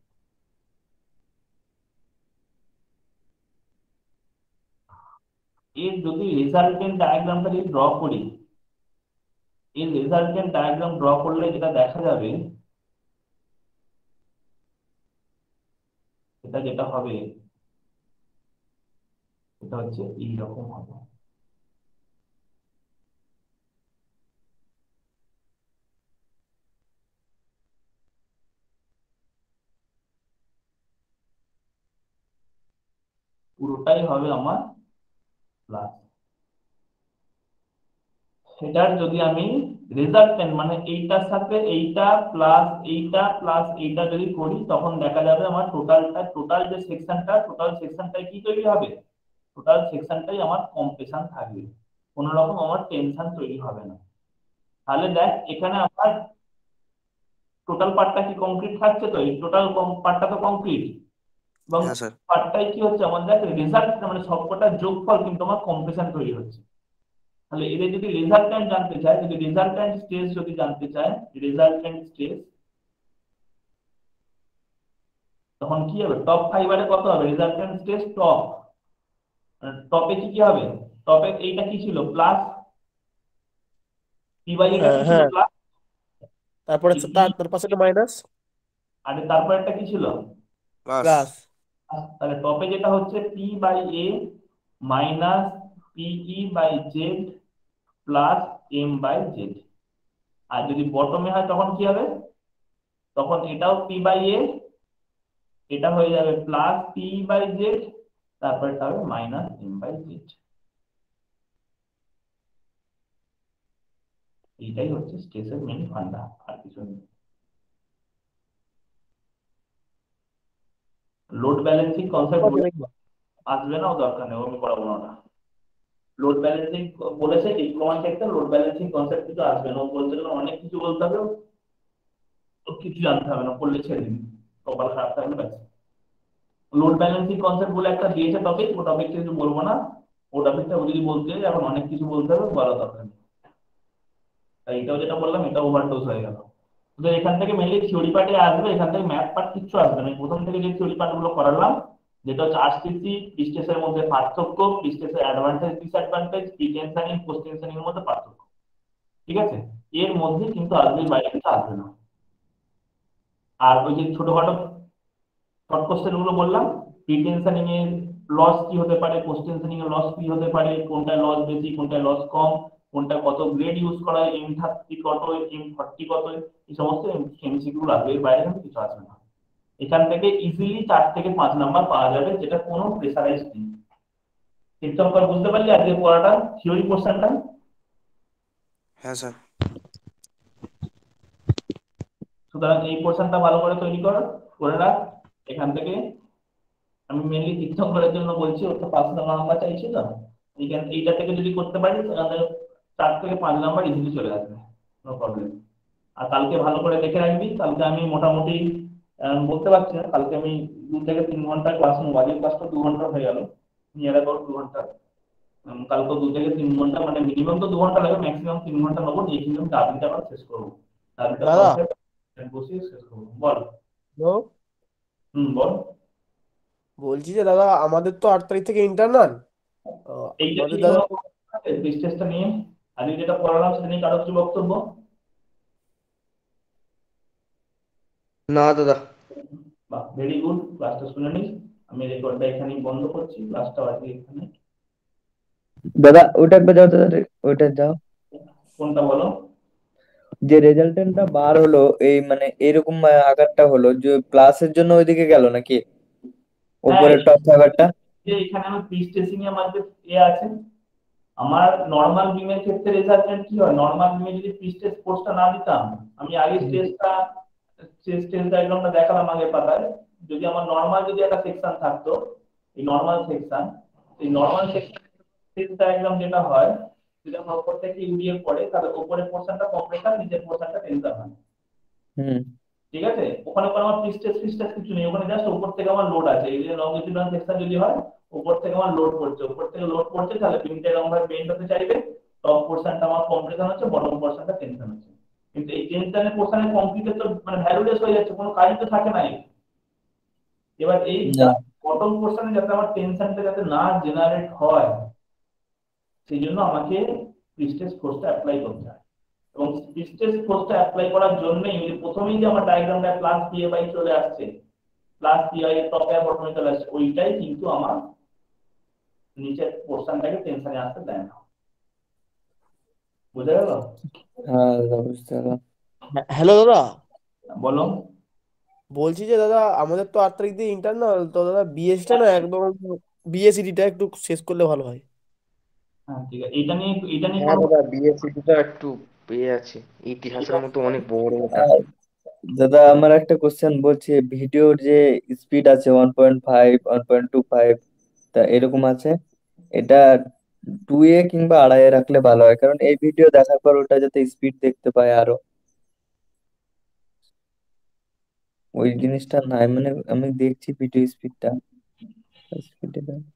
এর যদি রেজাল্টেন্ট ডায়াগ্রামটা যদি ড্র করি, এই রেজাল্টেন্ট ডায়াগ্রাম ড্র করলে যেটা দেখা যাবে, এটা যেটা হবে এটা হচ্ছে এইরকম হবে। পুরোটাই হবে আমার প্লাস। সেটার যদি আমি রেজাল্টেন্ট মানে এইটার সাথে এইটা প্লাস এইটা প্লাস এইটা যদি করি, তখন দেখা যাবে আমার টোটালটা টোটাল যে সেকশনটা টোটাল সেকশনটাই কি তৈরি হবে, টোটাল সেকশনটাই আমার কম্প্রেশন থাকবে, কোনো রকম আমার টেনশন তৈরি হবে না। তাহলে দেখ এখানে আমার টোটাল পার্টটা কি কমপ্লিট থাকছে, তো এই টোটাল পার্টটা তো কমপ্লিট, এবং হ্যাঁ স্যার। পার্টটাই কি হচ্ছে আমাদের রেজাল্ট মানে সবকটা যোগফল কিন্তু আমার কম্প্রেশন তৈরি হচ্ছে। তাহলে এদের যদি রেজাল্টেন্ট জানতে চায়, যদি রেজাল্টেন্ট স্টেজ যদি জানতে চায়, রেজাল্টেন্ট স্টেজ, তখন কি হবে, টপ ফাইবারে কত হবে রেজাল্টেন্ট স্টেজ টপ, টপে কি কি হবে, টপে এইটা কি ছিল প্লাস, পি বাই এটা হ্যাঁ কি ছিল হ্যাঁ প্লাস, তারপরে তার তার পাশে একটা মাইনাস আর তারপর একটা কি ছিল প্লাস। প্লাস। তাহলে টপে যেটা হচ্ছে P by A minus P by Z plus M by Z. আর যদি বটমে হয় তখন কি হবে, তখন এটাও পি বাই এ, এটা হয়ে যাবে প্লাস পি বাই জেড, তারপর এটা হবে মাইনাস এম বাই জেড। এইটাই হচ্ছে স্ট্রেসের মেন ফান্ডা, আর কিছু নেই। লোড ব্যালেন্সিং কনসেপ্ট আসবে না, ও দরকার নেই, আমি পড়াবো না। লোড ব্যালেন্সিং বলেছে ডিপ্লোমা ক্ষেত্রে লোড ব্যালেন্সিং কনসেপ্ট কিছু আসবে না, ও বলতে গেলে অনেক কিছু বলতে হবে, ও কিছু জানতে হবে না, পড়লে ছেড়ে দিন, কপাল খারাপ থাকলে ব্যাস। লোড ব্যালেন্সিং কনসেপ্ট বলে একটা দিয়েছে টপিক, ও টপিকটা কিছু বলবো না, ও টপিকটা যদি বলতে হয় এখন অনেক কিছু বলতে হবে, বলা দরকার নেই। তাই এটাও যেটা বললাম এটাও ওভারডোজ হয়ে গেল। তো এখান থেকে মেনলি থিওরি পার্টে আসবে, এখান থেকে ম্যাথ পার্ট কিচ্ছু আসবে না। প্রথম থেকে যে থিওরি পার্ট গুলো করালাম, যেটা হচ্ছে আরসিসি, প্রিস্টেসের মধ্যে পার্থক্য, প্রিস্টেসের advantage disadvantage, pre tensioning post tensioning এর মধ্যে পার্থক্য, ঠিক আছে, এর মধ্যে কিন্তু আসবে, বাইরে কিন্তু আসবে না। আর ওই যে ছোটখাটো শর্ট কোশ্চেন গুলো বললাম, প্রি টেনশনিং এর লস কি হতে পারে, পোস্ট টেনশনিং এর লস কি হতে পারে, কোনটা লস বেশি কোনটা লস কম, কোনটা কত গ্রেড ইউজ করা হয়, এম থার্টি কত এম ফর্টি কত, এই সমস্ত এমসিকিউ গুলো আসবে, এর বাইরে কিন্তু কিছু আসবে না। এখান থেকে ইজিলি চার থেকে পাঁচ নাম্বার পাওয়া যাবে, যেটা কোনো প্রেসারাইজ নেই। ঠিকঠাক করে বুঝতে পারলি আজকে পড়াটা, থিওরি পোর্শনটা? হ্যাঁ স্যার। সুতরাং এই পোর্শনটা ভালো করে তৈরি কর, করে রাখ। এখান থেকে আমি মেনলি ঠিকঠাক করার জন্য বলছি, ওর তো পাঁচ নাম্বার চাইছি তো, এইখান এইটা থেকে যদি করতে পারি তাহলে চার থেকে পাঁচ নাম্বার ইজিলি চলে আসবে, নো প্রবলেম। আর কালকে ভালো করে দেখে রাখবি, কালকে আমি মোটামুটি আহ, বলতে পারছি না, কালকে আমি দু থেকে তিন ঘন্টা ক্লাস নেবো, আজকের ক্লাসটা দু ঘন্টা হয়ে গেল, নিয়ে রাখবো দু ঘন্টা। উম, কালকে দু থেকে তিন ঘন্টা মানে মিনিমাম তো দু ঘন্টা লাগবে, ম্যাক্সিমাম তিন ঘন্টা নেবো, নিয়ে কিন্তু আমি ডাবলিটা আবার শেষ করবো, ডাবলিটা দাদা কনসেপ্ট বসিয়ে শেষ করবো। বল। হ্যালো, হুম বল। বলছি যে দাদা আমাদের তো আট তারিখ থেকে ইন্টারনাল, এইটা আমাদের নিয়ে দাদা কোনো ডিসটেন্সটা নিয়ে আজকে যেটা পড়ালাম সেটা নিয়ে কারো কিছু বক্তব্য? না দাদা। বাহ, ভেরি গুড, ক্লাসটা শুনে নিস। আমি রেকর্ডটা এখানেই বন্ধ করছি, ক্লাসটা আজকে এখানে। দাদা ওটা একবার যাও, দাদা ওইটা যাও, কোনটা বলো? যে রেজাল্টেন্টটা বার হলো, এই মানে এরকম আহ, আকারটা হলো যে প্লাসের জন্য ওইদিকে গেল নাকি হ্যাঁ, উপরের টপ ফাইবারটা? যে এখানে আমি প্রি স্টেসিং এর মধ্যে এ আছে, আমার নরমাল বিমের ক্ষেত্রে রেজাল্টেন্ট কি হয়, নরমাল বিমে যদি প্রি স্টেজ কোর্সটা না দিতাম, আমি আগে স্টেজটা স্টেজ ডায়াগ্রামটা দেখালাম আগের পাতায়, যদি আমার নরমাল যদি একটা সেকশন থাকতো, এই নরমাল সেকশন, এই নরমাল সেকশন স্টেজ ডায়াগ্রাম যেটা হয়, যদি আমার উপর থেকে ইউডিএফ পড়ে, তাহলে উপরের পোর্শনটা কম্প্রেশন, নিচের পোর্শনটা টেনশন হয়, হুম ঠিক আছে। ওখানে কোনো আমার পিস্টেস পিস্টেস কিছু নেই, ওখানে জাস্ট উপর থেকে আমার লোড আছে, এই যে লংজিটিউডাল সেকশন যদি হয়, উপর থেকে আমার লোড পড়ছে, উপর থেকে লোড পড়ছে, তাহলে বিমটা এরকম ভাবে বেন্ড হতে চাইবে, টপ পোর্শনটা আমার কম্প্রেশন হচ্ছে, বটম পোর্শনটা টেনশন হচ্ছে। কিন্তু এই টেনশনের পোর্শনের কমপ্লিটে তো মানে ভ্যালুলেস হয়ে যাচ্ছে, কোনো কাজই তো থাকে না। এবার এই না বটম পোর্শনে যাতে আমার টেনশনটা যাতে না জেনারেট হয়, সেই জন্য আমাকে পিস্টেস ফোর্সটা অ্যাপ্লাই করতে হয়, এবং পিস্টেস ফোর্সটা অ্যাপ্লাই করার জন্যই প্রথমেই যে আমার ডায়াগ্রামটা প্লাস পি এ বাই চলে আসছে, প্লাস পি আই এর টপে আর বটমে চলে আসছে, ওইটাই কিন্তু আমার নিচের পোর্শনটাকে টেনশনে আসতে দেয় না। বুঝা গেল? হ্যাঁ দাদা বুঝতে পারলাম। হ্যালো দাদা, বলো। বলছি যে দাদা আমাদের তো আট তারিখ দিয়ে ইন্টারনাল, তো দাদা বিএসটা না একদম বিএসিডিটা একটু শেষ করলে ভালো হয়। হ্যাঁ ঠিক আছে, এটা নিয়ে এটা নিয়ে হ্যাঁ কোনো দাদা, বিএসসিটা একটু পেয়ে আছে, ইতিহাসের মতো অনেক বড় ওটা। আর দাদা আমার একটা কোশ্চেন বলছি, ভিডিওর যে স্পিড আছে one point five one point two five তা এরকম আছে, এটা টু এ কিংবা আড়াই এ রাখলে ভালো হয়, কারণ এই ভিডিও দেখার পর ওটা যাতে স্পিড দেখতে পায় আরো, ওই জিনিসটা নাই, মানে আমি দেখছি ভিডিও স্পিডটা স্পিডে